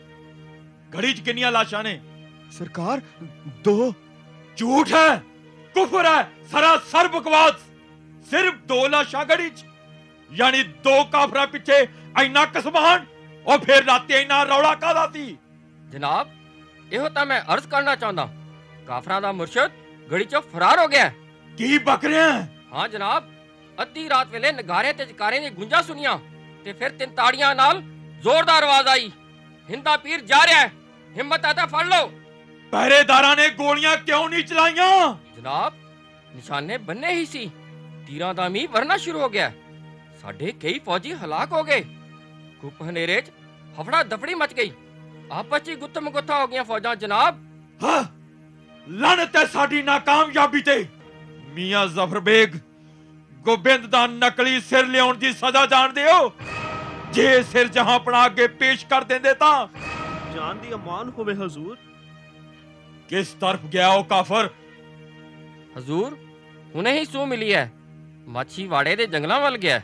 ਘੜੀ 'ਚ ਕਿੰਨੀਆਂ ਲਾਸ਼ਾਂ ਨੇ ਸਰਕਾਰ ਦੋ ਝੂਠ ਹੈ ਕੁਫਰ ਹੈ ਸਰਾਸਰ ਬਕਵਾਸ ਸਿਰਫ ਦੋ ਲਾਸ਼ਾਂ ਘੜੀ 'ਚ ਯਾਨੀ ਦੋ ਕਾਫਰਾਂ ਪਿੱਛੇ ਇੰਨਾ ਕਸਮਾਨ ਉਹ ਫਿਰ ਰਾਤੀ ਇੰਨਾ ਰੌਲਾ ਕਾਹਦਾ ਸੀ ਜਨਾਬ ਇਹੋ ਤਾਂ ਮੈਂ ਅਰਜ਼ ਕਰਨਾ ਚਾਹੁੰਦਾ ਕਾਫਰਾਂ ਦਾ ਮੁਰਸ਼ਦ ਗੜੀ ਚੋਂ ਫਰਾਰ ਹੋ ਗਿਆ ਕੀ ਬਕ ਰਿਹਾ ਹਾਂ ਜਨਾਬ ਅੱਧੀ ਰਾਤ ਵੇਲੇ ਨਗਾਰੇ ਤੇ ਜਕਾਰੇ ਦੀ ਗੁੰਜਾ ਸੁਣੀਆਂ ਤੇ ਫਿਰ ਤਿੰਨ ਤਾੜੀਆਂ ਨਾਲ ਜ਼ੋਰਦਾਰ ਆਵਾਜ਼ ਆਈ ਹਿੰਦਾ ਪੀਰ ਜਾ ਰਿਹਾ ਹੈ ਹਿੰਮਤ ਆ ਤਾਂ ਫੜ ਲਓ ਪਹਿਰੇਦਾਰਾਂ ਨੇ ਗੋਲੀਆਂ ਕਿਉਂ ਨਹੀਂ ਚਲਾਈਆਂ ਜਨਾਬ ਨਿਸ਼ਾਨੇ ਬੰਨੇ ਹੀ ਸੀ ਤੀਰਾਂ ਦਾ ਮੀਂਹ ਵਰਨਾ ਸ਼ੁਰੂ ਹੋ ਗਿਆ ਸਾਡੇ ਕਈ ਫੌਜੀ ਹਲਾਕ ਹੋ ਗਏ ਗੁੱਪ ਹਨੇਰੇ 'ਚ ਹਫੜਾ ਦਫੜੀ ਮਚ ਗਈ ਆਪਸ 'ਚ ਗੁੱਤਮ ਗੁੱਥਾ ਹੋ ਗਈਆਂ ਫੌਜਾਂ ਜਨਾਬ ਹਾਂ ਲਾਨਤ ਹੈ ਸਾਡੀ ਨਾਕਾਮਯਾਬੀ ਤੇ ਮੀਆਂ ਜ਼ਫਰ ਬੇਗ ਗੋਬਿੰਦ ਦਾ ਨਕਲੀ ਸਿਰ ਲਿਆਉਣ ਦੀ ਸਜ਼ਾ ਜਾਣਦੇ ਹੋ ਜੇ ਸਿਰ ਜਹਾਂ ਪਣਾ ਕੇ ਪੇਸ਼ ਕਰ ਦਿੰਦੇ ਤਾਂ ਜਾਨ ਦੀ ਅਮਾਨ ਹੋਵੇ ਹਜ਼ੂਰ ਕਿਸ ਤਰਫ ਗਿਆ ਉਹ ਕਾਫਰ ਹਜ਼ੂਰ ਹੁਣੇ ਹੀ ਸੂ ਮਿਲੀ ਹੈ ਮਾਛੀਵਾੜੇ ਦੇ ਜੰਗਲਾਂ ਵੱਲ ਗਿਆ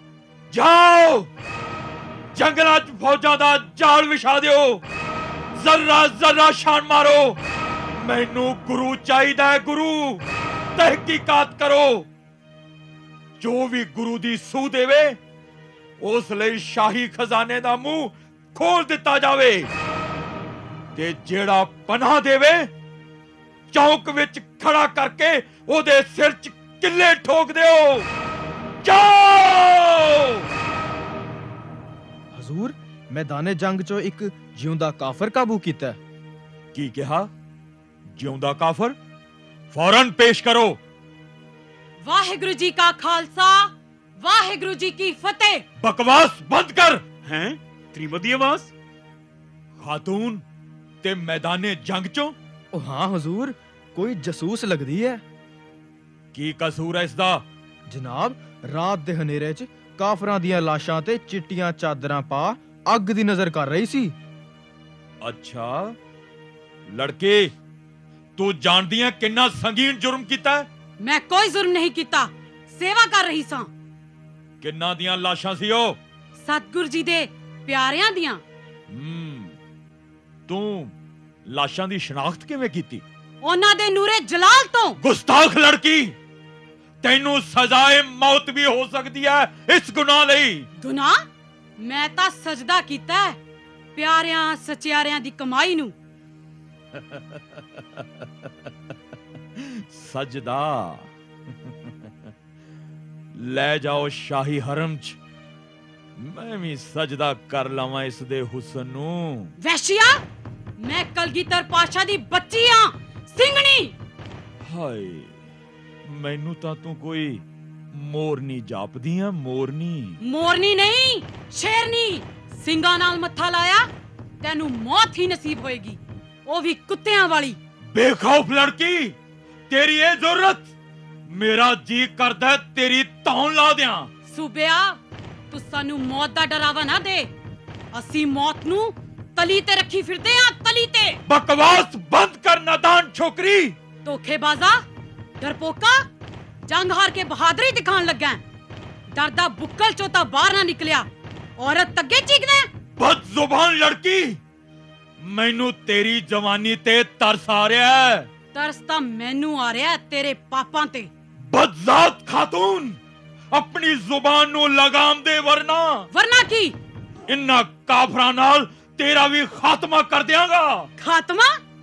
ਜਾਓ ਜੰਗਲਾਂ 'ਚ ਫੌਜਾਂ ਦਾ ਜਾਲ ਵਿਛਾ ਦਿਓ ਜ਼ਰਾ ਜ਼ਰਾ ਛਾਣ ਮਾਰੋ ਮੈਨੂੰ ਗੁਰੂ ਚਾਹੀਦਾ ਹੈ ਗੁਰੂ ਤਹਿਕੀਕਾਤ ਕਰੋ ਜੋ ਵੀ ਗੁਰੂ ਦੀ ਸੂਹ ਦੇਵੇ ਉਸ ਲਈ ਸ਼ਾਹੀ ਖਜ਼ਾਨੇ ਦਾ ਮੂੰਹ ਖੋਲ ਦਿੱਤਾ ਜਾਵੇ ਤੇ ਜਿਹੜਾ ਪਨਾਹ ਦੇਵੇ ਚੌਕ ਵਿੱਚ ਖੜਾ ਕਰਕੇ ਉਹਦੇ ਸਿਰ 'ਚ ਕਿੱਲੇ ਠੋਕ ਦਿਓ ਜਾਓ ਹਜ਼ੂਰ ਮੈਦਾਨੇ ਜੰਗ 'ਚੋਂ ਇੱਕ ਜਿਉਂਦਾ ਕਾਫਰ ਕਾਬੂ ਕੀਤਾ ਕੀ ਕਿਹਾ ਜਿਉਂਦਾ ਕਾਫਰ ਫੌਰਨ ਪੇਸ਼ ਕਰੋ ਵਾਹਿਗੁਰੂ ਜੀ ਕਾ ਖਾਲਸਾ ਵਾਹਿਗੁਰੂ ਜੀ ਕੀ ਫਤਿਹ ਬਕਵਾਸ ਬੰਦ ਕਰ हैं त्रिमदी आवाज ਖਾਤੂਨ ਤੇ ਮੈਦਾਨੇ ਜੰਗ 'ਚੋਂ ਉਹ ਹਾਂ ਹਜ਼ੂਰ ਕੋਈ ਜਸੂਸ ਲੱਗਦੀ ਹੈ ਕੀ ਕਸੂਰ ਹੈ ਇਸ ਦਾ? ਜਨਾਬ, ਰਾਤ ਦੇ ਹਨੇਰੇ 'ਚ ਕਾਫਰਾਂ ਦੀਆਂ ਲਾਸ਼ਾਂ ਤੇ ਚਿੱਟੀਆਂ ਚਾਦਰਾਂ ਪਾ ਅੱਗ ਦੀ ਨਜ਼ਰ ਕਰ ਰਹੀ ਸੀ। ਅੱਛਾ ਲੜਕੀ, ਤੂੰ ਜਾਣਦੀ ਹੈ ਕਿੰਨਾ ਸੰਗੀਨ ਜੁਰਮ ਕੀਤਾ ਹੈ? ਮੈਂ ਕੋਈ ਜ਼ੁਰਮ ਨਹੀਂ ਕੀਤਾ, ਸੇਵਾ ਕਰ ਰਹੀ ਸਾਂ। ਕਿੰਨਾ ਦੀਆਂ ਲਾਸ਼ਾਂ ਸੀ ਉਹ? ਸਤਿਗੁਰ ਜੀ ਦੇ ਪਿਆਰਿਆਂ ਦੀਆਂ। ਹੂੰ, ਤੂੰ ਲਾਸ਼ਾਂ ਦੀ ਸ਼ਨਾਖਤ ਕਿਵੇਂ ਕੀਤੀ? ਉਹਨਾਂ ਦੇ ਨੂਰੇ ਜਲਾਲ ਤੋਂ। ਗੁਸਤਾਖ ਲੜਕੀ, ਤੈਨੂੰ ਸਜ਼ਾਏ ਮੌਤ ਵੀ ਹੋ ਸਕਦੀ ਹੈ ਇਸ ਗੁਨਾਹ ਲਈ। ਗੁਨਾਹ? ਮੈਂ ਤਾਂ ਸਜਦਾ ਕੀਤਾ ਹੈ ਪਿਆਰਿਆਂ ਸਚਿਆਰਿਆਂ ਦੀ ਕਮਾਈ ਨੂੰ। ਸਜਦਾ? ਲੈ ਜਾਓ ਸ਼ਾਹੀ ਹਰਮ 'ਚ, ਮੈਂ ਵੀ ਸਜਦਾ ਕਰ ਲਵਾਂ ਇਸ ਦੇ ਹੁਸਨ ਨੂੰ। ਵੈਸ਼ੀਆ, ਮੈਂ ਕਲਗੀਧਰ ਪਾਸ਼ਾ ਦੀ ਬੱਚੀ ਆ, ਸਿੰਘਣੀ। ਹਾਏ, ਮੈਨੂੰ ਤਾਂ ਤੂੰ ਕੋਈ ਮੋਰਨੀ ਜਾਪਦੀ ਆ। ਮੋਰਨੀ? ਮੋਰਨੀ ਨਹੀਂ, ਸ਼ੇਰਨੀ। ਸਿੰਘਾਂ ਨਾਲ ਮੱਥਾ ਲਾਇਆ ਤੈਨੂੰ ਮੌਤ ਹੀ ਨਸੀਬ ਹੋਏਗੀ, ਉਹ ਵੀ ਕੁੱਤਿਆਂ ਵਾਲੀ। ਬੇਖੌਫ ਲੜਕੀ, ਤੇਰੀ ਇਹ ਜ਼ਰੂਰਤ? ਮੇਰਾ ਜੀ ਕਰਦਾ ਤੇਰੀ ਧੌਣ ਲਾ ਦਿਆਂ। ਸੂਬਿਆ, ਤੂੰ ਸਾਨੂੰ ਮੌਤ ਦਾ ਡਰਾਵਾ ਨਾ ਦੇ। ਅਸੀਂ ਮੌਤ ਨੂੰ ਤਲੀ ਤੇ ਰੱਖੀ ਫਿਰਦੇ ਆ, ਤਲੀ ਤੇ। ਬਕਵਾਸ ਬੰਦ ਕਰ ਨਾਦਾਨ ਛੋਕਰੀ। ਧੋਖੇਬਾਜ਼ਾ, ਡਰਪੋਕਾ, ਜੰਗ ਹਾਰ ਕੇ ਬਹਾਦਰੀ ਦਿਖਾਣ ਲੱਗਾ। ਡਰ ਦਾ ਬੁੱਕਲ ਚੋਂ ਤਾਂ ਬਾਹਰ ਨਾ ਨਿਕਲਿਆ, ਔਰਤ ਅੱਗੇ ਚੀਕਦਾ। ਬਦਜ਼ੁਬਾਨ ਲੜਕੀ, ਮੈਨੂੰ ਤੇਰੀ ਜਵਾਨੀ ਤੇ ਤਰਸ ਆ ਰਿਹਾ ਹੈ। ਤਰਸ ਤਾਂ ਮੈਨੂੰ ਆ ਰਿਹਾ ਤੇਰੇ ਪਾਪਾਂ ਤੇ। ਬਦਜ਼ਾਤ ਖਾਤੂਨ, ਆਪਣੀ ਜ਼ੁਬਾਨ ਨੂੰ ਲਗਾਮ ਦੇ, ਵਰਨਾ ਵਰਨਾ ਕੀ? ਇਨ੍ਹਾਂ ਕਾਫਰਾਂ ਨਾਲ ਤੇਰਾ ਵੀ ਖਾਤਮਾ ਕਰ ਦਿਆਂਗਾ। ਖਾਤਮਾ?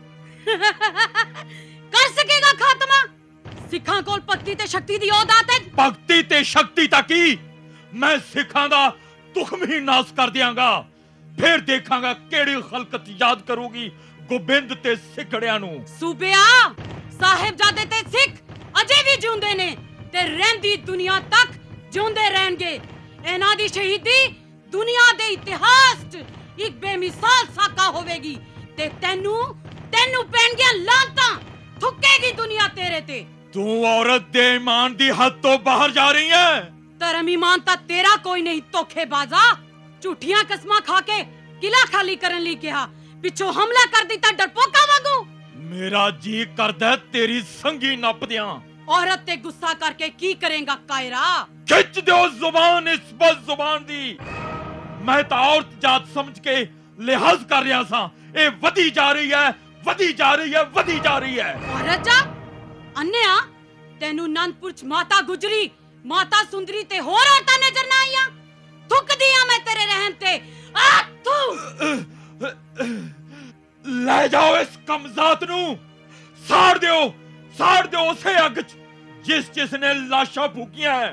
ਕਰ ਸਕੇਗਾ ਖਾਤਮਾ? ਸਿੱਖਾਂ ਕੋਲ ਭਗਤੀ ਤੇ ਸ਼ਕਤੀ ਦੀ ਔਦਾਤ ਹੈ। ਭਗਤੀ ਤੇ ਸ਼ਕਤੀ ਤਾਂ ਕੀ, ਮੈਂ ਸਿੱਖਾਂ ਦਾ ਤੁਖਮ ਹੀ ਨਾਸ ਕਰ ਦਿਆਂਗਾ। ਫਿਰ ਦੇਖਾਂਗਾ ਕਿਹੜੀ ਖਲਕਤ ਯਾਦ ਕਰੂਗੀ ਗੋਬਿੰਦ ਤੇ ਸਿੱਖੜਿਆਂ ਨੂੰ। ਸੂਬਿਆ, ਸਾਹਿਬਜ਼ਾਦੇ ਤੇ ਸਿੱਖ ਅਜੇ ਵੀ ਜਿਉਂਦੇ ਨੇ ਤੇ ਰਹਿੰਦੀ ਦੁਨੀਆ ਤੱਕ ਜਿਉਂਦੇ ਰਹਿਣਗੇ। ਇਹਨਾਂ ਦੀ ਸ਼ਹੀਦੀ ਦੁਨੀਆ ਦੇ ਇਤਿਹਾਸ 'ਚ ਇੱਕ ਬੇਮਿਸਾਲ ਸਾਕਾ ਹੋਵੇਗੀ ਤੇ ਤੈਨੂੰ ਤੈਨੂੰ ਪੈਣਗੀਆਂ ਲਾਂਤਾਂ, ਥੁੱਕੇਗੀ ਦੁਨੀਆ ਤੇਰੇ ਤੇ। ਤੂੰ ਔਰਤ ਦੇ ਈਮਾਨ ਦੀ ਹੱਦ ਤੋਂ ਬਾਹਰ ਜਾ ਰਹੀ ਹੈ। ਧਰਮ ਈਮਾਨ ਤਾਂ ਤੇਰਾ ਕੋਈ ਨਹੀਂ, ਧੋਖੇਬਾਜ਼ਾ। ਝੂਠੀਆਂ ਕਸਮਾਂ ਖਾ ਕੇ ਕਿਲਾ ਖਾਲੀ ਕਰਨ ਲਈ ਕਿਹਾ, ਪਿੱਛੋਂ ਹਮਲਾ ਕਰ ਦਿੱਤਾ ਡਰਪੋਕਾ ਵਾਂਗੂ। ਮੇਰਾ ਜੀ ਕਰਦਾ ਤੇਰੀ ਸੰਗੀ ਨੱਪ ਦਿਆਂ। ਔਰਤ ਤੇ ਗੁੱਸਾ ਕਰਕੇ ਕੀ ਕਰੇਗਾ ਕਾਇਰਾ? ਖਿੱਚ ਦਿਓ ਜ਼ੁਬਾਨ ਇਸ ਬਦ ਜ਼ੁਬਾਨ ਦੀ। ਮੈਂ ਤਾਂ ਔਰਤ ਜਾਤ ਸਮਝ ਕੇ ਲਿਹਾਜ਼ ਕਰ ਰਿਹਾ ਸਾਂ, ਇਹ ਵਧੀ ਜਾ ਰਹੀ ਹੈ, ਵਧੀ ਜਾ ਰਹੀ ਹੈ, ਵਧੀ ਜਾ ਰਹੀ ਹੈ। ਔਰਤ ਜਾ ਅੰਨਿਆ, ਤੈਨੂੰ ਅਨੰਦਪੁਰ 'ਚ ਮਾਤਾ ਗੁਜਰੀ, ਮਾਤਾ ਸੁੰਦਰੀ ਤੇ ਹੋਰ ਔਰਤਾਂ ਨਜ਼ਰ ਨਾ ਆਈਆਂ? ਥੁੱਕਦੀ ਆ ਮੈਂ ਤੇਰੇ ਰਹਿਣ ਤੇ। ਆ ਤੂੰ ਲੈ ਜਾਓ ਇਸ ਕਮਜ਼ਾਤ ਨੂੰ, ਸਾੜ ਦਿਓ, ਸਾੜ ਦਿਓ ਉਸੇ ਅੱਗ 'ਚ ਜਿਸ ਜਿਸ ਨੇ ਲਾਸ਼ਾਂ ਫੂਕੀਆਂ ਹੈ।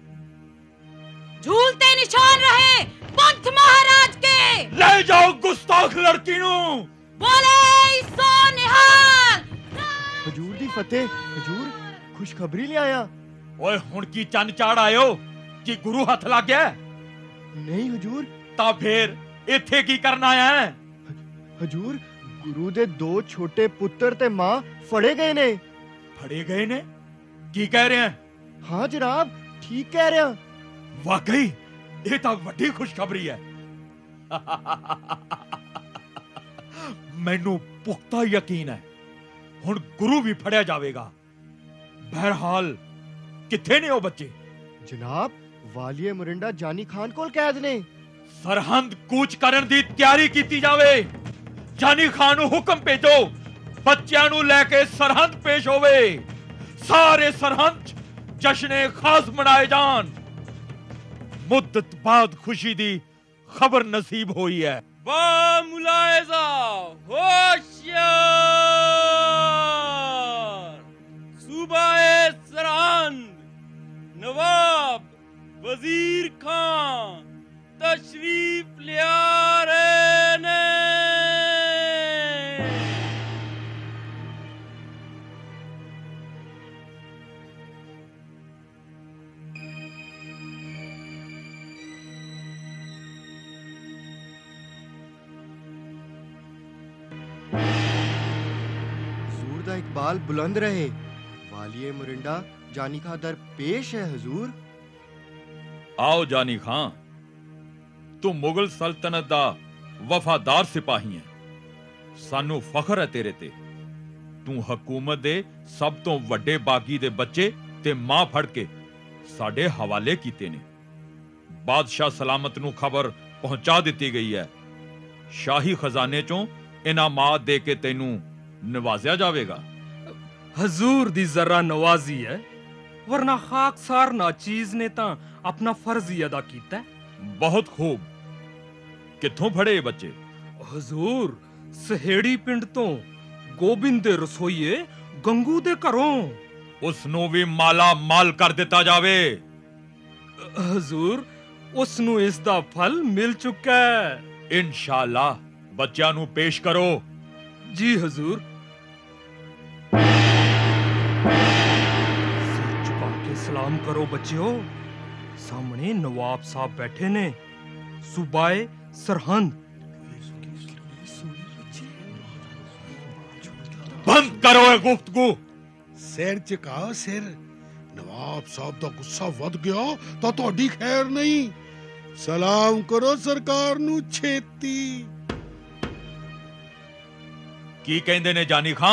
ਝੂਲਤੇ ਨਿਸ਼ਾਨ ਰਹੇ ਪੰਥ ਮਹਾਰਾਜ ਕੇ। ਲੈ ਜਾਓ ਗੁਸਤਾਖ ਲੜਕੀ ਨੂੰ। ਬੋਲੇ ਸੋ ਨਿਹਾਲ। ਹਜੂਰ ਦੀ ਫਤਿਹ। ਹਜੂਰ, ਖੁਸ਼ਖਬਰੀ ਲਿਆਇਆ। ਓਏ ਹੁਣ ਕੀ ਚੰਨ ਚਾੜ ਆਇਓ ਕਿ ਗੁਰੂ ਹੱਥ ਲੱਗ ਗਿਆ? ਨਹੀਂ ਹਜੂਰ। ਤਾਂ ਫੇਰ ਇੱਥੇ ਕੀ ਕਰਨ ਆਇਆ ਹੈ? ਹਜੂਰ, ਗੁਰੂ ਦੇ ਦੋ ਛੋਟੇ ਪੁੱਤਰ ਤੇ ਮਾਂ ਫੜੇ ਗਏ ਨੇ। ਫੜੇ ਗਏ ਨੇ? ਕੀ ਕਹਿ ਰਹੇ? ਹਾਂ ਜਨਾਬ, ਠੀਕ ਕਹਿ ਰਿਹਾ। ਵਾਕਈ ਇਹ ਤਾਂ ਵੱਡੀ ਖੁਸ਼ਖਬਰੀ ਹੈ। ਮੈਨੂੰ ਪੁਖਤਾ ਯਕੀਨ ਹੈ ਹੁਣ ਗੁਰੂ ਵੀ ਫੜਿਆ ਜਾਵੇਗਾ। ਬਹਰਹਾਲ ਕਿੱਥੇ ਨੇ ਉਹ ਬੱਚੇ? ਜਨਾਬ, ਵਾਲੀਏ ਮੁਰਿੰਡਾ ਜਾਨੀ ਖਾਨ ਕੋਲ ਕੈਦ ਨੇ। ਸਰਹੰਦ ਕੂਚ ਕਰਨ ਦੀ ਤਿਆਰੀ ਕੀਤੀ ਜਾਵੇ। ਜਾਨੀ ਖਾਨ ਨੂੰ ਹੁਕਮ ਭੇਜੋ, ਬੱਚਿਆਂ ਨੂੰ ਲੈ ਕੇ ਸਰਹੰਦ ਪੇਸ਼ ਹੋਵੇ। ਸਾਰੇ ਸਰਹੰਦ ਜਸ਼ਨੇ ਖਾਸ ਮਨਾਏ ਜਾਣ। ਮੁੱਦਤ ਬਾਅਦ ਖੁਸ਼ੀ ਦੀ ਖਬਰ ਨਸੀਬ ਹੋਈ ਹੈ। ਬਾ ਮੁਲਾਇਜ਼ਾ ਹੋਸ਼ਿਆਰ। ਸੂਬਾਏ ਸਰਹੰਦ ਨਵਾਬ ਵਜ਼ੀਰ ਖਾਨ ਤਸ਼ਰੀਫ ਲਿਆ ਰਹੇ ਨੇ। ਹਜ਼ੂਰ ਦਾ ਇਕਬਾਲ ਬੁਲੰਦ ਰਹੇ। ਵਾਲੀਏ ਮੁਰਿੰਡਾ जानी का दर पेश है हुजूर। आओ जानी खां, तू मुगल सल्तनत दा वफादार सिपाही है, सानू फखर है तेरे ते। तू हकूमत दे सब तो वड्डे बागी दे बच्चे ते मां फड़ के साडे हवाले कीते ने। बादशाह सलामत नू खबर पहुंचा दिती गई है, शाही खजाने चों इनामात दे के तैनू नवाजिया जावेगा। हजूर दी जरा नवाजी है, वरना खाकसार नाचीज ने तां अपना फर्ज ही अदा कीता है। बहुत खूब। कित्थों फड़े ये बच्चे? हजूर सहेड़ी पिंड तो गोबिंद दे रसोईए गंगू दे घरों। उसनू भी माला माल कर दिता जावे। हजूर उसनू इस दा फल मिल चुका है। इंशाअल्लाह बच्चियां नू पेश करो। जी हजूर। सिर झुका के सलाम करो बच्चियों, सामने नवाब साहब बैठे ने, सूबाए सरहंद। बंद करो ये गुफ्तगू। सिर झुकाओ सिर। नवाब साहब दा गुस्सा वध गया तो ਤੁਹਾਡੀ खैर नहीं। सलाम करो सरकार नू छेती। की कहंदे ने जानी खां?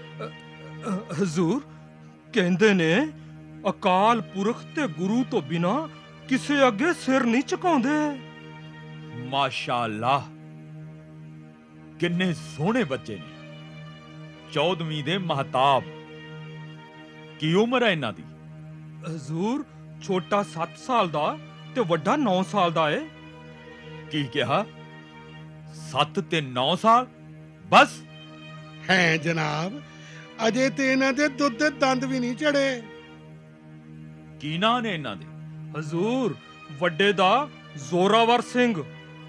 हजूर कहंदे ने अकाल पुरख ते गुरु तो बिना किसे अगे सिर नहीं झुकाउंदे। माशाअल्लाह, किन्ने सोहने बच्चे ने। चौदहवीं दे महताब। की उम्र है इन्हां दी? हजूर छोटा सत्त साल दा ते वड्डा नौ साल दा है। की कहा? सत्त ते नौ साल बस? है जनाब, अजे ते इन्हां दे दुध दे दंद भी नहीं चढ़े। की नां ने इन्हां दे? हजूर वड्डे दा जोरावर सिंह।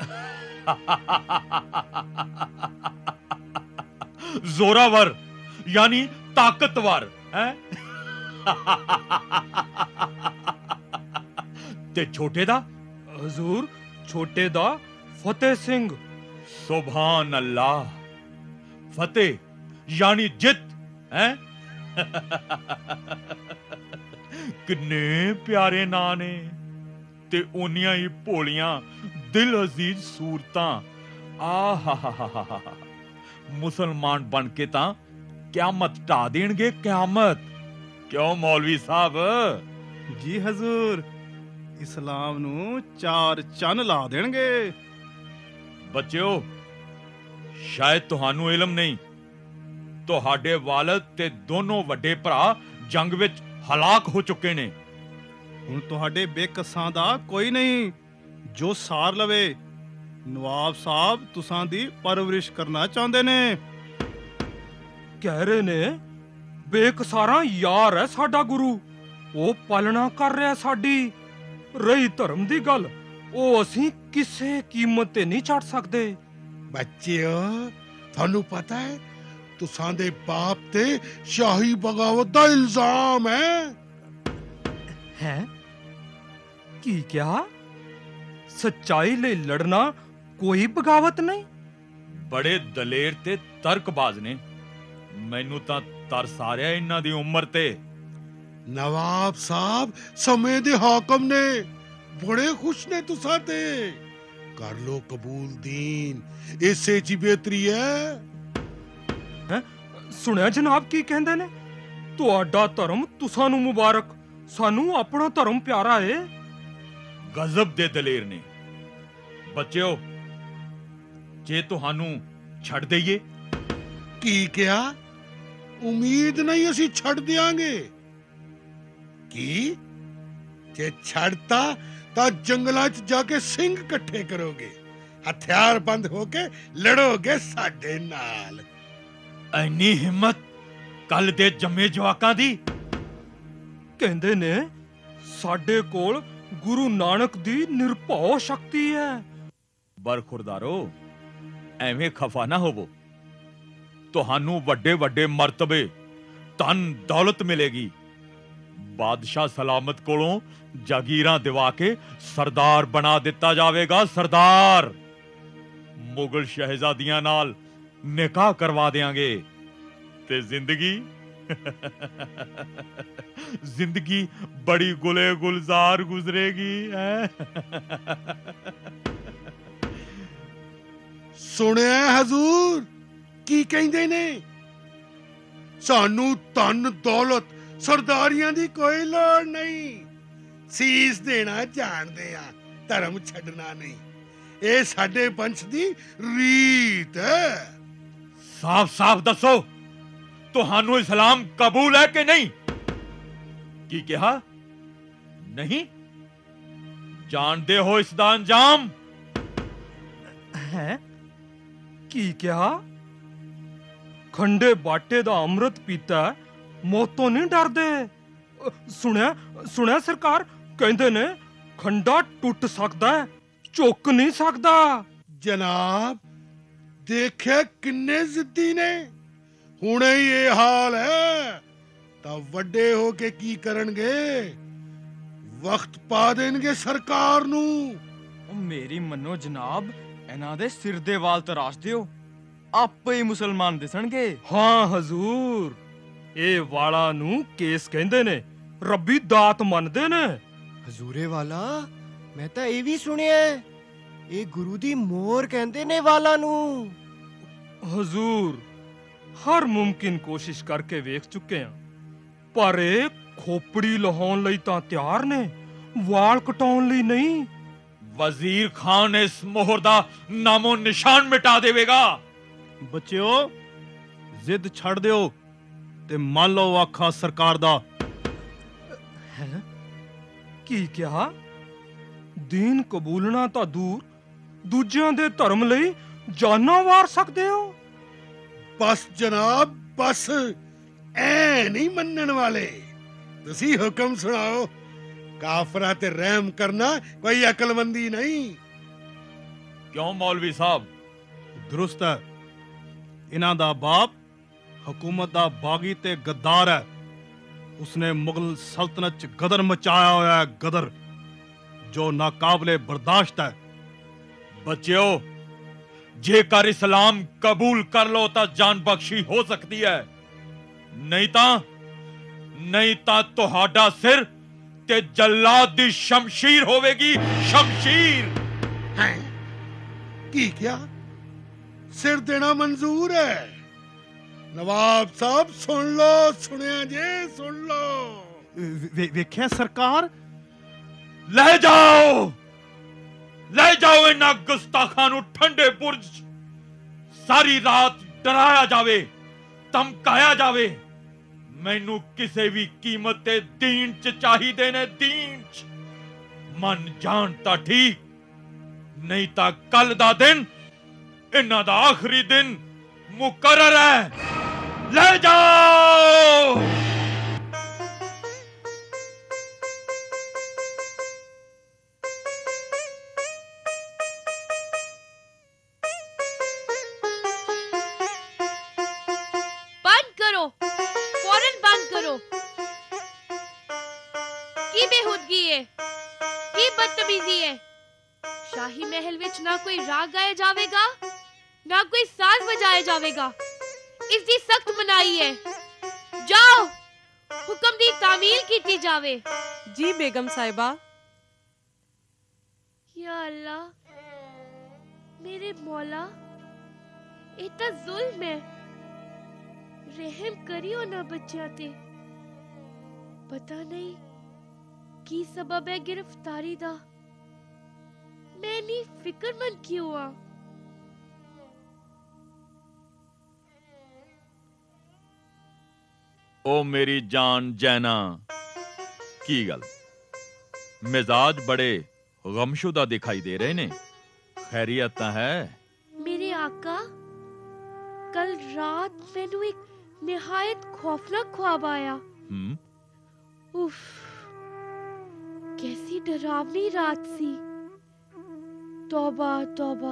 जोरावर यानी ताकतवर है। ते छोटे दा? हजूर छोटे दा फतेह सिंह। सुभान अल्लाह, फतेह यानी जित है। किन्ने प्यारे नां ने ते उन्नियां ही भोलियां दिल अजीज सूरतां। आ हा हा हा हा। मुसलमान बन के तां क्यामत ढा देणगे, क्यामत। क्यों मौलवी साहब? जी हजूर, इस्लाम नू चार चन ला देणगे। बच्चों, शायद तुहानू इलम नहीं, तुहाडे वालिद ते दोनों वड्डे भरा जंग विच हलाक हो चुके ने। हुण तुहाडे बेकसां दा कोई नहीं जो सार लवे। नवाब साहब तुसां दी परवरिश करना चाहुंदे ने। कह रहे ने बेकसारा यार है साडा गुरु, वो पालना कर रहा साडी। रही धर्म दी गल, वो असीं किसे कीमत ते नहीं छड़ सकदे। बच्चियो, थानू पता है तुसां दे बाप ते शाही बगावत दा इल्जाम है। हैं? की क्या? सच्चाई ले लड़ना कोई बगावत नहीं? बड़े दलेर ते तर्कबाज ने। मैनू तां तरस आ रहा इन्हां दी उम्र ते। नवाब साहब समय दे हाकम ने, बड़े खुश ने तुसां ते। कर लो कबूल दीन, इसे ची बेहतरी है। हैं? सुनिया जनाब की कहंदे ने? तुहाडा धर्म तुसां नू मुबारक, सानू अपना धर्म प्यारा है। गजब दे दलेर ने। बच्चों, जे तुहानू छड़ दईए? की क्या? उम्मीद नहीं असी छड़ दियांगे। की जे छड़ता ता जंगलां च जाके सिंह इकट्ठे करोगे, हथियार बंद होके लड़ोगे साडे नाल। ऐनी हिम्मत कल दे जम्मे जवाकां दी? कहंदे ने साडे कोल गुरु नानक दी निरभौ शक्ति है। बरखुरदारो, एवें खफा ना होवो। तुहानू वड्डे वड्डे मर्तबे, धन दौलत मिलेगी। बादशाह सलामत कोलों जागीरां दिवा के सरदार बना दिता जावेगा, सरदार। मुगल शहजादियां नाल निकाह करवा देंगे ते जिंदगी जिंदगी बड़ी गुले गुलजार गुजरेगी है। ਸੁਣਿਆ ਹਜ਼ੂਰ ਕੀ ਕਹਿੰਦੇ ਨੇ? ਸਾਨੂੰ ਧਨ ਦੌਲਤ ਸਰਦਾਰੀਆਂ ਦੀ ਕੋਈ ਲੋੜ ਨਹੀਂ, ਸੀਸ ਦੇਣਾ ਜਾਣਦੇ ਆ, ਧਰਮ ਛੱਡਣਾ ਨਹੀਂ। ਇਹ ਸਾਡੇ ਵੰਸ਼ ਦੀ ਰੀਤ ਹੈ। साफ साफ दसो ਤੁਹਾਨੂੰ इस्लाम कबूल है कि नहीं? की कहा नहीं? जानते हो इसदा अंजाम है? की कहा? खंडे बाटे दा अमृत पीता मौत तो नहीं डरदे। सुनिया सुनिया सरकार कहंदे ने खंडा टुट सकदा है, झुक नहीं सकदा। जनाब देखिए किन्ने जिद्दी ने, हुणे ही ये हाल है ਤਾਂ ਵੱਡੇ ਹੋ ਕੇ ਕੀ ਕਰਨਗੇ? ਵਕਤ ਪਾ ਦੇਣਗੇ ਸਰਕਾਰ ਨੂੰ। ਮੇਰੀ ਮੰਨੋ ਜਨਾਬ, ਇਹਨਾਂ ਦੇ ਸਿਰ ਦੇ ਵਾਲ ਤਰਾਸ਼ ਦਿਓ, ਆਪੇ ਹੀ ਮੁਸਲਮਾਨ ਦਿਸਣਗੇ। ਹਾਂ ਹਜ਼ੂਰ, ਇਹ ਵਾਲਾਂ ਨੂੰ ਕੇਸ ਕਹਿੰਦੇ ਨੇ, ਰੱਬੀ ਦਾਤ ਮੰਨਦੇ ਨੇ। ਹਜ਼ੂਰੇ ਵਾਲਾ, ਮੈਂ ਤਾਂ ਇਹ ਵੀ ਸੁਣਿਆ ਇਹ ਗੁਰੂ ਦੀ ਮੋਹਰ ਕਹਿੰਦੇ ਨੇ ਵਾਲਾਂ ਨੂੰ। ਹਜ਼ੂਰ, ਹਰ ਮੁਮਕਿਨ ਕੋਸ਼ਿਸ਼ ਕਰਕੇ ਵੇਖ ਚੁੱਕੇ ਹਾਂ, ਪਰ ਇਹ ਖੋਪੜੀ ਲਹਾਉਣ ਲਈ ਤਾਂ ਤਿਆਰ ਨੇ, ਵਾਲ ਕਟਾਉਣ ਲਈ ਨਹੀਂ। वजीर खान इस मोहर दा नामो निशान मिटा देवेगा। ਬੱਚਿਓ ਜ਼ਿੱਦ ਛੱਡ ਦਿਓ ਤੇ ਮੰਨ ਲਓ ਆਖਾ ਸਰਕਾਰ ਦਾ। ਹੈ ਕੀ ਕਿਹਾ? ਦੀਨ ਕਬੂਲਣਾ ਤਾਂ ਦੂਰ, ਦੂਜਿਆਂ ਦੇ ਧਰਮ ਲਈ ਜਾਨਾਂ ਵਾਰ ਸਕਦੇ ਹੋ? ਬਸ ਜਨਾਬ ਬਸ, ਐ ਨਹੀਂ ਮੰਨਣ ਵਾਲੇ। ਤੁਸੀਂ ਹੁਕਮ ਸੁਣਾਓ। ਕਾਫਰਾਂ ਤੇ ਰਹਿਮ ਕਰਨਾ ਕੋਈ ਅਕਲਮੰਦੀ ਨਹੀਂ। क्यों मौलवी साहब? ਦਰੁਸਤ ਹੈ, ਇਹਨਾਂ ਦਾ ਬਾਪ ਹਕੂਮਤ ਦਾ ਬਾਗੀ ਤੇ ਗੱਦਾਰ ਹੈ। ਉਸਨੇ ਮੁਗਲ ਸਲਤਨਤ ਚ ਗਦਰ ਮਚਾਇਆ ਹੋਇਆ ਹੈ, ਗਦਰ ਜੋ ਨਾਕਾਬਲੇ ਬਰਦਾਸ਼ਤ ਹੈ। बच्चों, जेकर इस्लाम कबूल कर लो तो जान बख्शी हो सकती है, नहीं ता नहीं ता तुहाडा सिर ते जल्लाद दी शमशीर होवेगी, शमशीर। हैं की क्या सिर देना मंजूर है? नवाब साहब सुन लो, सुनिया जे सुन लो। ਵੇ- ਵੇਖਿਆ ਸਰਕਾਰ, ले जाओ ले जाओ इन्हां गुस्ताखां नूं ठंडे बुर्ज, सारी रात डराया जावे, धमकाया जावे। मैनू किसी भी कीमत ते दीन च चाहिदे ने, दीन च। मन जान ता ठीक, नहीं ता कल दा दिन इन्हां दा आखिरी दिन मुकर्रर है। ले जाओ। बंद करो, फौरन बंद करो। की बेहूदगी है, की बदतमीजी है। शाही महल विच ना कोई राग गाया जावेगा, ना कोई साज बजाया जावेगा। इसकी सख्त मनाही है। जाओ, हुक्म दी तामील कीती जावे। जी बेगम साहिबा। या अल्लाह, मेरे मौला, ये तो जुल्म है। रहम करियो ना बच्चियां ते। पता नहीं की सबब है गिरफ्तारी दा। मैं नी फिक्रमंद क्यों आ? ओ मेरी जान जैना, की गल मिजाज बड़े गमशुदा दिखाई दे रहे ने, खैरियत तां है? मेरे आका, कल रात मैनू एक निहायत खौफनाक ख्वाब आया। हम्म उफ, कैसी डरावनी रात सी। तौबा तौबा।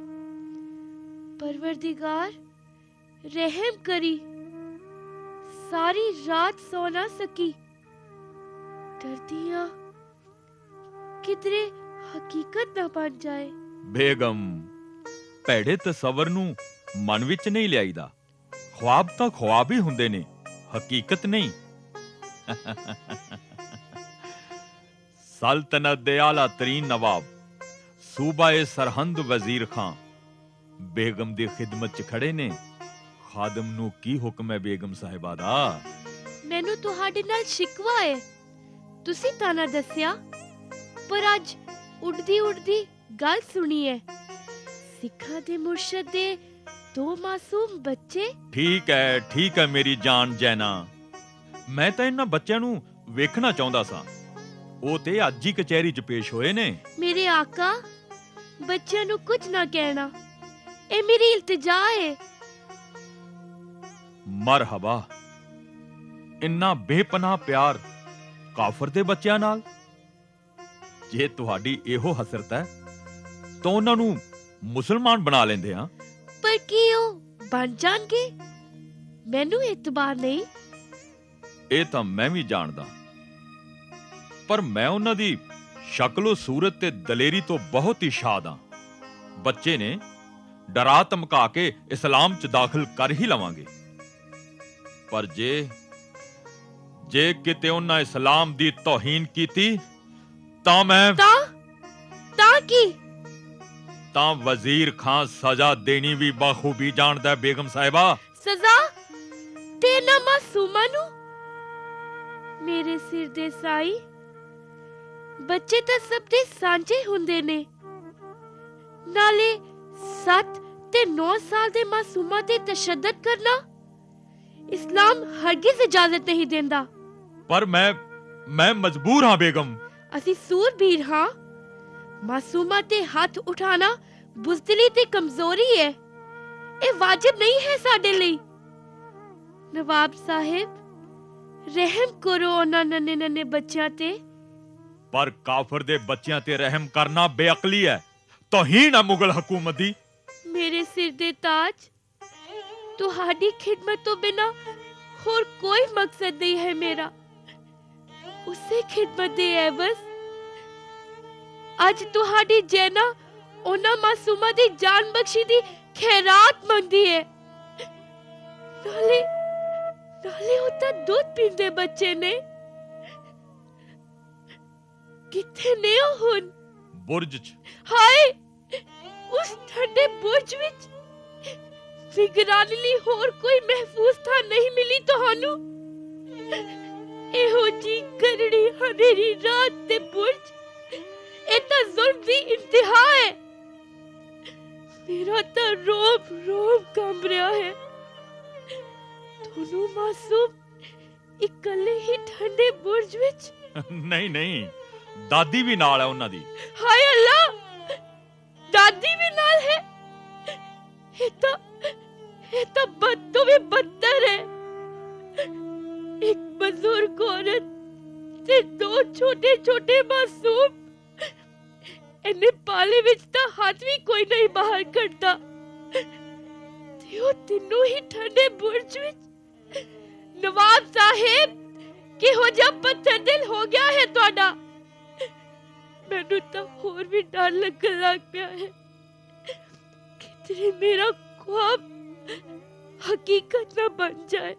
परवरदिगार रहम करी। सारी रात सो ना सकी। डरदियां किधरे हकीकत ना बन जाए। बेगम, ਭੈੜੇ ਤਸਵਰ ਨੂੰ ਮਨ ਵਿੱਚ ਨਹੀਂ ਲਿਆਈਦਾ। ख्वाब ਤਾਂ ख्वाब ਹੀ ਹੁੰਦੇ ਨੇ, हकीकत नहीं। सल्तनत दे आला तरीन नवाब सूबा ए सरहंद वजीर खां बेगम दी खिदमत च खड़े ने। खादम नू की हुक्म है बेगम साहिबा दा? ਮੈਨੂੰ ਤੁਹਾਡੇ ਨਾਲ ਸ਼ਿਕਵਾ ਹੈ। ਤੁਸੀਂ ਤਾਂ ਨਾ ਦੱਸਿਆ, ਪਰ ਅੱਜ ਉੱਡਦੀ ਉੱਡਦੀ ਗੱਲ ਸੁਣੀ ਹੈ। ਸਿੱਖਾਂ ਦੇ ਮੁਰਸ਼ਦ ਦੇ ਦੋ ਮਾਸੂਮ ਬੱਚੇ। ਠੀਕ ਹੈ ਠੀਕ ਹੈ ਮੇਰੀ ਜਾਨ ਜੈਨਾ, ਮੈਂ ਤਾਂ ਇਹਨਾਂ ਬੱਚਿਆਂ ਨੂੰ ਵੇਖਣਾ ਚਾਹੁੰਦਾ ਸਾਂ। ਉਹ ਤੇ ਅੱਜ ਹੀ ਕਚਹਿਰੀ 'ਚ ਪੇਸ਼ ਹੋਏ ਨੇ। ਮੇਰੇ ਆਕਾ, ਬੱਚਿਆਂ ਨੂੰ ਕੁਝ ਨਾ ਕਹਿਣਾ, ਇਹ ਮੇਰੀ ਇਲਤਜਾ ਹੈ। ਮਰਹਬਾ। ਇੰਨਾ ਬੇਪਨਾਹ ਪਿਆਰ ਕਾਫਰ ਦੇ ਬੱਚਿਆਂ ਨਾਲ? ਜੇ ਤੁਹਾਡੀ ਇਹੋ ਹਸਰਤ ਹੈ ਤਾਂ ਉਹਨਾਂ ਨੂੰ ਮੁਸਲਮਾਨ ਬਣਾ ਲੈਂਦੇ ਆ। ਪਰ ਕੀ ਉਹ ਬਣ ਜਾਣਗੇ? ਮੈਨੂੰ ਇਤਬਾਰ ਨਹੀਂ। ਇਹ ਤਾਂ ਮੈਂ ਵੀ ਜਾਣਦਾ, ਪਰ ਮੈਂ ਉਹਨਾਂ ਦੀ ਸ਼ਕਲੋ ਸੂਰਤ ਤੇ ਦਲੇਰੀ ਤੋਂ ਬਹੁਤ ਹੀ ਸ਼ਾਦ ਹਾਂ। ਬੱਚੇ ਨੇ, ਡਰਾ ਧਮਕਾ ਕੇ ਇਸਲਾਮ 'ਚ ਦਾਖਲ ਕਰ ਹੀ ਲਵਾਂਗੇ। ਪਰ ਜੇ ਜੇ ਕਿਤੇ ਉਹਨਾਂ ਇਸਲਾਮ ਦੀ ਤੌਹੀਨ ਕੀਤੀ ਤਾਂ ਮੈਂ ਤਾਂ ਤਾਂ ਕੀ? ਤਾਂ ਵਜ਼ੀਰ ਖਾਂ ਸਜ਼ਾ ਦੇਣੀ ਵੀ ਬਾਖੂਬੀ ਜਾਣਦਾ ਬੇਗਮ ਸਾਹਿਬਾ। ਸਜ਼ਾ ਤੇ ਨਾ ਮਾਸੂਮਾਂ ਨੂੰ? ਮੇਰੇ ਸਿਰ ਦੇ ਸਾਈ, ਬੱਚੇ ਤਾਂ ਸਭ ਦੇ ਸਾਂਝੇ ਹੁੰਦੇ ਨੇ। ਨਾਲੇ ਸੱਤ ਤੇ ਨੌ ਸਾਲ ਦੇ ਮਾਸੂਮਾਂ ਤੇ ਤਸ਼ੱਦਦ ਕਰਨਾ ਇਸਲਾਮ ਹਰਗਿਜ਼ ਇਜਾਜ਼ਤ ਨਹੀਂ ਦਿੰਦਾ। ਪਰ ਮੈਂ ਮੈਂ ਮਜਬੂਰ ਹਾਂ ਬੇਗਮ। ਅਸੀਂ ਸੂਰਬੀਰ ਹਾਂ। ਮਾਸੂਮਾਂ ਤੇ ਹੱਥ ਉਠਾਣਾ ਬੁਜ਼ਦਿਲੀ ਤੇ ਕਮਜ਼ੋਰੀ ਹੈ। ਇਹ ਵਾਜਿਬ ਨਹੀਂ ਹੈ ਸਾਡੇ ਲਈ। ਨਵਾਬ ਸਾਹਿਬ, ਰਹਿਮ ਕਰੋ ਉਹਨਾਂ ਨੰਨੇ ਨੰਨੇ ਬੱਚਿਆਂ ਤੇ। ਪਰ ਕਾਫਰ ਦੇ ਬੱਚਿਆਂ ਤੇ ਰਹਿਮ ਕਰਨਾ ਬੇਅਕਲੀ ਹੈ, ਤੌਹੀਨ ਹੈ ਮੁਗਲ ਹਕੂਮਤ ਦੀ। ਮੇਰੇ ਸਿਰ ਦੇ ਤਾਜ, ਤੁਹਾਡੀ ਖਿਦਮਤ ਤੋਂ ਬਿਨਾ ਹੋਰ ਕੋਈ ਮਕਸਦ ਨਹੀਂ ਹੈ ਮੇਰਾ। ਉਸੇ ਖਿਦਮਤ ਦੇ ਐਵਜ਼ ਅੱਜ ਤੁਹਾਡੀ ਜੈਨਾ ਉਹਨਾਂ ਮਾਸੂਮਾਂ ਦੀ ਜਾਨ ਬਖਸ਼ੀ ਦੀ ਖੈਰਾਤ ਮੰਗਦੀ ਹੈ। ਨਾਲੇ ਨਾਲੇ ਉਹ ਤਾਂ ਦੁੱਧ ਪੀਂਦੇ ਬੱਚੇ ਨੇ। ਕਿੱਥੇ ਨੇ ਉਹ ਹੁਣ? ਬੁਰਜ 'ਚ। ਹਾਏ, ਉਸ ਠੰਡੇ ਬੁਰਜ ਵਿੱਚ ਨਿਗਰਾਨੀ ਲਈ ਹੋਰ ਕੋਈ ਮਹਿਫੂਜ਼ ਥਾਂ ਨਹੀਂ ਮਿਲੀ ਤੁਹਾਨੂੰ? ਇਹੋ ਜੀ ਕਰੜੀ ਹਨੇਰੀ ਰਾਤ ਤੇ ਬੁਰਜ, ਇਹ ਤਾਂ ਜ਼ੁਲਮ ਦੀ ਇੰਤਹਾ ਹੈ। ਮੇਰਾ ਤਾਂ ਰੋਬ ਰੋਬ ਕੰਬ ਰਿਹਾ ਹੈ। ਤੁਹਾਨੂੰ ਮਾਸੂਮ ਇਕੱਲੇ ਹੀ ਠੰਡੇ ਬੁਰਜ ਵਿੱਚ? ਨਹੀਂ ਨਹੀਂ, ਦਾਦੀ ਵੀ ਨਾਲ ਹੈ ਉਹਨਾਂ ਦੀ। ਹਾਏ ਅੱਲਾ, ਦਾਦੀ ਵੀ ਨਾਲ ਹੈ? ਇਹ ਤਾਂ ਇਹ ਤਾਂ ਬਦ ਤੋਂ ਵੀ ਬਦਤਰ ਹੈ। ਇੱਕ ਬਜ਼ੁਰਗ ਔਰਤ ਤੇ ਦੋ ਛੋਟੇ ਛੋਟੇ ਮਾਸੂਮ, ਇਹਨੇ ਪਾਲੇ ਵਿੱਚ ਤਾਂ ਹੱਥ ਵੀ ਕੋਈ ਨਹੀਂ ਬਾਹਰ ਕੱਢਦਾ, ਤੇ ਉਹ ਤਿੰਨੋਂ ਹੀ ਠੰਡੇ ਬੁਰਜ ਵਿੱਚ। ਨਵਾਬ ਸਾਹਿਬ, ਕਿਹੋ ਜਿਹਾ ਪੱਥਰ ਦਿਲ ਹੋ ਗਿਆ ਹੈ ਤੁਹਾਡਾ? ਮੈਨੂੰ ਤਾਂ ਹੋਰ ਵੀ ਡਰ ਲੱਗਣ ਲੱਗ ਪਿਆ ਹੈ। ਕਿਤੇ ਮੇਰਾ ख्वाब हकीकत ना बन जाए।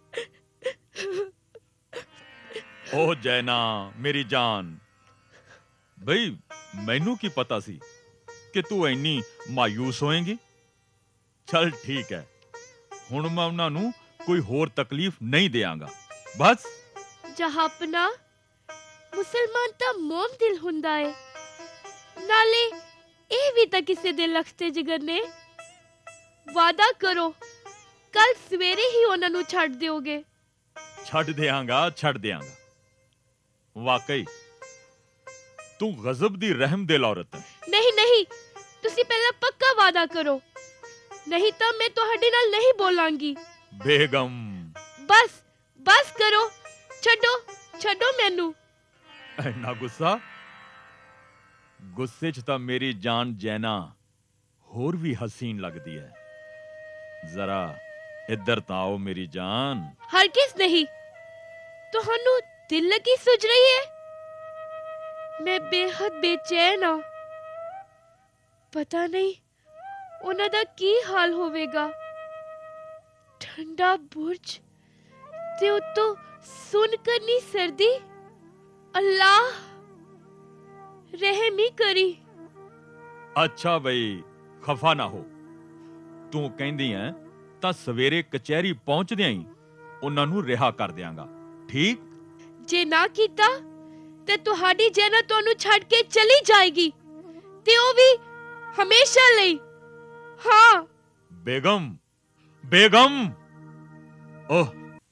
ओ जैना मेरी जान, बई मैनू की पता सी कि तू इन्नी मायूस होएगी। चल ठीक है, हुण मैं उन्हां नू कोई होर तकलीफ नहीं देंगा बस। जहापना, मुसलमान ता मोम दिल हुंदा है, नाले ਇਹ ਵੀ ਤਾਂ ਕਿਸੇ ਦੇ ਲਖਤੇ ਜਿਗਰ ਨੇ। ਵਾਦਾ ਕਰੋ ਕੱਲ ਸਵੇਰੇ ਹੀ ਉਹਨਾਂ ਨੂੰ ਛੱਡ ਦਿਓਗੇ। ਛੱਡ ਦਿਆਂਗਾ ਛੱਡ ਦਿਆਂਗਾ। ਵਾਕਈ ਤੂੰ ਗਜ਼ਬ ਦੀ ਰਹਿਮ ਦਿਲ ਔਰਤ ਹੈ। ਨਹੀਂ ਨਹੀਂ, ਤੁਸੀਂ ਪਹਿਲਾਂ ਪੱਕਾ ਵਾਦਾ ਕਰੋ, ਨਹੀਂ ਤਾਂ ਮੈਂ ਤੁਹਾਡੇ ਨਾਲ ਨਹੀਂ ਬੋਲਾਂਗੀ। ਬੇਗਮ ਬਸ ਬਸ ਕਰੋ, ਛੱਡੋ ਛੱਡੋ ਮੈਨੂੰ। ਇੰਨਾ ਗੁੱਸਾ? ਗੁੱਸੇ 'ਚ ਤਾਂ ਮੇਰੀ ਜਾਨ ਜੈਨਾ ਹੋਰ ਵੀ ਹਸੀਨ ਲੱਗਦੀ ਹੈ। ਜ਼ਰਾ ਇੱਧਰ ਤਾਂ ਆਓ ਮੇਰੀ ਜਾਨ। ਹਰਗਿਜ਼ ਨਹੀਂ। ਤੁਹਾਨੂੰ ਦਿਲ ਲੱਗੀ ਸੁਝ ਰਹੀ ਹੈ? ਮੈਂ ਬੇਹੱਦ ਬੇਚੈਨ ਹਾਂ। ਪਤਾ ਨਹੀਂ ਉਹਨਾਂ ਦਾ ਕੀ ਹਾਲ ਹੋਵੇਗਾ। ਠੰਡਾ ਬੁਰਜ, ते उत्तों सुनकर नी सर्दी। अल्लाह रहम ही करी। ਅੱਛਾ ਬਈ ਖਫਾ ਨਾ ਹੋ। ਤੂੰ ਕਹਿੰਦੀ ਐ ਤਾਂ ਸਵੇਰੇ ਕਚਹਿਰੀ ਪਹੁੰਚਦਿਆਂ ਹੀ ਉਹਨਾਂ ਨੂੰ ਰਿਹਾ ਕਰ ਦਿਆਂਗਾ, ਠੀਕ? ਜੇ ਨਾ ਕੀਤਾ ਤੇ ਤੁਹਾਡੀ ਜੈਨਤ ਤੁਹਾਨੂੰ ਛੱਡ ਕੇ ਚਲੀ ਜਾਏਗੀ ਤੇ ਉਹ ਵੀ ਹਮੇਸ਼ਾ ਲਈ। ਹਾਂ ਬੇਗਮ, ਬੇਗਮ। ਓਹ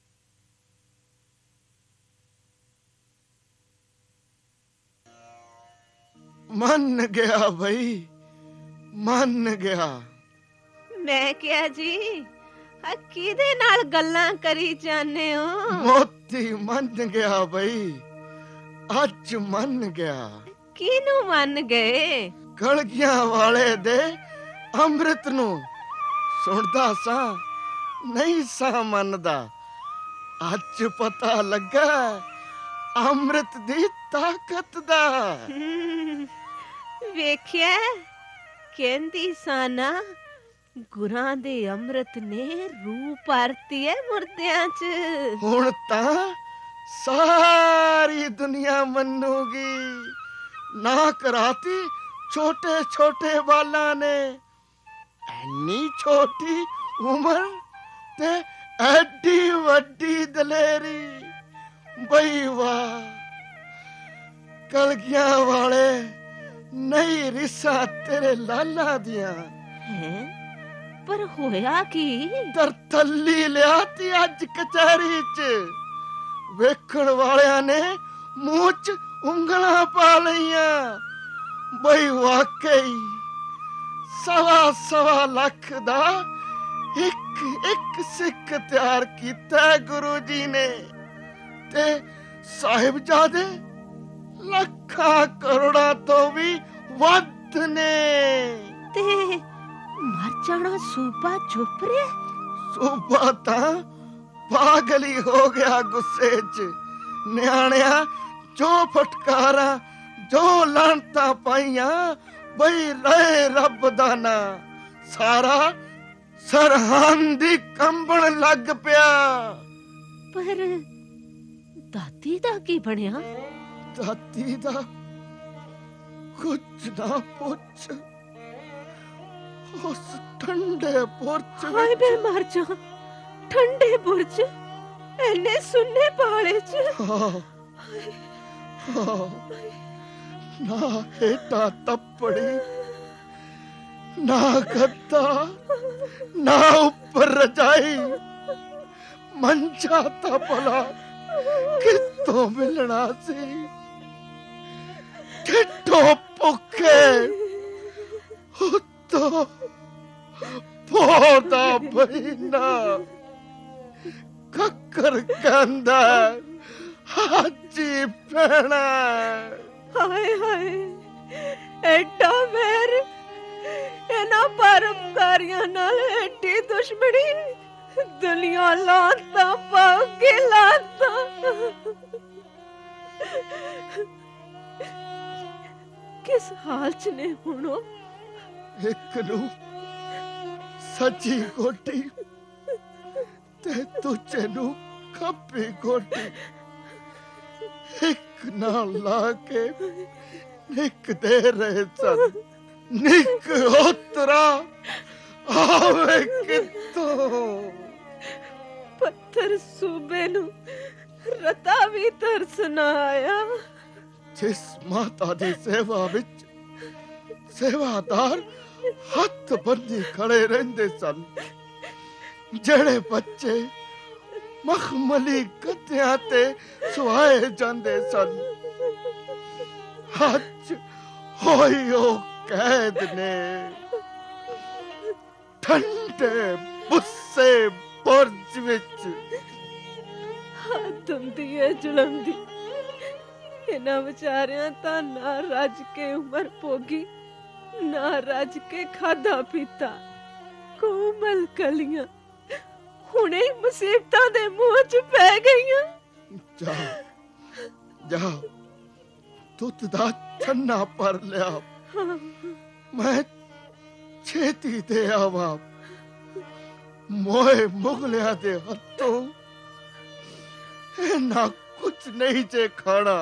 ਮੰਨ ਗਿਆ ਬਈ, ਮੰਨ ਗਿਆ। ਮੈਂ ਕਿਹਾ ਜੀ ਆ ਕਿਹਦੇ ਨਾਲ ਗੱਲਾਂ ਕਰੀ ਜਾਂਦੇ ਹੋ? ਮੋਤੀ ਮੰਨ ਗਿਆ ਬਈ, ਅੱਜ ਮੰਨ ਗਿਆ। ਕਿਹਨੂੰ ਮੰਨ ਗਏ? ਕਲਗੀਆਂ ਵਾਲੇ ਦੇ ਅੰਮ੍ਰਿਤ ਨੂੰ ਸੁਣਦਾ ਸਾਂ, ਨਹੀਂ ਸਾਂ ਮੰਨਦਾ। ਅੱਜ ਪਤਾ ਲੱਗਾ ਅੰਮ੍ਰਿਤ ਦੀ ਤਾਕਤ ਦਾ। ਵੇਖਿਆ ਕਹਿੰਦੀ ਸਾਨਾ ਗੁਰਾਂ ਦੇ ਅੰਮ੍ਰਿਤ ਨੇ ਰੂਹ ਭਰਤੀ ਹੈ ਮੁਰਦਿਆਂ 'ਚ। ਹੁਣ ਤਾਂ ਸਾਰੀ ਦੁਨੀਆ ਮੰਨੂਗੀ। ਨਾ ਕਰਾਤੀ ਛੋਟੇ ਛੋਟੇ ਵਾਲਾਂ ਨੇ। ਐਨੀ ਛੋਟੀ ਉਮਰ ਤੇ ਐਡੀ ਵੱਡੀ ਦਲੇਰੀ। ਬਈ ਵਾਹ, ਕਲਗੀਆਂ ਵਾਲੇ ਨਹੀਂ ਰਿਸਾ ਤੇਰੇ ਲਾਲਾ ਦੀਆਂ। ਹੈ ਪਰ ਹੋਇਆ ਕੀ? ਦਰਤੱਲੀ ਲਿਆਤੀ ਅੱਜ ਕਚਹਿਰੀ 'ਚ। ਵੇਖਣ ਵਾਲਿਆਂ ਨੇ ਮੂੰਹ 'ਚ ਉਂਗਲਾਂ ਪਾ ਲਈਆਂ। ਬਈ ਵਾਕਈ ਸਵਾ ਸਵਾ ਲੱਖ ਦਾ ਇੱਕ ਇੱਕ ਸਿੱਖ ਤਿਆਰ ਕੀਤਾ ਗੁਰੂ ਜੀ ਨੇ। ਤੇ ਸਾਹਿਬਜ਼ਾਦੇ ਲੱਖਾਂ ਕਰੋੜਾਂ ਤੋਂ ਵੀ ਵੱਧ ਨੇ। ਤੇ ਮਰ ਜਾਣਾ ਸੂਬਾ ਚੁੱਪ ਰਿਹਾ? ਸੂਬਾ ਤਾਂ ਪਾਗਲ ਹੀ ਹੋ ਗਿਆ ਗੁੱਸੇ 'ਚ। ਨਿਆਣਿਆਂ ਜੋ ਫਟਕਾਰਾਂ ਜੋ ਲਾਂਤਾਂ ਪਾਈਆਂ, ਬਈ ਰਹੇ ਰੱਬ ਦਾ ਨਾਂ। ਸਾਰਾ ਸਰਹੰਦ ਹੀ ਕੰਬਣ ਲੱਗ ਪਿਆ। ਪਰ ਦਾਦੀ ਦਾ ਕੀ ਬਣਿਆ? ਦਾਦੀ ਦਾ ਕੁਝ ਨਾ ਪੁੱਛ। ਉਸ ਠੰਡੇ ਬੁਰਜ ਹਾਏ ਮੈਂ ਮਰ ਜਾ। ਠੰਡੇ ਬੁਰਜ ਐਨੇ ਸੁੰਨੇ ਪਾਲੇ 'ਚ। ਹਾਂ ਹਾਂ, ਨਾ ਹੇਠਾਂ ਤੱਪੜੀ, ਨਾ ਗੱਦਾ, ਨਾ ਉੱਪਰ ਰਜਾਈ। ਮੰਜਾ ਤਾਂ ਭਲਾ ਕਿੱਥੋਂ ਮਿਲਣਾ ਸੀ? ਢਿੱਡੋਂ ਭੁੱਖੇ, ਉੱਤੋਂ ਪੌਦਾ ਬਹਿਨਾ। ਕੱਕਰ ਕਹਿੰਦਾ ਹਾਜੀ ਪੈਣਾ। ਹਾਏ ਹਾਏ ਐਡਾ ਵੈਰ, ਇਹਨਾਂ ਪਰਮਕਾਰੀਆਂ ਨਾਲ ਐਡੀ ਦੁਸ਼ਮਣੀ। ਦੁਨੀਆ ਲਾਂਤਾਂ ਪਾ ਕੇ ਲਾਂਤਾਂ। ਕਿਸ ਹਾਲ 'ਚ ਨੇ ਹੁਣ ਉਹ? ਇੱਕ ਨੂੰ ਸੱਜੀ ਗੋਟੀ ਤੇ ਦੂਜੇ ਨੂੰ ਖੱਬੀ ਗੋਟੀ। ਇੱਕ ਨਾਲ ਲਾ ਕੇ ਨਿੱਕ ਦੇ ਰਹੇ ਸਨ। ਨਿੱਕ ਉਤਰਾ ਆਵੇ ਕਿੱਥੋਂ? ਪੱਥਰ ਸੂਬੇ ਨੂੰ ਰਤਾ ਵੀ ਤਰਸ ਨਾ ਆਇਆ। ਜਿਸ ਮਾਤਾ ਦੀ ਸੇਵਾ ਵਿੱਚ ਸੇਵਾਦਾਰ ਹੱਥ ਬੰਨ੍ਹੀ ਖੜੇ ਰਹਿੰਦੇ ਸਨ, ਜਿਹੜੇ ਬੱਚੇ ਮਖਮਲੀ ਗੱਦਿਆਂ ਤੇ ਸੁਆਏ ਜਾਂਦੇ ਸਨ, ਅੱਜ ਹੋਈ ਉਹ ਕੈਦ ਨੇ। ਠੰਡੇ ਬੁੱਸੇ ਬੁਰਜ ਵਿੱਚ। ਹੱਦ ਹੁੰਦੀ ਹੈ ਜ਼ੁਲਮ ਦੀ। ਇਹਨਾਂ ਵਿਚਾਰਿਆਂ ਤਾਂ ਨਾ ਰੱਜ ਕੇ ਉਮਰ ਭੋਗੀ, ਨਾ ਰੱਜ ਕੇ ਖਾਧਾ ਪੀਤਾ। ਕੋਮਲ ਕਲੀਆਂ ਹੁਣੇ ਮੁਸੀਬਤਾਂ ਦੇ ਮੂੰਹ 'ਚ ਪੈ ਗਈਆਂ। ਜਾ ਜਾ, ਦੁੱਧ ਦਾ ਛੰਨਾ ਭਰ ਲਿਆ। ਮੈਂ ਛੇਤੀ ਤੇ ਆਵਾਂ। ਮੋਏ ਮੁਗਲਿਆਂ ਦੇ ਹੱਥੋਂ ना कुछ नहीं जे खाना।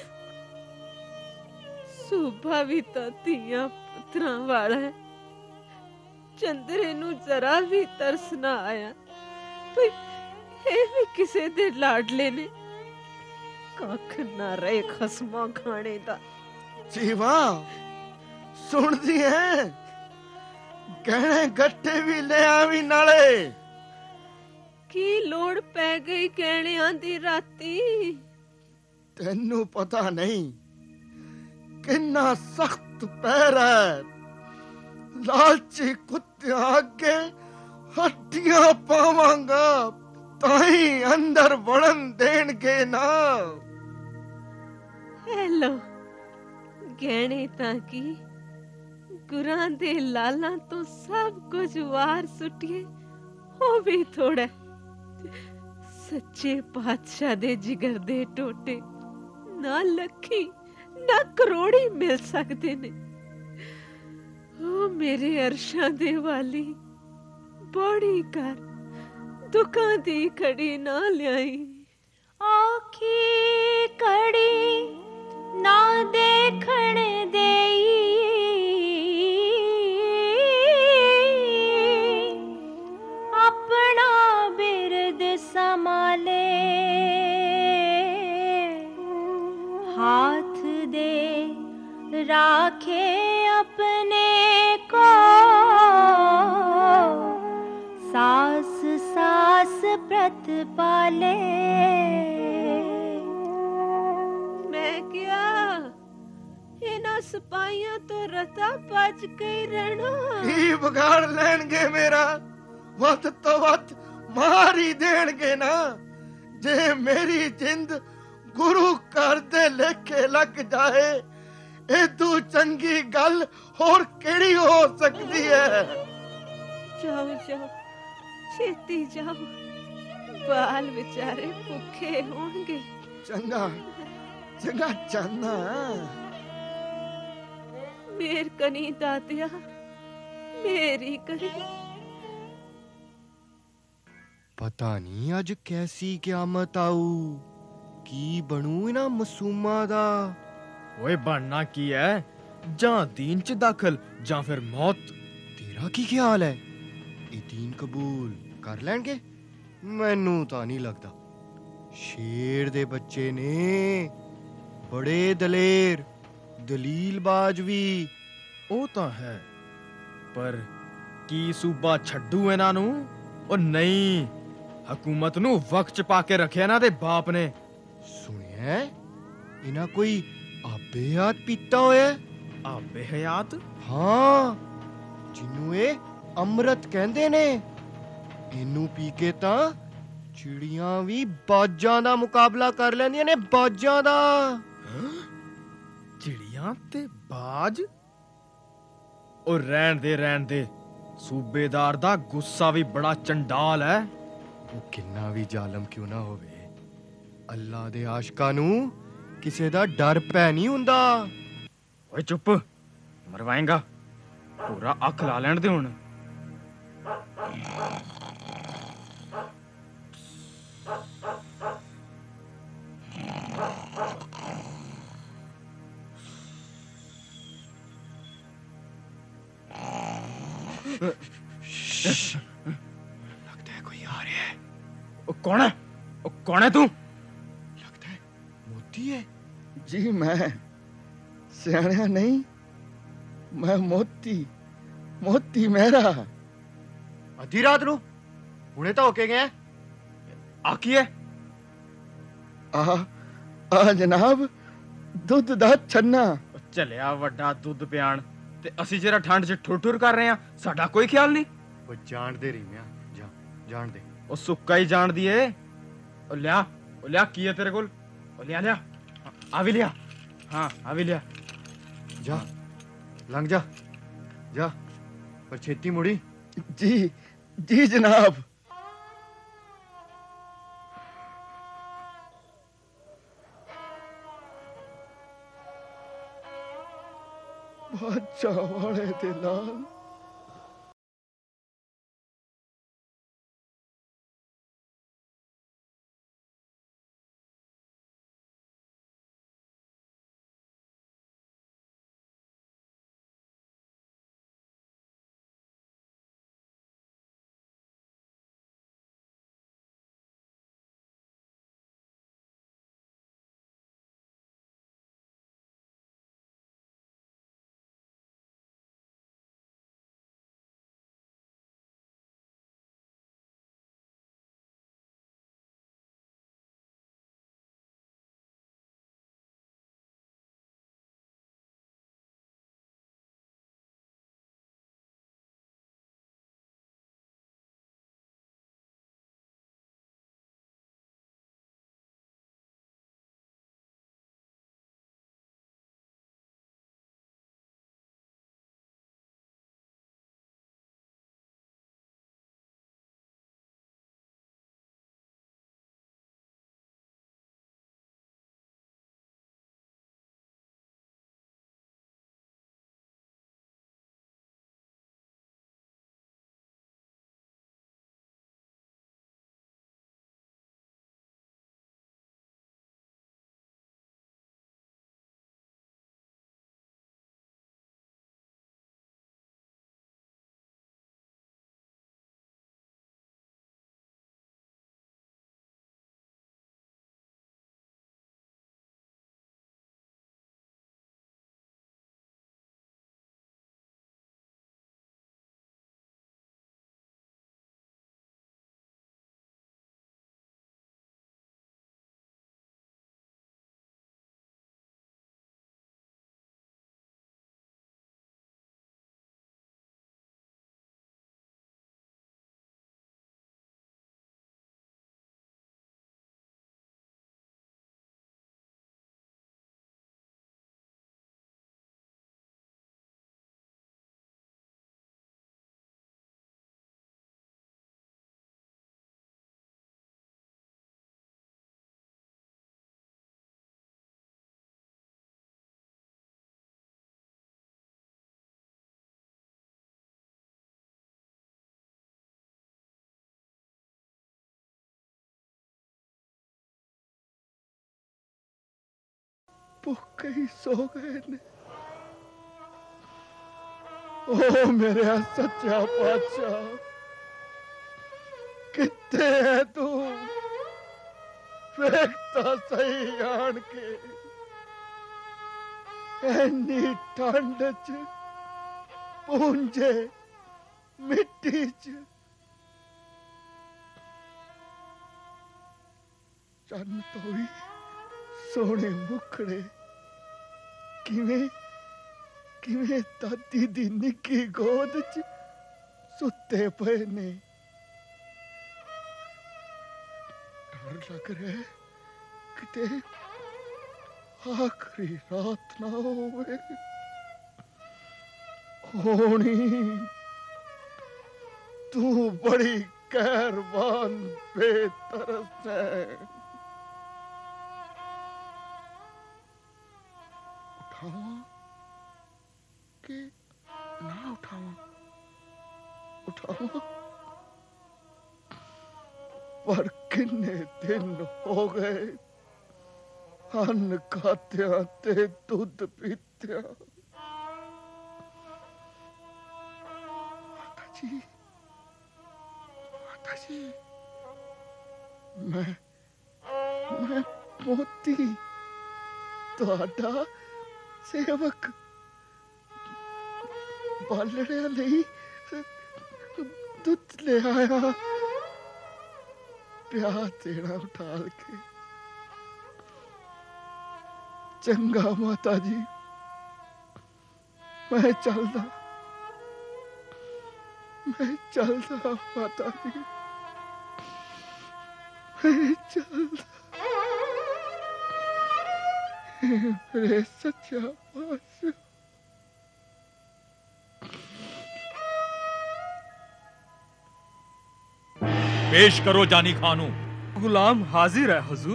सूबा भी तो ਧੀਆਂ ਪੁੱਤਰਾਂ ਵਾਲਾ ਹੈ। ਚੰਦਰੇ ਨੂੰ ਜ਼ਰਾ ਵੀ ਤਰਸ ਨਾ ਆਇਆ ਭਈ ਇਹ ਵੀ ਕਿਸੇ ਦੇ ਲਾਡਲੇ ਨੇ। ਕੱਖ ਨਾ ਰਹੇ ਖਸਮਾਂ ਖਾਣੇ ਦਾ। जीवा सुनदी है, गहने गट्टे भी ले आवी नाले। की लोड़ पै गई गहणियां दी राती? तेनू पता नहीं किन्ना सख्त पैर है। लालची कुत्ते अगे हड्डियां पावांगा ताई अंदर वड़न देणगे ना। हेलो गहने तां की गुरां दे लालां तो सब कुछ वार सुटिए हो भी थोड़ा। सच्चे पातशाह दे जिगर दे टोटे ना लखी ना करोड़ी मिल सकते ने। ओ मेरे अरशां दे वाली बड़ी कर दुखां दी खड़ी ना लियाई। आखी कड़ी ना देखण देई अपना बिरद संभाले। हाथ दे राखे अपने को सास सास प्रत पाले। मैं क्या इना सिपाहियां तो रता बच गई रहना। की बिगाड़ लेंगे मेरा, वत तो वत मार ही देणगे ना। जे मेरी जिंद गुरु कर दे लेखे लग जाए एदू चंगी गल होर केड़ी हो सकती है। जाओ जाओ छेती जाओ, बाल बेचारे भूखे होंगे। चंगा चंगा जाना। मेर कनी दातिया मेरी करी। पता नहीं अज कैसी क्यामत आऊ, की बनू इना मासूमा दा। ओए बनना की है, जां दीन च दाखल जां फिर मौत। तेरा की ख्याल है, ये दीन कबूल कर लेंगे? मैनू तो नहीं लगता। शेर दे बच्चे ने, बड़े दलेर दलीलबाज भी। ਉਹ ਤਾਂ ਹੈ, ਪਰ ਕੀ ਸੂਬਾ ਛੱਡੂ ਇਹਨਾਂ ਨੂੰ? ਉਹ ਨਹੀਂ, ਹਕੂਮਤ ਨੂੰ ਵਕਤ ਚ ਪਾ ਕੇ ਰੱਖਿਆ ਇਹਨਾਂ ਦੇ ਬਾਪ ਨੇ। ਸੁਣਿਆ ਇਹਨਾਂ ਕੋਈ ਆਬੇ ਹਯਾਤ ਪੀਤਾ ਹੋਇਆ? ਆਬੇ ਹਯਾਤ? ਹਾਂ, ਜਿਹਨੂੰ ਇਹ ਅੰਮ੍ਰਿਤ ਕਹਿੰਦੇ ਨੇ। ਇਹਨੂੰ ਪੀ ਕੇ ਤਾਂ ਚਿੜੀਆਂ ਵੀ ਬਾਜਾਂ ਦਾ ਮੁਕਾਬਲਾ ਕਰ ਲੈਂਦੀਆਂ ਨੇ, ਬਾਜਾਂ ਦਾ। ਚਿੜੀਆਂ ਤੇ ਬਾਜ? ਉਹ ਰਹਿਣ ਦੇ ਰਹਿਣ ਦੇ, ਸੂਬੇਦਾਰ ਦਾ ਗੁੱਸਾ ਵੀ ਬੜਾ ਚੰਡਾਲ ਹੈ। ਉਹ ਕਿੰਨਾ ਵੀ ਜ਼ਾਲਮ ਕਿਉਂ ਨਾ ਹੋਵੇ, ਅੱਲਾ ਦੇ ਆਸ਼ਕਾਂ ਨੂੰ ਕਿਸੇ ਦਾ ਡਰ ਪੈ ਨਹੀਂ ਹੁੰਦਾ। ਓਏ ਚੁੱਪ, ਮਰਵਾਏਂਗਾ। ਪੂਰਾ ਅੱਖ ਲਾ ਲੈਣ ਦੇ ਹੁਣ। लगता है कोई आ रहा है। ओ कौन है? ओ कौन है तू? लगता है मोती है। जी मैं सियाणा नहीं, मैं मोती, मोती मेरा। अधी रात नु हुणे तो होके गए। आखिए आ आ जनाब दुध दा छन्ना। चलिया वड्डा दुध पियाण ਤੇ ਅਸੀਂ ਜਿਹੜਾ ਠੰਡ 'ਚ ਠੁਰ ਠੁਰ ਕਰ ਰਹੇ ਆ, ਸਾਡਾ ਕੋਈ ਖਿਆਲ ਨਹੀਂ। ਉਹ ਜਾਣਦੇ ਰਹੀ ਮੈਂ, ਜਾ ਜਾਣਦੇ। ਉਹ ਸੁੱਕਾ ਹੀ ਜਾਣਦੀ ਏ। ਉਹ ਲਿਆ, ਉਹ ਲਿਆ, ਕੀ ਹੈ ਤੇਰੇ ਕੋਲ? ਉਹ ਲਿਆ ਲਿਆ, ਆ ਵੀ ਲਿਆ। ਹਾਂ ਆ ਵੀ ਲਿਆ। ਜਾ ਲੰਘ ਜਾ ਜਾ, ਪਰ ਛੇਤੀ ਮੁੜੀ। ਜੀ ਜੀ ਜਨਾਬ। ਬਾਦਸ਼ਾਹ ਵਾਲੇ ਦੇ ਨਾਲ भुखे ही सो गए ने। ओ मेरे सच्चा पातशाह, कित्ते है तू? वेखता सही आन के एनी ठंड च पूंजे मिट्टी च चन्न तो भी सोने मुखड़े किवें किवें दादी दी निक्की गोद च सुते पे ने। डर लग रहा है किते आखिरी रात ना होवे। होनी तू बड़ी कहरबान बेतरस है। उठावा कि ना उठावा? उठावा पर किन्ने दिन हो गए अन्न खात्या ते दूध पीत्या। माता जी, माता जी, मैं मैं मोती तुहाडा सेवक बालड़े लई दुध ले आया। प्यार तेरा उठाल के। चंगा माता जी, मैं चलदा मैं चलदा माता जी, मैं चलदा। मेरे सच्चा पातशाह। पेश करो जानी खान ਨੂੰ। ਗੁਲਾਮ ਹਾਜ਼ਰ ਹੈ ਹਜ਼ੂਰ।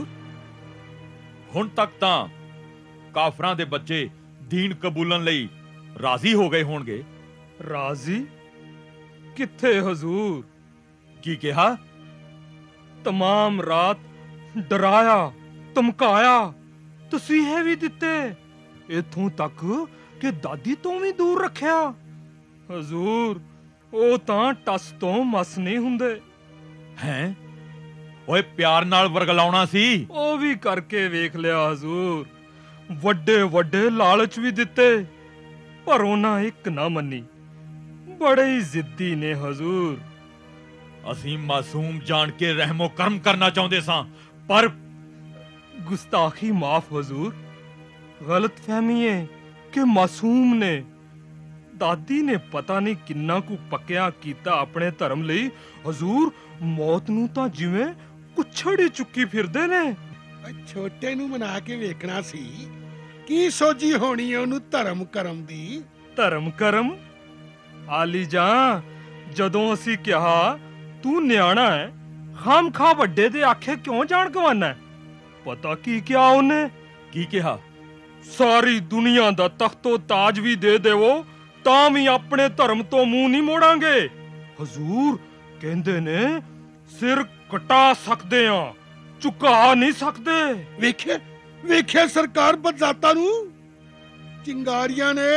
ਹੁਣ ਤੱਕ ਤਾਂ ਕਾਫਰਾਂ ਦੇ ਬੱਚੇ ਦੀਨ ਕਬੂਲਣ ਲਈ ਰਾਜ਼ੀ ਹੋ ਗਏ ਹੋਣਗੇ। ਰਾਜ਼ੀ ਕਿੱਥੇ ਹਜ਼ੂਰ? ਕੀ ਕਿਹਾ? तमाम रात डराया धमकाया तसीहे भी दिते, इथों तक कि दादी तो भी दूर रखिया। हजूर ओ तां टस तो मस नहीं हुंदे। हैं ओए प्यार नाल वरगलाउणा सी। ओ भी करके वेख लिया हजूर। वड्डे वड्डे लालच भी दिते पर उन्हां एक ना मन्नी। बड़े ही जिद्दी ने हजूर। ਅਸੀਂ ਮਾਸੂਮ ਜਾਣ ਕੇ ਰਹਿਮੋ ਕਰਮ ਕਰਨਾ ਚਾਹੁੰਦੇ ਸਾਂ ਪਰ गुस्ताखी माफ हजूर। गलत फहमी है कि मासूम ने दादी ने पता नहीं किन्ना कु पक्या कीता अपने धर्म लई। हजूर मौत नू तां जिवें कुछड़ ही चुक्की फिरदे ने। छोटे नू मना के वेखना सी की सोजी होनी है ओनू धर्म करम दी। धर्म करम आली जां जदों असी कहा तू न्याणा है खाम खा वड्डे दे आखे क्यों जान गवाना है? पता की क्या उन्हें की कहा? सारी दुनिया दा तख्तो ताज भी दे देवो तां भी अपने धर्म तो मुंह नहीं मोड़ांगे। हजूर कहंदे ने सिर कटा सकदे आ झुका नहीं सकदे। वेखे वेखे सरकार बजाता नू चिंगारियां ने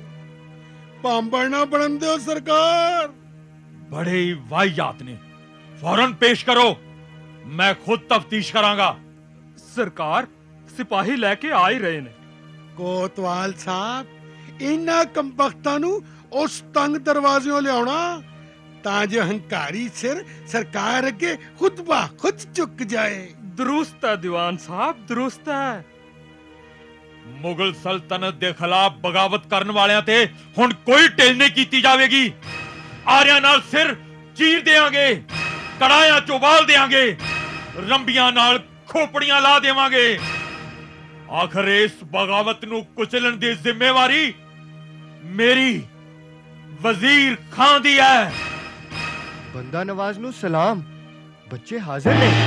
पांबड़ ना बनन दो सरकार। बड़े ही वाहियात ने, फौरन पेश करो मैं खुद तफ्तीश करांगा। सरकार सिपाही लेके आ ही रहे ने। कोतवाल साहब इन्ना कंबख्तां नू उस तंग दरवाज़ों लियाउणा तां जो हंकारी सिर सरकार अगे खुद बा खुद झुक जाए। दुरुस्त है दीवान साहब दुरुस्त है। मुगल सल्तनत दे खिलाफ बगावत करन वालियां ते हुण कोई ढिल नहीं कीती जावेगी। आर्या नाल सिर चीर देंगे, कड़ाया चोबाल देंगे, रंबियां नाल खोपड़ियां ला देवांगे। आखिर इस बगावत नू कुचलन दी जिम्मेवारी मेरी वजीर खान दी है। बंदा नवाज नू सलाम, बच्चे हाजिर ने।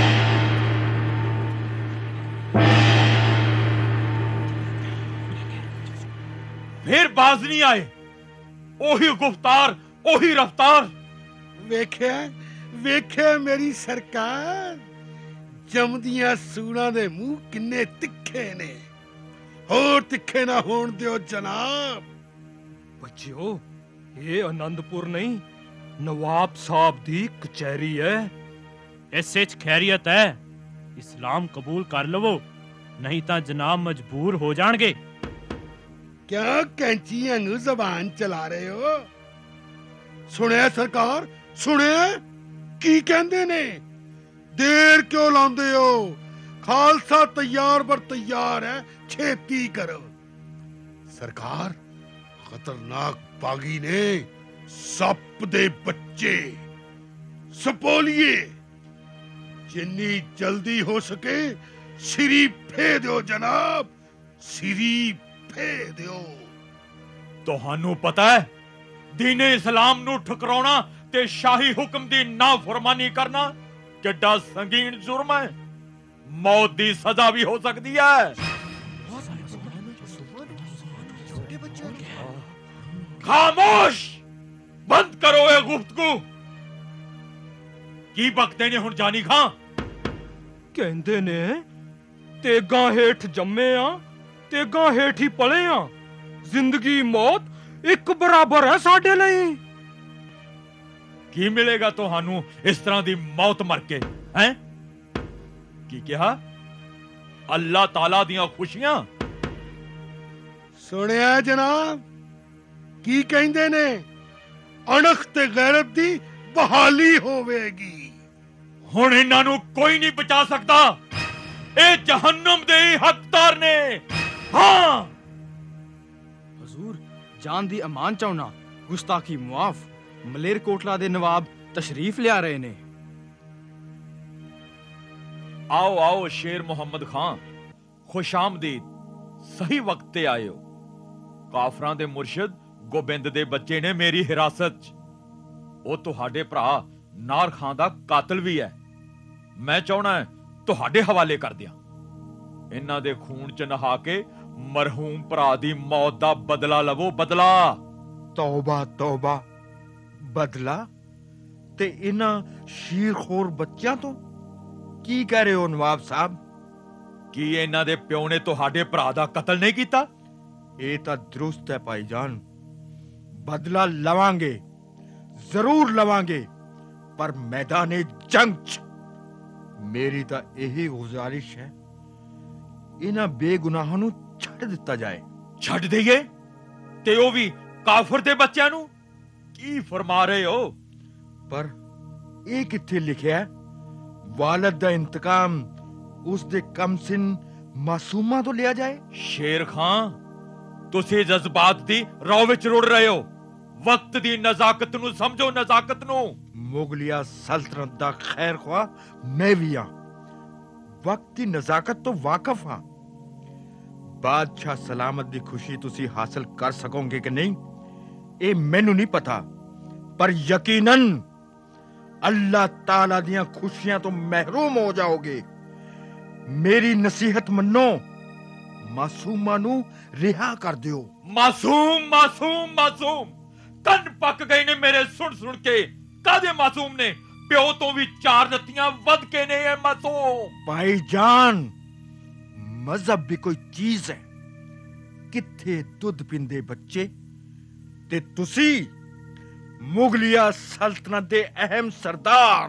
फिर बाज नहीं आए, ओही गुफ्तार ओही रफ्तार। वेखे वेखे मेरी सरकार जमदियां सूरां दे मुंह किन्ने तिखे ने। ਹੋਰ ਤਿੱਖੇ ਨਾ ਹੋਣ ਦਿਓ ਜਨਾਬ। ਬੱਚਿਓ, ਇਹ ਆਨੰਦਪੁਰ ਨਹੀਂ, ਨਵਾਬ ਸਾਹਿਬ ਦੀ ਕਚਹਿਰੀ ਹੈ। ਇਸੇ ਚ ਖੈਰੀਅਤ ਹੈ। ਇਸਲਾਮ ਕਬੂਲ ਕਰ ਲਵੋ, ਨਹੀਂ ਤਾਂ ਜਨਾਬ ਮਜਬੂਰ ਹੋ ਜਾਣਗੇ। ਕਿਆ ਕੈਂਚੀ ਵਾਂਗੂ ਜ਼ਬਾਨ ਚਲਾ ਰਹੇ ਹੋ? ਸੁਣਿਆ ਸਰਕਾਰ, ਸੁਣਿਆ ਕੀ ਕਹਿੰਦੇ ਨੇ? ਦੇਰ ਕਿਉਂ ਲਾਉਂਦੇ ਹੋ? ਖਾਲਸਾ ਤਿਆਰ ਬਰ ਤਿਆਰ ਹੈ, ਛੇਤੀ ਕਰੋ। ਸਰਕਾਰ, ਖਤਰਨਾਕ ਬਾਗੀ ਨੇ ਸੱਪ ਦੇ ਬੱਚੇ ਸਪੋਲੀਏ, ਜਿੰਨੀ ਜਲਦੀ ਹੋ ਸਕੇ ਸਿਰੀ ਫੇ ਦਿਓ ਜਨਾਬ, ਸਿਰੀ ਫੇ ਦਿਓ। ਤੁਹਾਨੂੰ ਪਤਾ ਹੈ, ਦੀਨੇ ਇਸਲਾਮ ਨੂੰ ਠੁਕਰਾਉਣਾ ਤੇ ਸ਼ਾਹੀ ਹੁਕਮ ਦੀ ਨਾਫਰਮਾਨੀ ਕਰਨਾ ਕਿੱਡਾ ਸੰਗੀਨ ਜੁਰਮ ਹੈ। ਮੌਤ ਦੀ ਸਜ਼ਾ ਵੀ ਹੋ ਸਕਦੀ ਹੈ। ਖਾਮੋਸ਼, ਬੰਦ ਕਰੋ ਇਹ ਗੁਫ਼ਤਗੂ। ਕੀ ਬਕਦੇ ਨੇ ਹੁਣ ਜਾਨੀ ਖਾਂ? ਕਹਿੰਦੇ ਨੇ ਤੇਗਾਂ ਹੇਠ ਜੰਮੇ ਆ, ਤੇਗਾਂ ਹੇਠ ਹੀ ਪਲੇ ਆ। ਜ਼ਿੰਦਗੀ ਮੌਤ ਇੱਕ ਬਰਾਬਰ ਹੈ ਸਾਡੇ ਲਈ। ਕੀ ਮਿਲੇਗਾ ਤੁਹਾਨੂੰ ਇਸ ਤਰ੍ਹਾਂ ਦੀ ਮੌਤ ਮਰ ਕੇ? ਹੈ ਕੀ ਕਿਹਾ? ਅੱਲਾਹ ਤਾਲਾ ਦੀਆਂ ਖੁਸ਼ੀਆਂ। ਸੁਣਿਆ ਜਨਾਬ ਕੀ ਕਹਿੰਦੇ ਨੇ? ਅਣਖ ਤੇ ਗੈਰਤ ਦੀ ਬਹਾਲੀ ਹੋਵੇਗੀ। ਹੁਣ ਇਹਨਾਂ ਨੂੰ ਕੋਈ ਨਹੀਂ ਬਚਾ ਸਕਦਾ। ਇਹ ਜਹੰਨਮ ਦੇ ਹੀ ਹੱਕਦਾਰ ਨੇ। ਹਾਂ ਹਜ਼ੂਰ, ਜਾਨ ਦੀ ਅਮਾਨ ਚਾਉਣਾ, ਗੁਸਤਾਖੀ ਮੁਆਫ। ਮਲੇਰਕੋਟਲਾ ਦੇ ਨਵਾਬ ਤਸ਼ਰੀਫ ਲਿਆ ਰਹੇ ਨੇ। आओ आओ शेर मोहम्मद खान, खुशामदीद। सही वक्त ते आए हो। काफरां दे मुर्शिद गोबिंद दे बच्चे ने मेरी हिरासत च। ਉਹ ਤੁਹਾਡੇ ਭਰਾ ਨਾਰ ਖਾਨ ਦਾ ਕਾਤਲ ਵੀ ਹੈ। ਮੈਂ ਚਾਹਣਾ ਹੈ ਤੁਹਾਡੇ ਹਵਾਲੇ ਕਰ ਦਿਆਂ। ਇਹਨਾਂ ਦੇ ਖੂਨ ਚ ਨਹਾ ਕੇ ਮਰਹੂਮ ਭਰਾ ਦੀ ਮੌਤ ਦਾ ਬਦਲਾ ਲਵੋ, ਬਦਲਾ। ਤੌਬਾ ਤੌਬਾ, ਬਦਲਾ? ਤੇ ਇਹਨਾਂ ਸ਼ੀਰਖੋਰ ਬੱਚਿਆਂ ਤੋਂ ਕੀ ਕਹਿ ਰਹੇ ਹੋ ਨਵਾਬ ਸਾਹਿਬ? ਕੀ ਇਹਨਾਂ ਦੇ ਪਿਓ ਨੇ ਤੁਹਾਡੇ ਭਰਾ ਦਾ ਕਤਲ ਨਹੀਂ ਕੀਤਾ? ਇਹ ਤਾਂ ਦਰੁਸਤ ਹੈ ਭਾਈਜਾਨ, ਬਦਲਾ ਲਵਾਂਗੇ, ਜ਼ਰੂਰ ਲਵਾਂਗੇ, ਪਰ ਮੈਦਾਨੇ ਜੰਗ ਚ ਮੇਰੀ ਤਾਂ ਇਹੀ ਗੁਜ਼ਾਰਿਸ਼ ਹੈ, ਇਹਨਾਂ ਬੇਗੁਨਾਹਾਂ ਨੂੰ ਛੱਡ ਦਿੱਤਾ ਜਾਏ। ਛੱਡ ਦਈਏ? ਤੇ ਉਹ ਵੀ ਕਾਫਰ ਦੇ ਬੱਚਿਆਂ ਨੂੰ? ਕੀ ਫਰਮਾ ਰਹੇ ਹੋ? ਪਰ ਇਹ ਕਿੱਥੇ ਲਿਖਿਆ ਹੈ ਵਾਲਦ ਦਾ ਇੰਤਕਾਮ ਉਸ ਦੇ ਕਮਸਿਨ ਮਾਸੂਮਾਂ ਤੋਂ ਲਿਆ ਜਾਏ? ਸ਼ੇਰ ਖਾਨ, ਤੁਸੀਂ ਜਜ਼ਬਾਤ ਦੀ ਰੌ ਵਿੱਚ ਰੁੜ ਰਹੇ ਹੋ। ਵਕਤ ਦੀ ਨਜ਼ਾਕਤ ਨੂੰ ਸਮਝੋ, ਨਜ਼ਾਕਤ ਨੂੰ। ਮੁਗਲਿਆ ਸਲਤਨਤ ਦਾ ਖੈਰ ਖਵਾ ਮੈਂ ਵੀ ਹਾਂ, ਵਕਤ ਦੀ ਨਜ਼ਾਕਤ ਤੋਂ ਵਾਕਿਫ ਹਾਂ। ਬਾਦਸ਼ਾਹ ਸਲਾਮਤ ਦੀ ਖੁਸ਼ੀ ਤੁਸੀਂ ਹਾਸਲ ਕਰ ਸਕੋਗੇ ਕਿ ਨਹੀਂ ਇਹ ਮੈਨੂੰ ਨਹੀਂ ਪਤਾ, ਪਰ ਯਕੀਨਨ ਅੱਲਾਹ ਤਾਲਾ ਦੀਆਂ ਖੁਸ਼ੀਆਂ ਤੋਂ ਮਹਿਰੂਮ ਹੋ ਜਾਓਗੇ। ਮੇਰੀ ਨਸੀਹਤ ਮੰਨੋ, ਮਾਸੂਮਾਂ ਨੂੰ ਰਿਹਾ ਕਰ ਦਿਓ। ਮਾਸੂਮ ਮਾਸੂਮ ਮਾਸੂਮ, ਕੰਨ ਪੱਕ ਗਏ ਨੇ ਮੇਰੇ ਸੁਣ ਸੁਣ ਕੇ। ਕਾਦੇ ਮਾਸੂਮ ਨੇ? ਪਿਓ ਤੋਂ ਵੀ ਚਾਰ ਰੱਤੀਆਂ ਵੱਧ ਕੇ ਨੇ ਇਹ ਮਾਸੂਮ। ਭਾਈਜਾਨ, ਮਜ਼ਹਬ ਵੀ ਕੋਈ ਚੀਜ਼ ਹੈ। ਕਿੱਥੇ ਦੁੱਧ ਪੀਂਦੇ ਬੱਚੇ ਤੇ ਤੁਸੀਂ ਮੁਗਲਿਆ ਸਲਤਨਤ ਦੇ ਅਹਿਮ ਸਰਦਾਰ।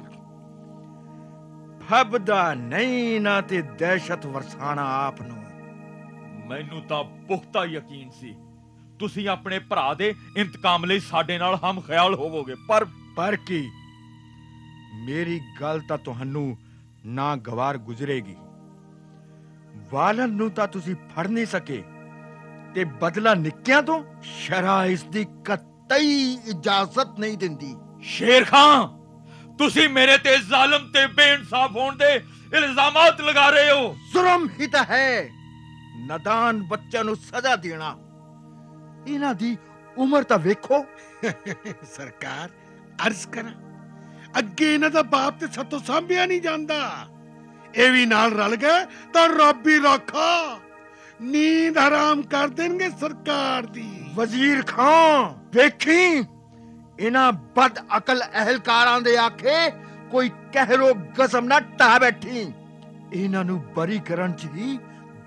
ਫਬਦਾ ਨਹੀਂ ਨਾ ਤੇ ਦਹਿਸ਼ਤ ਵਰਸਾਣਾ ਆਪ ਨੂੰ। ਮੈਨੂੰ ਤਾਂ ਪੁਖਤਾ ਯਕੀਨ ਸੀ ਤੁਸੀਂ ਆਪਣੇ ਭਰਾ ਦੇ ਇੰਤਕਾਮ ਲਈ ਸਾਡੇ ਨਾਲ ਹਮ ਖਿਆਲ ਹੋਵੋਗੇ, ਪਰ ਪਰ ਕੀ? ਮੇਰੀ ਗੱਲ ਤਾਂ ਤੁਹਾਨੂੰ ਨਾ ਗਵਾਰ ਗੁਜ਼ਰੇਗੀ। ਵਾਲਨ ਨੂੰ ਤਾਂ ਤੁਸੀਂ ਫੜ ਨਹੀਂ ਸਕੇ ਤੇ ਬਦਲਾ ਨਿੱਕਿਆਂ ਤੋਂ ਸ਼ਰਅ ਇਸ ਦੀ ਕਤਈ ਇਜਾਜ਼ਤ ਨਹੀਂ ਦਿੰਦੀ। ਸ਼ੇਰ ਖਾਨ, ਤੁਸੀਂ ਮੇਰੇ ਤੇ ਜ਼ਾਲਮ ਤੇ ਬੇਇਨਸਾਫ ਹੋਣ ਦੇ ਇਲਜ਼ਾਮਾਤ ਲਗਾ ਰਹੇ ਹੋ। ਜ਼ੁਲਮ ਹੀ ਤਾਂ ਹੈ ਨਾਦਾਨ ਬੱਚਿਆਂ ਨੂੰ ਸਜ਼ਾ ਦੇਣਾ। ਇਹਨਾਂ ਦੀ ਉਮਰ ਤਾਂ ਵੇਖੋ। ਸਰਕਾਰ, ਅਰਜ਼ ਕਰਾਂ, ਅੱਗੇ ਇਹਨਾਂ ਦਾ ਬਾਪ ਤੇ ਸਤੋਂ ਸਾਂਭਿਆ ਨਹੀਂ ਜਾਂਦਾ। ਇਹ ਵੀ ਨਾਲ ਰਲ ਗਏ ਤਾਂ ਰੱਬ ਹੀ ਰਾਖਾ। ਨੀਂਦ ਹਰਾਮ ਕਰ ਦੇਣਗੇ ਸਰਕਾਰ ਦੀ। ਵਜ਼ੀਰ ਖਾਨ, ਵੇਖੀ ਇਹਨਾਂ ਬਦ ਅਕਲ ਅਹਲਕਾਰਾਂ ਦੇ ਆਖੇ ਕੋਈ ਕਹਿਰੋ ਗਜ਼ਮ ਨਾ ਢਾ ਬੈਠੀ। ਇਹਨਾਂ ਨੂੰ ਬਰੀ ਕਰਨ ਚ ਹੀ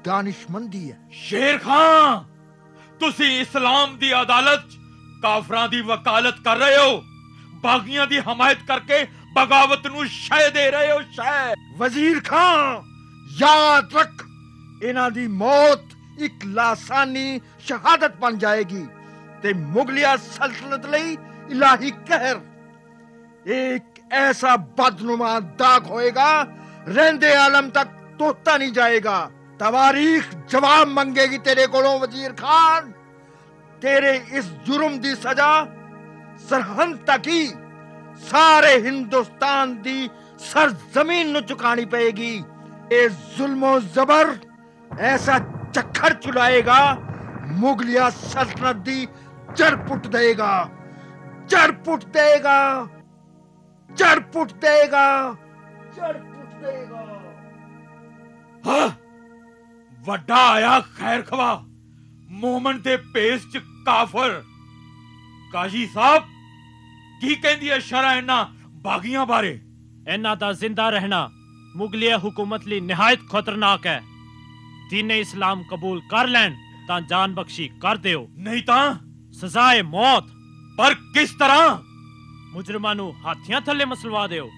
ਦਾਨਿਸ਼ਮੰਦੀ ਹੈ। ਸ਼ੇਰ ਖਾਨ, ਤੁਸੀਂ ਇਸਲਾਮ ਦੀ ਅਦਾਲਤ 'ਚ ਕਾਫਰਾਂ ਦੀ ਵਕਾਲਤ ਕਰ ਰਹੇ ਹੋ, ਬਾਗੀਆਂ ਦੀ ਹਮਾਇਤ ਕਰਕੇ ਬਗਾਵਤ ਨੂੰ ਸ਼ੈ ਦੇ ਰਹੇ ਹੋ। ਸ਼ੈ ਵਜ਼ੀਰ ਖਾਨ, ਯਾਦ ਰੱਖ, ਇਹਨਾਂ ਦੀ ਮੌਤ ਇੱਕ ਲਾਸਾਨੀ ਸ਼ਹਾਦਤ ਬਣ ਜਾਏਗੀ ਤੇ ਮੁਗਲਿਆ ਸਲਤਨਤ ਲਈ ਇਲਾਹੀ ਕਹਿਰ। ਇੱਕ ਐਸਾ ਬਦਨੁਮਾ ਦਾਗ ਹੋਏਗਾ, ਰਹਿੰਦੇ ਆਲਮ ਤੱਕ ਤੋਤਾ ਨਹੀਂ ਜਾਏਗਾ। ਤਵਾਰੀਖ ਜਵਾਬ ਮੰਗੇਗੀ ਤੇਰੇ ਕੋਲੋਂ ਵਜ਼ੀਰ ਖਾਨ। ਤੇਰੇ ਇਸ ਜੁਰਮ ਦੀ ਸਜ਼ਾ ਸਰਹੰਦ ਤੱਕ ਹੀ ਸਾਰੇ ਹਿੰਦੁਸਤਾਨ ਦੀ ਸਰਜ਼ਮੀਨ ਨੂੰ ਚੁਕਾਣੀ ਪਏਗੀ। ਇਹ ਜ਼ੁਲਮੋ ਜ਼ਬਰ ਐਸਾ ਚੱਕਰ ਚੁਲਾਏਗਾ, ਮੁਗਲਿਆ ਸਲਤਨਤ ਦੀ ਜੜ ਪੁੱਟ ਦੇਗਾ, ਜੜ ਪੁੱਟ ਦੇਗਾ, ਜੜ ਪੁੱਟ ਦੇਗਾ, ਜੜ ਪੁੱਟ ਦੇਗਾ। ਹਾਂ, ਵੱਡਾ ਆਇਆ ਖੈਰ ਖਵਾ, ਮੋਮਨ ਦੇ ਭੇਸ 'ਚ ਕਾਫਰ। ਕਾਜੀ ਸਾਹਿਬ, ਕੀ ਕਹਿੰਦੀ ਹੈ ਸ਼ਰਅ ਇਹਨਾਂ ਬਾਗੀਆਂ ਬਾਰੇ? ਇਹਨਾਂ ਦਾ ਜ਼ਿੰਦਾ ਰਹਿਣਾ ਮੁਗਲਿਆ ਹੁਕੂਮਤ ਲਈ ਨਿਹਾਇਤ ਖਤਰਨਾਕ ਹੈ। ਦੀਨੇ ਇਸਲਾਮ ਕਬੂਲ ਕਰ ਲੈਣ ਤਾਂ ਜਾਨ ਬਖਸ਼ੀ ਕਰ ਦਿਓ, ਨਹੀਂ ਤਾਂ ਸਜ਼ਾਏ ਮੌਤ। ਪਰ ਕਿਸ ਤਰ੍ਹਾਂ? ਮੁਜਰਮਾਂ ਨੂੰ ਹਾਥੀਆਂ ਥੱਲੇ ਮਸਲਵਾ ਦਿਓ।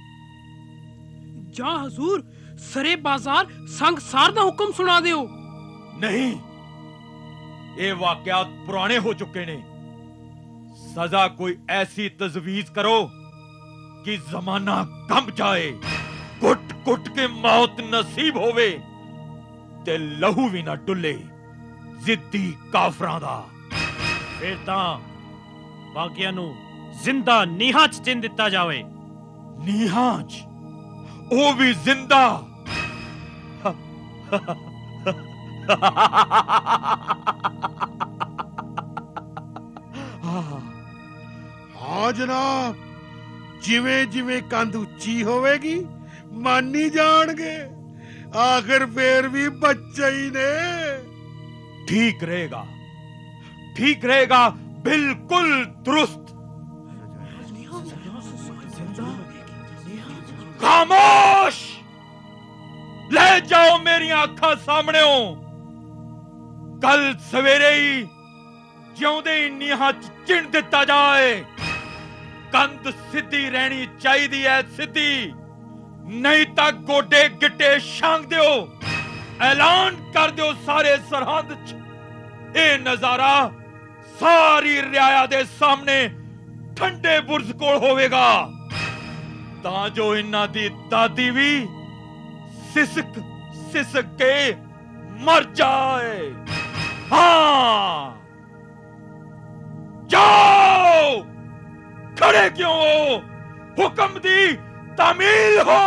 ਜਾਂ ਹਜ਼ੂਰ, ਸਰੇ ਬਾਜ਼ਾਰ ਸੰਗਸਾਰ ਦਾ ਹੁਕਮ ਸੁਣਾ ਦਿਓ। ਨਹੀਂ, ਇਹ ਵਾਕਿਆਤ ਪੁਰਾਣੇ ਹੋ ਚੁੱਕੇ ਨੇ। ਸਜ਼ਾ ਕੋਈ ਐਸੀ ਤਜਵੀਜ਼ ਕਰੋ ਕਿ ਜ਼ਮਾਨਾ ਕੰਬ ਜਾਏ, ਕੁੱਟ ਕੁੱਟ ਕੇ ਮੌਤ ਨਸੀਬ ਹੋਵੇ ਤੇ ਲਹੂ ਵੀ ਨਾ ਡੁੱਲੇ ਜ਼ਿੱਦੀ ਕਾਫਰਾਂ ਦਾ। ਫਿਰ ਤਾਂ ਬਾਗੀਆਂ ਨੂੰ ਜ਼ਿੰਦਾ ਨੀਹਾਂ 'ਚ ਚਿਣ ਦਿੱਤਾ ਜਾਵੇ। ਨੀਹਾਂ 'ਚ? ਉਹ ਵੀ ਜ਼ਿੰਦਾ? ਹਾਂ ਜਨਾਬ, ਜਿਵੇਂ ਜਿਵੇਂ ਕੰਧ ਉੱਚੀ ਹੋਵੇਗੀ ਮੰਨ ਹੀ ਜਾਣਗੇ। ਆਖਿਰ ਫੇਰ ਵੀ ਬੱਚੇ ਹੀ ਨੇ। ठीक रहेगा, ठीक रहेगा, बिल्कुल दुरुस्त। खामोश, ले जाओ मेरी आंखों सामने हो। कल सवेरे ही जिउंदे ही नीहां च चिण दिता जाए। कंध सिद्धी रहनी चाहिए है, सिद्धी, नहीं तो गोडे गिट्टे छांग दियो। ऐलान कर दियो सारे सरहंद च, ਇਹ ਨਜ਼ਾਰਾ ਸਾਰੀ ਰਿਆਇਆ ਦੇ ਸਾਹਮਣੇ ਠੰਡੇ ਬੁਰਜ ਕੋਲ ਹੋਵੇਗਾ, ਤਾਂ ਜੋ ਇਹਨਾਂ ਦੀ ਦਾਦੀ ਵੀ ਸਿਸਕ ਸਿਸਕ ਕੇ ਮਰ ਜਾਏ। ਹਾਂ, ਜਾਓ। ਖੜੇ ਕਿਉਂ ਹੋ? ਹੁਕਮ ਦੀ ਤਾਮੀਲ ਹੋ।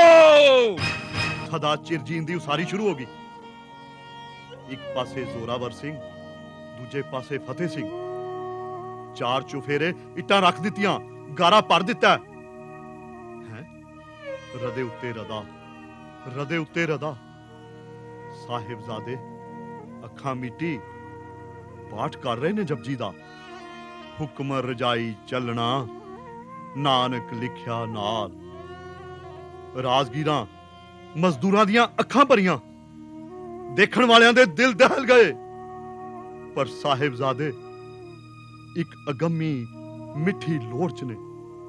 ਸਦਾ ਚਿਰਜੀਨ ਦੀ ਉਸਾਰੀ ਸ਼ੁਰੂ ਹੋ ਗਈ। ਇੱਕ ਪਾਸੇ ਜ਼ੋਰਾਵਰ ਸਿੰਘ, ਦੂਜੇ ਪਾਸੇ ਫਤਿਹ ਸਿੰਘ। ਚਾਰ ਚੁਫੇਰੇ ਇੱਟਾਂ ਰੱਖ ਦਿੱਤੀਆਂ, ਗਾਰਾ ਭਰ ਦਿੱਤਾ ਹੈ। ਰਦੇ ਉੱਤੇ ਰਦਾ, ਰਦੇ ਉੱਤੇ ਰਦਾ। ਸਾਹਿਬਜ਼ਾਦੇ ਅੱਖਾਂ ਮੀਟੀ ਪਾਠ ਕਰ ਰਹੇ ਨੇ ਜਪਜੀ ਦਾ। ਹੁਕਮ ਰਜਾਈ ਚੱਲਣਾ, ਨਾਨਕ ਲਿਖਿਆ ਨਾਲ। ਰਾਜਗੀਰਾਂ ਮਜ਼ਦੂਰਾਂ ਦੀਆਂ ਅੱਖਾਂ ਭਰੀਆਂ, ਦੇਖਣ ਵਾਲਿਆਂ ਦੇ ਦਿਲ ਦਹਿਲ ਗਏ। ਪਰ ਸਾਹਿਬਜ਼ਾਦੇ ਇੱਕ ਅਗੰਮੀ ਮਿੱਠੀ ਲੋੜ ਚ ਨੇ।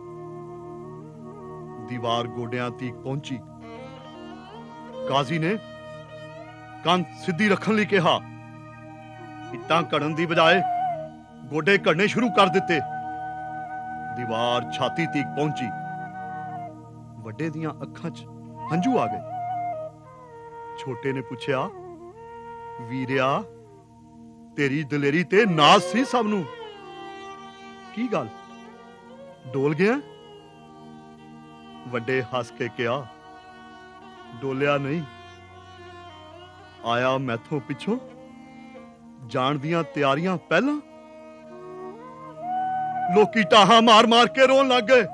ਦੀਵਾਰ ਗੋਡਿਆਂ ਤੀਕ ਪਹੁੰਚੀ। ਕਾਜ਼ੀ ਨੇ ਕੰਧ ਸਿੱਧੀ ਰੱਖਣ ਲਈ ਕਿਹਾ। ਇੱਟਾਂ ਘੜਨ ਦੀ ਬਜਾਏ ਗੋਡੇ ਘੜਨੇ ਸ਼ੁਰੂ ਕਰ ਦਿੱਤੇ। ਦੀਵਾਰ ਛਾਤੀ ਤੀਕ ਪਹੁੰਚੀ। ਵੱਡੇ ਦੀਆਂ ਅੱਖਾਂ 'ਚ ਹੰਝੂ ਆ ਗਏ। ਛੋਟੇ ਨੇ ਪੁੱਛਿਆ, ਵੀਰਿਆ, ਤੇਰੀ ਦਲੇਰੀ ਤੇ ਨਾਜ਼ ਸੀ ਸਭ ਨੂੰ। ਕੀ ਗੱਲ, ਡੋਲ ਗਿਆ? ਵੱਡੇ ਹੱਸ ਕੇ ਕਿਹਾ, ਡੋਲਿਆ ਨਹੀਂ, ਆਇਆ ਮੈਥੋਂ ਪਿੱਛੋਂ। ਜਾਣ ਦੀਆਂ ਤਿਆਰੀਆਂ ਪਹਿਲਾਂ। ਲੋਕੀ ਟਾਹਾਂ ਮਾਰ ਮਾਰ ਕੇ ਰੋਣ ਲੱਗ ਗਏ।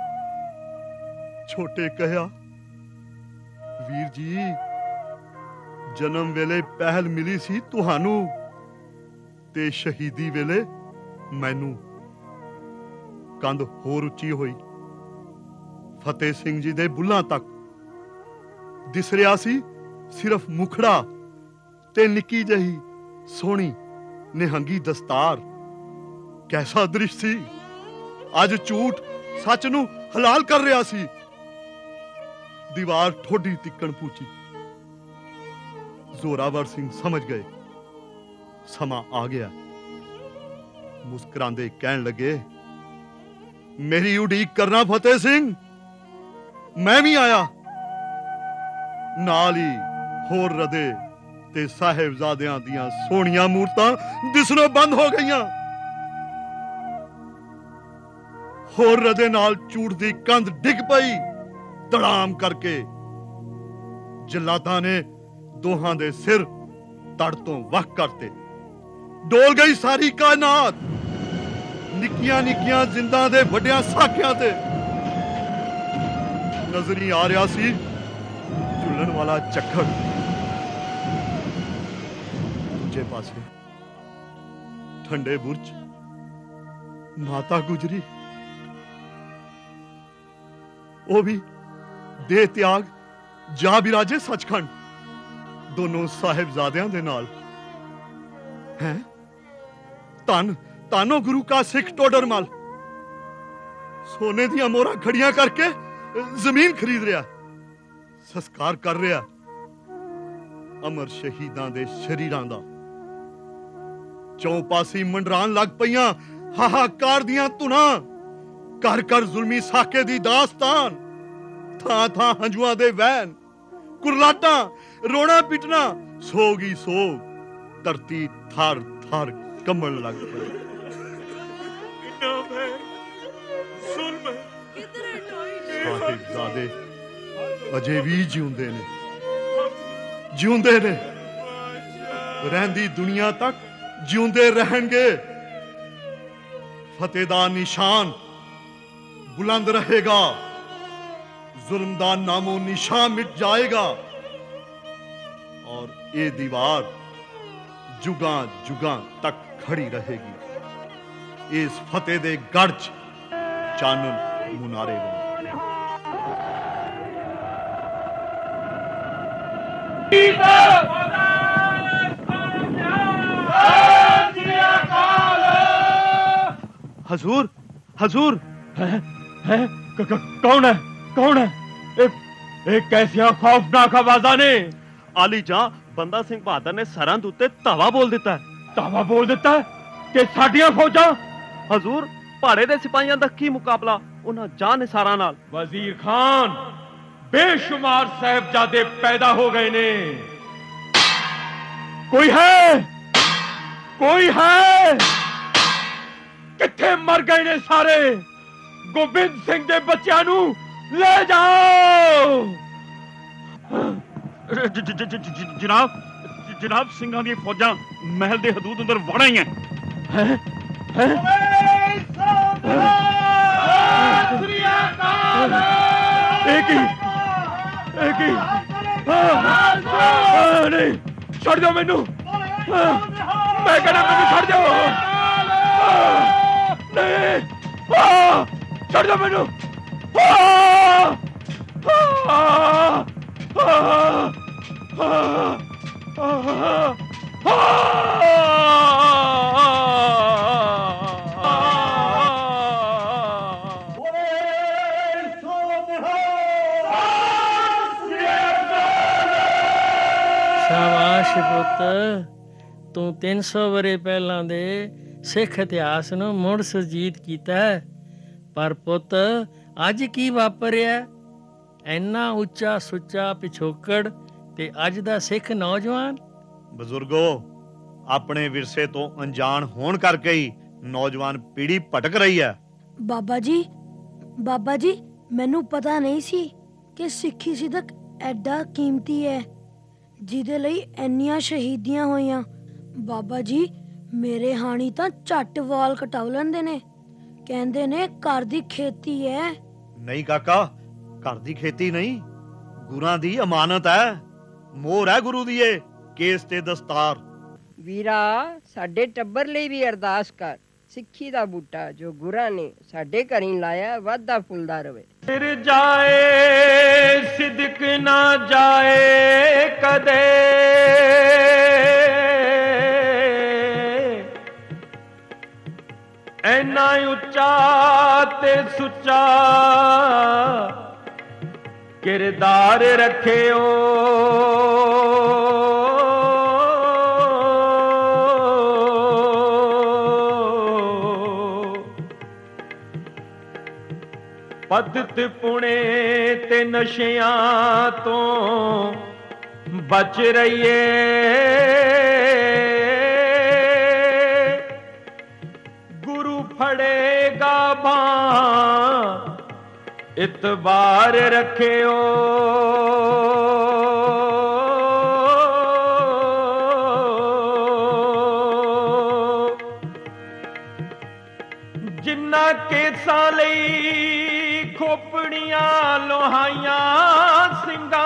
ਛੋਟੇ ਕਹਿਆ, ਵੀਰ ਜੀ, ਜਨਮ ਵੇਲੇ ਪਹਿਲ ਮਿਲੀ ਸੀ ਤੁਹਾਨੂੰ ਤੇ ਸ਼ਹੀਦੀ ਵੇਲੇ ਮੈਨੂੰ। ਕੰਧ ਹੋਰ ਉੱਚੀ ਹੋਈ। ਫਤਿਹ ਸਿੰਘ ਜੀ ਦੇ ਬੁੱਲਾਂ ਤੱਕ ਦਿਸ ਰਿਹਾ ਸੀ ਸਿਰਫ ਮੁਖੜਾ ਤੇ ਨਿੱਕੀ ਜਹੀ ਸੋਹਣੀ ਨਿਹੰਗੀ ਦਸਤਾਰ। ਕੈਸਾ ਦ੍ਰਿਸ਼ ਸੀ। ਅੱਜ ਝੂਠ ਸੱਚ ਨੂੰ ਹਲਾਲ ਕਰ ਰਿਹਾ ਸੀ। ਦੀਵਾਰ ਠੋਡੀ ਤਿੱਕਣ ਪੂਚੀ। ਜ਼ੋਰਾਵਰ ਸਿੰਘ ਸਮਝ ਗਏ ਸਮਾਂ ਆ ਗਿਆ। ਮੁਸਕਰਾਉਂਦੇ ਕਹਿਣ ਲੱਗੇ, ਮੇਰੀ ਉਡੀਕ ਕਰਨਾ ਫਤਿਹ ਸਿੰਘ, ਮੈਂ ਵੀ ਆਇਆ। ਨਾਲ ਹੀ ਹੋਰ ਰਦੇ ਤੇ ਸਾਹਿਬਜ਼ਾਦਿਆਂ ਦੀਆਂ ਸੋਹਣੀਆਂ ਮੂਰਤਾਂ ਦਿਸਣੋਂ ਬੰਦ ਹੋ ਗਈਆਂ। ਹੋਰ ਰਦੇ ਨਾਲ ਝੂਠ ਦੀ ਕੰਧ ਡਿੱਗ ਪਈ ਧੜਾਮ ਕਰਕੇ। ਜਲਾਦਾਂ ਨੇ ਦੋਹਾਂ ਦੇ ਸਿਰ ਤੜ ਤੋਂ ਵੱਖ ਕਰਤੇ। ਡੋਲ ਗਈ ਸਾਰੀ ਕਾਇਨਾਤ ਨਿੱਕੀਆਂ ਨਿੱਕੀਆਂ ਜ਼ਿੰਦਾਂ ਦੇ ਵੱਡਿਆਂ ਸਾਖਿਆਂ ਤੇ। ਨਜ਼ਰੀ ਆ ਰਿਹਾ ਸੀ ਝੁੱਲਣ ਵਾਲਾ ਚੱਕਰ। ਦੂਜੇ ਪਾਸੇ ਠੰਡੇ ਬੁਰਜ ਮਾਤਾ ਗੁਜਰੀ, ਉਹ ਵੀ ਦੇ ਤਿਆਗ ਜਾ ਬਿਰਾਜੇ ਸੱਚਖੰਡ ਦੋਨੋਂ ਸਾਹਿਬਜ਼ਾਦਿਆਂ ਦੇ ਨਾਲ। ਹੈ ਧੰਨ ਧੰਨੋ ਗੁਰੂ ਕਾ ਸਿੱਖ ਟੋਡਰਮਲ ਸੋਨੇ ਦੀਆਂ ਮੋਹਰਾਂ ਖੜੀਆਂ ਕਰਕੇ ਜ਼ਮੀਨ ਖਰੀਦ ਰਿਹਾ, ਸੰਸਕਾਰ ਕਰ ਰਿਹਾ ਅਮਰ ਸ਼ਹੀਦਾਂ ਦੇ ਸ਼ਰੀਰਾਂ ਦਾ। ਚੌਪਾਸੀ ਮੰਡਰਾਨ ਲੱਗ ਪਈਆਂ ਹਾਹਾਕਾਰ ਦੀਆਂ ਧੁਨਾਂ। ਘਰ ਘਰ ਜ਼ੁਲਮੀ ਸਾਕੇ ਦੀ ਦਾਸਤਾਨ। ਥਾਂ ਥਾਂ ਹੰਝੂਆਂ ਦੇ ਵਹਿਣ, ਕੁਰਲਾਟਾਂ, ਰੋਣਾ ਪਿਟਣਾ। ਸੋਗੀ ਸੋਗ ਧਰਤੀ ਥਰ ਥਰ ਕੰਬਣ ਲੱਗ ਪਈ। ਸਾਹਿਬਜ਼ਾਦੇ ਅਜੇ ਵੀ ਜਿਉਂਦੇ ਨੇ, ਜਿਉਂਦੇ ਨੇ। ਰਹਿੰਦੀ ਦੁਨੀਆ ਤੱਕ ਜਿਉਂਦੇ ਰਹਿਣਗੇ। ਫਤਿਹ ਦਾ ਨਿਸ਼ਾਨ ਬੁਲੰਦ ਰਹੇਗਾ। ਜ਼ੁਲਮ ਦਾ ਨਾਮੋ ਨਿਸ਼ਾਨ ਮਿਟ ਜਾਏਗਾ। ਔਰ ਇਹ ਦੀਵਾਰ ਜੁਗਾਂ ਜੁਗਾਂ ਤੱਕ ਖੜੀ ਰਹੇਗੀ। ਇਸ ਫਤਿਹ ਦੇ ਗੜ੍ਹ 'ਚ ਚਾਨਣ ਮੁਨਾਰੇ ਬਣੇ। हजूर हजूर है है क- क- कौन है कौन है एक, एक कैसिया खौफनाक आवाज़ां ने। आली जां बंदा सिंह बहादुर ने सरहद उत्ते धावा बोल दिता है। धावा बोल दिता है कि साडियां फौजां। हजूर पहाड़े दे सिपाहियां दा की मुकाबला उन्हां जान निसारां नाल। वजीर खान बेशुमार साहिबजादे पैदा हो गए ने। कोई है कोई है किथे मर गए ने सारे। गोबिंद सिंह दे बच्चियां नू ले जाओ। ज- ज- ज- ज- जनाब जनाब सिंघां दी फौजां महल दे हदूद अंदर वड़ आईयां हैं हैं एक ही एक ही नहीं छड़ दो मैनू। मैं कहना मैनू छड़ दो। नहीं छड़ दो मैनू। शाबाश पुत तू तीन सौ वरे पहला दे सिख इतिहास ਨੂੰ ਮੁੜ ਸੁਰਜੀਤ ਕੀਤਾ ਹੈ। ਪਰ ਪੁੱਤ ਅੱਜ ਕੀ ਵਾਪਰਿਆ? ਇੰਨਾ ਉੱਚਾ ਸੁੱਚਾ ਪਿਛੋਕੜ ਤੇ ਅੱਜ ਦਾ ਸਿੱਖ ਨੌਜਵਾਨ। ਬਜ਼ੁਰਗੋ ਆਪਣੇ ਵਿਰਸੇ ਤੋਂ ਅਣਜਾਣ ਹੋਣ ਕਰਕੇ ਹੀ ਨੌਜਵਾਨ ਪੀੜ੍ਹੀ ਭਟਕ ਰਹੀ ਹੈ। ਬਾਬਾ ਜੀ ਬਾਬਾ ਜੀ ਮੈਨੂੰ ਪਤਾ ਨਹੀਂ ਸੀ ਕਿ ਸਿੱਖੀ ਸਿਦਕ ਐਡਾ ਕੀਮਤੀ ਹੈ ਜਿਹਦੇ ਲਈ ਇੰਨੀਆਂ ਸ਼ਹੀਦੀਆਂ ਹੋਈਆਂ। ਬਾਬਾ ਜੀ ਮੇਰੇ ਹਾਣੀ ਤਾਂ ਝੱਟ ਵਾਲ ਕਟਾਉ ਲੈਂਦੇ ਨੇ। ਕਹਿੰਦੇ ਨੇ ਘਰ ਦੀ ਖੇਤੀ ਹੈ। ਨਹੀਂ ਕਾਕਾ ਘਰ ਦੀ ਖੇਤੀ ਨਹੀਂ, ਗੁਰਾਂ ਦੀ ਅਮਾਨਤ ਹੈ। ਮੋਹਰ ਹੈ ਗੁਰੂ ਦੀ ਇਹ ਕੇਸ ਤੇ ਦਸਤਾਰ। ਵੀਰਾ ਸਾਡੇ ਟੱਬਰ ਲਈ ਵੀ ਅਰਦਾਸ ਕਰ। ਸਿੱਖੀ ਦਾ ਬੂਟਾ ਜੋ ਗੁਰਾਂ ਨੇ ਸਾਡੇ ਘਰੀਂ ਲਾਇਆ ਵਾਧਾ ਫੁੱਲਦਾ ਰਵੇ। फिर जाए सिदक ना जाए कदे ਐਨਾ ਉੱਚਾ ਤੇ ਸੁੱਚਾ ਕਿਰਦਾਰ ਰੱਖਿਓ ਪਦਤ ਪੁਣੇ ਤੇ ਨਸ਼ਿਆਂ ਤੋਂ ਬਚ ਰਹੀਏ ਗੁਰੂ ਫੜੇਗਾ ਬਾਂਹ ਇਤਬਾਰ ਰੱਖਿਓ ਜਿਨ੍ਹਾਂ ਕੇਸਾਂ ਲਈ ਖੋਪੜੀਆਂ ਲੋਹਾਈਆਂ ਸਿੰਘਾਂ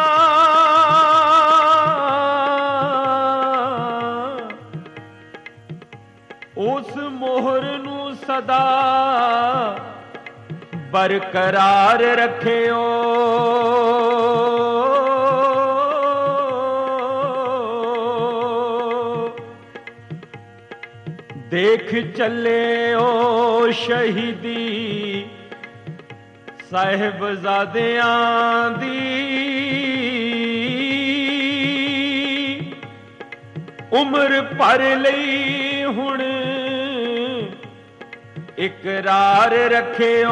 ਉਸ ਮੋਹਰ ਨੂੰ ਸਦਾ ਬਰਕਰਾਰ ਰੱਖਿਓ ਦੇਖ ਚੱਲਿਓ ਸ਼ਹੀਦੀ ਸਾਹਿਬਜ਼ਾਦਿਆਂ ਦੀ ਉਮਰ ਭਰ ਲਈ ਹੁਣ ਇਕਰਾਰ ਰੱਖਿਓ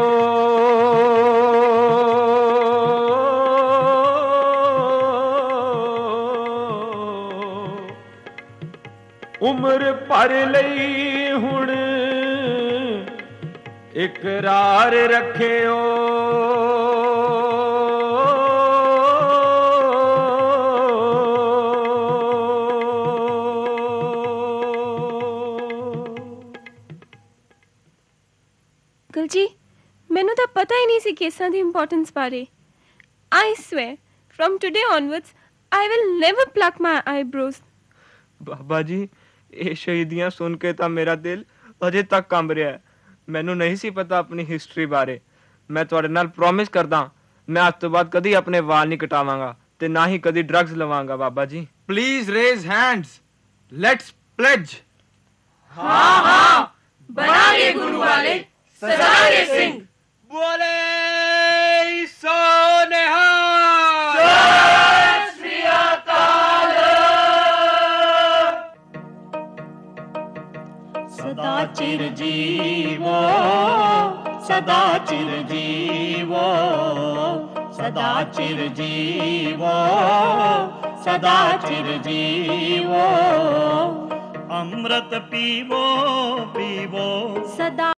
ਉਮਰ ਭਰ ਲਈ ਹੁਣ ਇਕਰਾਰ ਰੱਖਿਓ ਅੰਕਲ ਜੀ ਮੈਨੂੰ ਤਾਂ ਪਤਾ ਹੀ ਨਹੀਂ ਸੀ ਕੇਸਾਂ ਦੀ ਇੰਪੋਰਟੈਂਸ ਬਾਰੇ I swear from today onwards I will never pluck my eyebrows ਬਾਬਾ ਜੀ ਇਹ ਸ਼ਹੀਦੀਆਂ ਸੁਣ ਕੇ ਤਾਂ ਮੇਰਾ ਦਿਲ ਅਜੇ ਤੱਕ ਕੰਬ ਰਿਹਾ ਹੈ ਮੈਨੂੰ ਨਹੀਂ ਸੀ ਪਤਾ ਆਪਣੀ ਹਿਸਟਰੀ ਬਾਰੇ ਮੈਂ ਤੁਹਾਡੇ ਨਾਲ ਪ੍ਰੋਮਿਸ ਕਰਦਾ ਮੈਂ ਅੱਜ ਤੋਂ ਬਾਅਦ ਕਦੀ ਆਪਣੇ ਵਾਲ ਨਹੀਂ ਕਟਾਵਾਂਗਾ ਤੇ ਨਾ ਹੀ ਕਦੀ ਡਰੱਗਸ ਲਵਾਂਗਾ ਬਾਬਾ ਜੀ please raise hands let's pledge हाँ हाँ बनागे गुरु वाले सजागे सिंह बोले सोनेहा सदा चिर जीवो सदा चिर जीवो सदा चिर जीवो सदा चिर जीवो अमृत पीवो पीवो सदा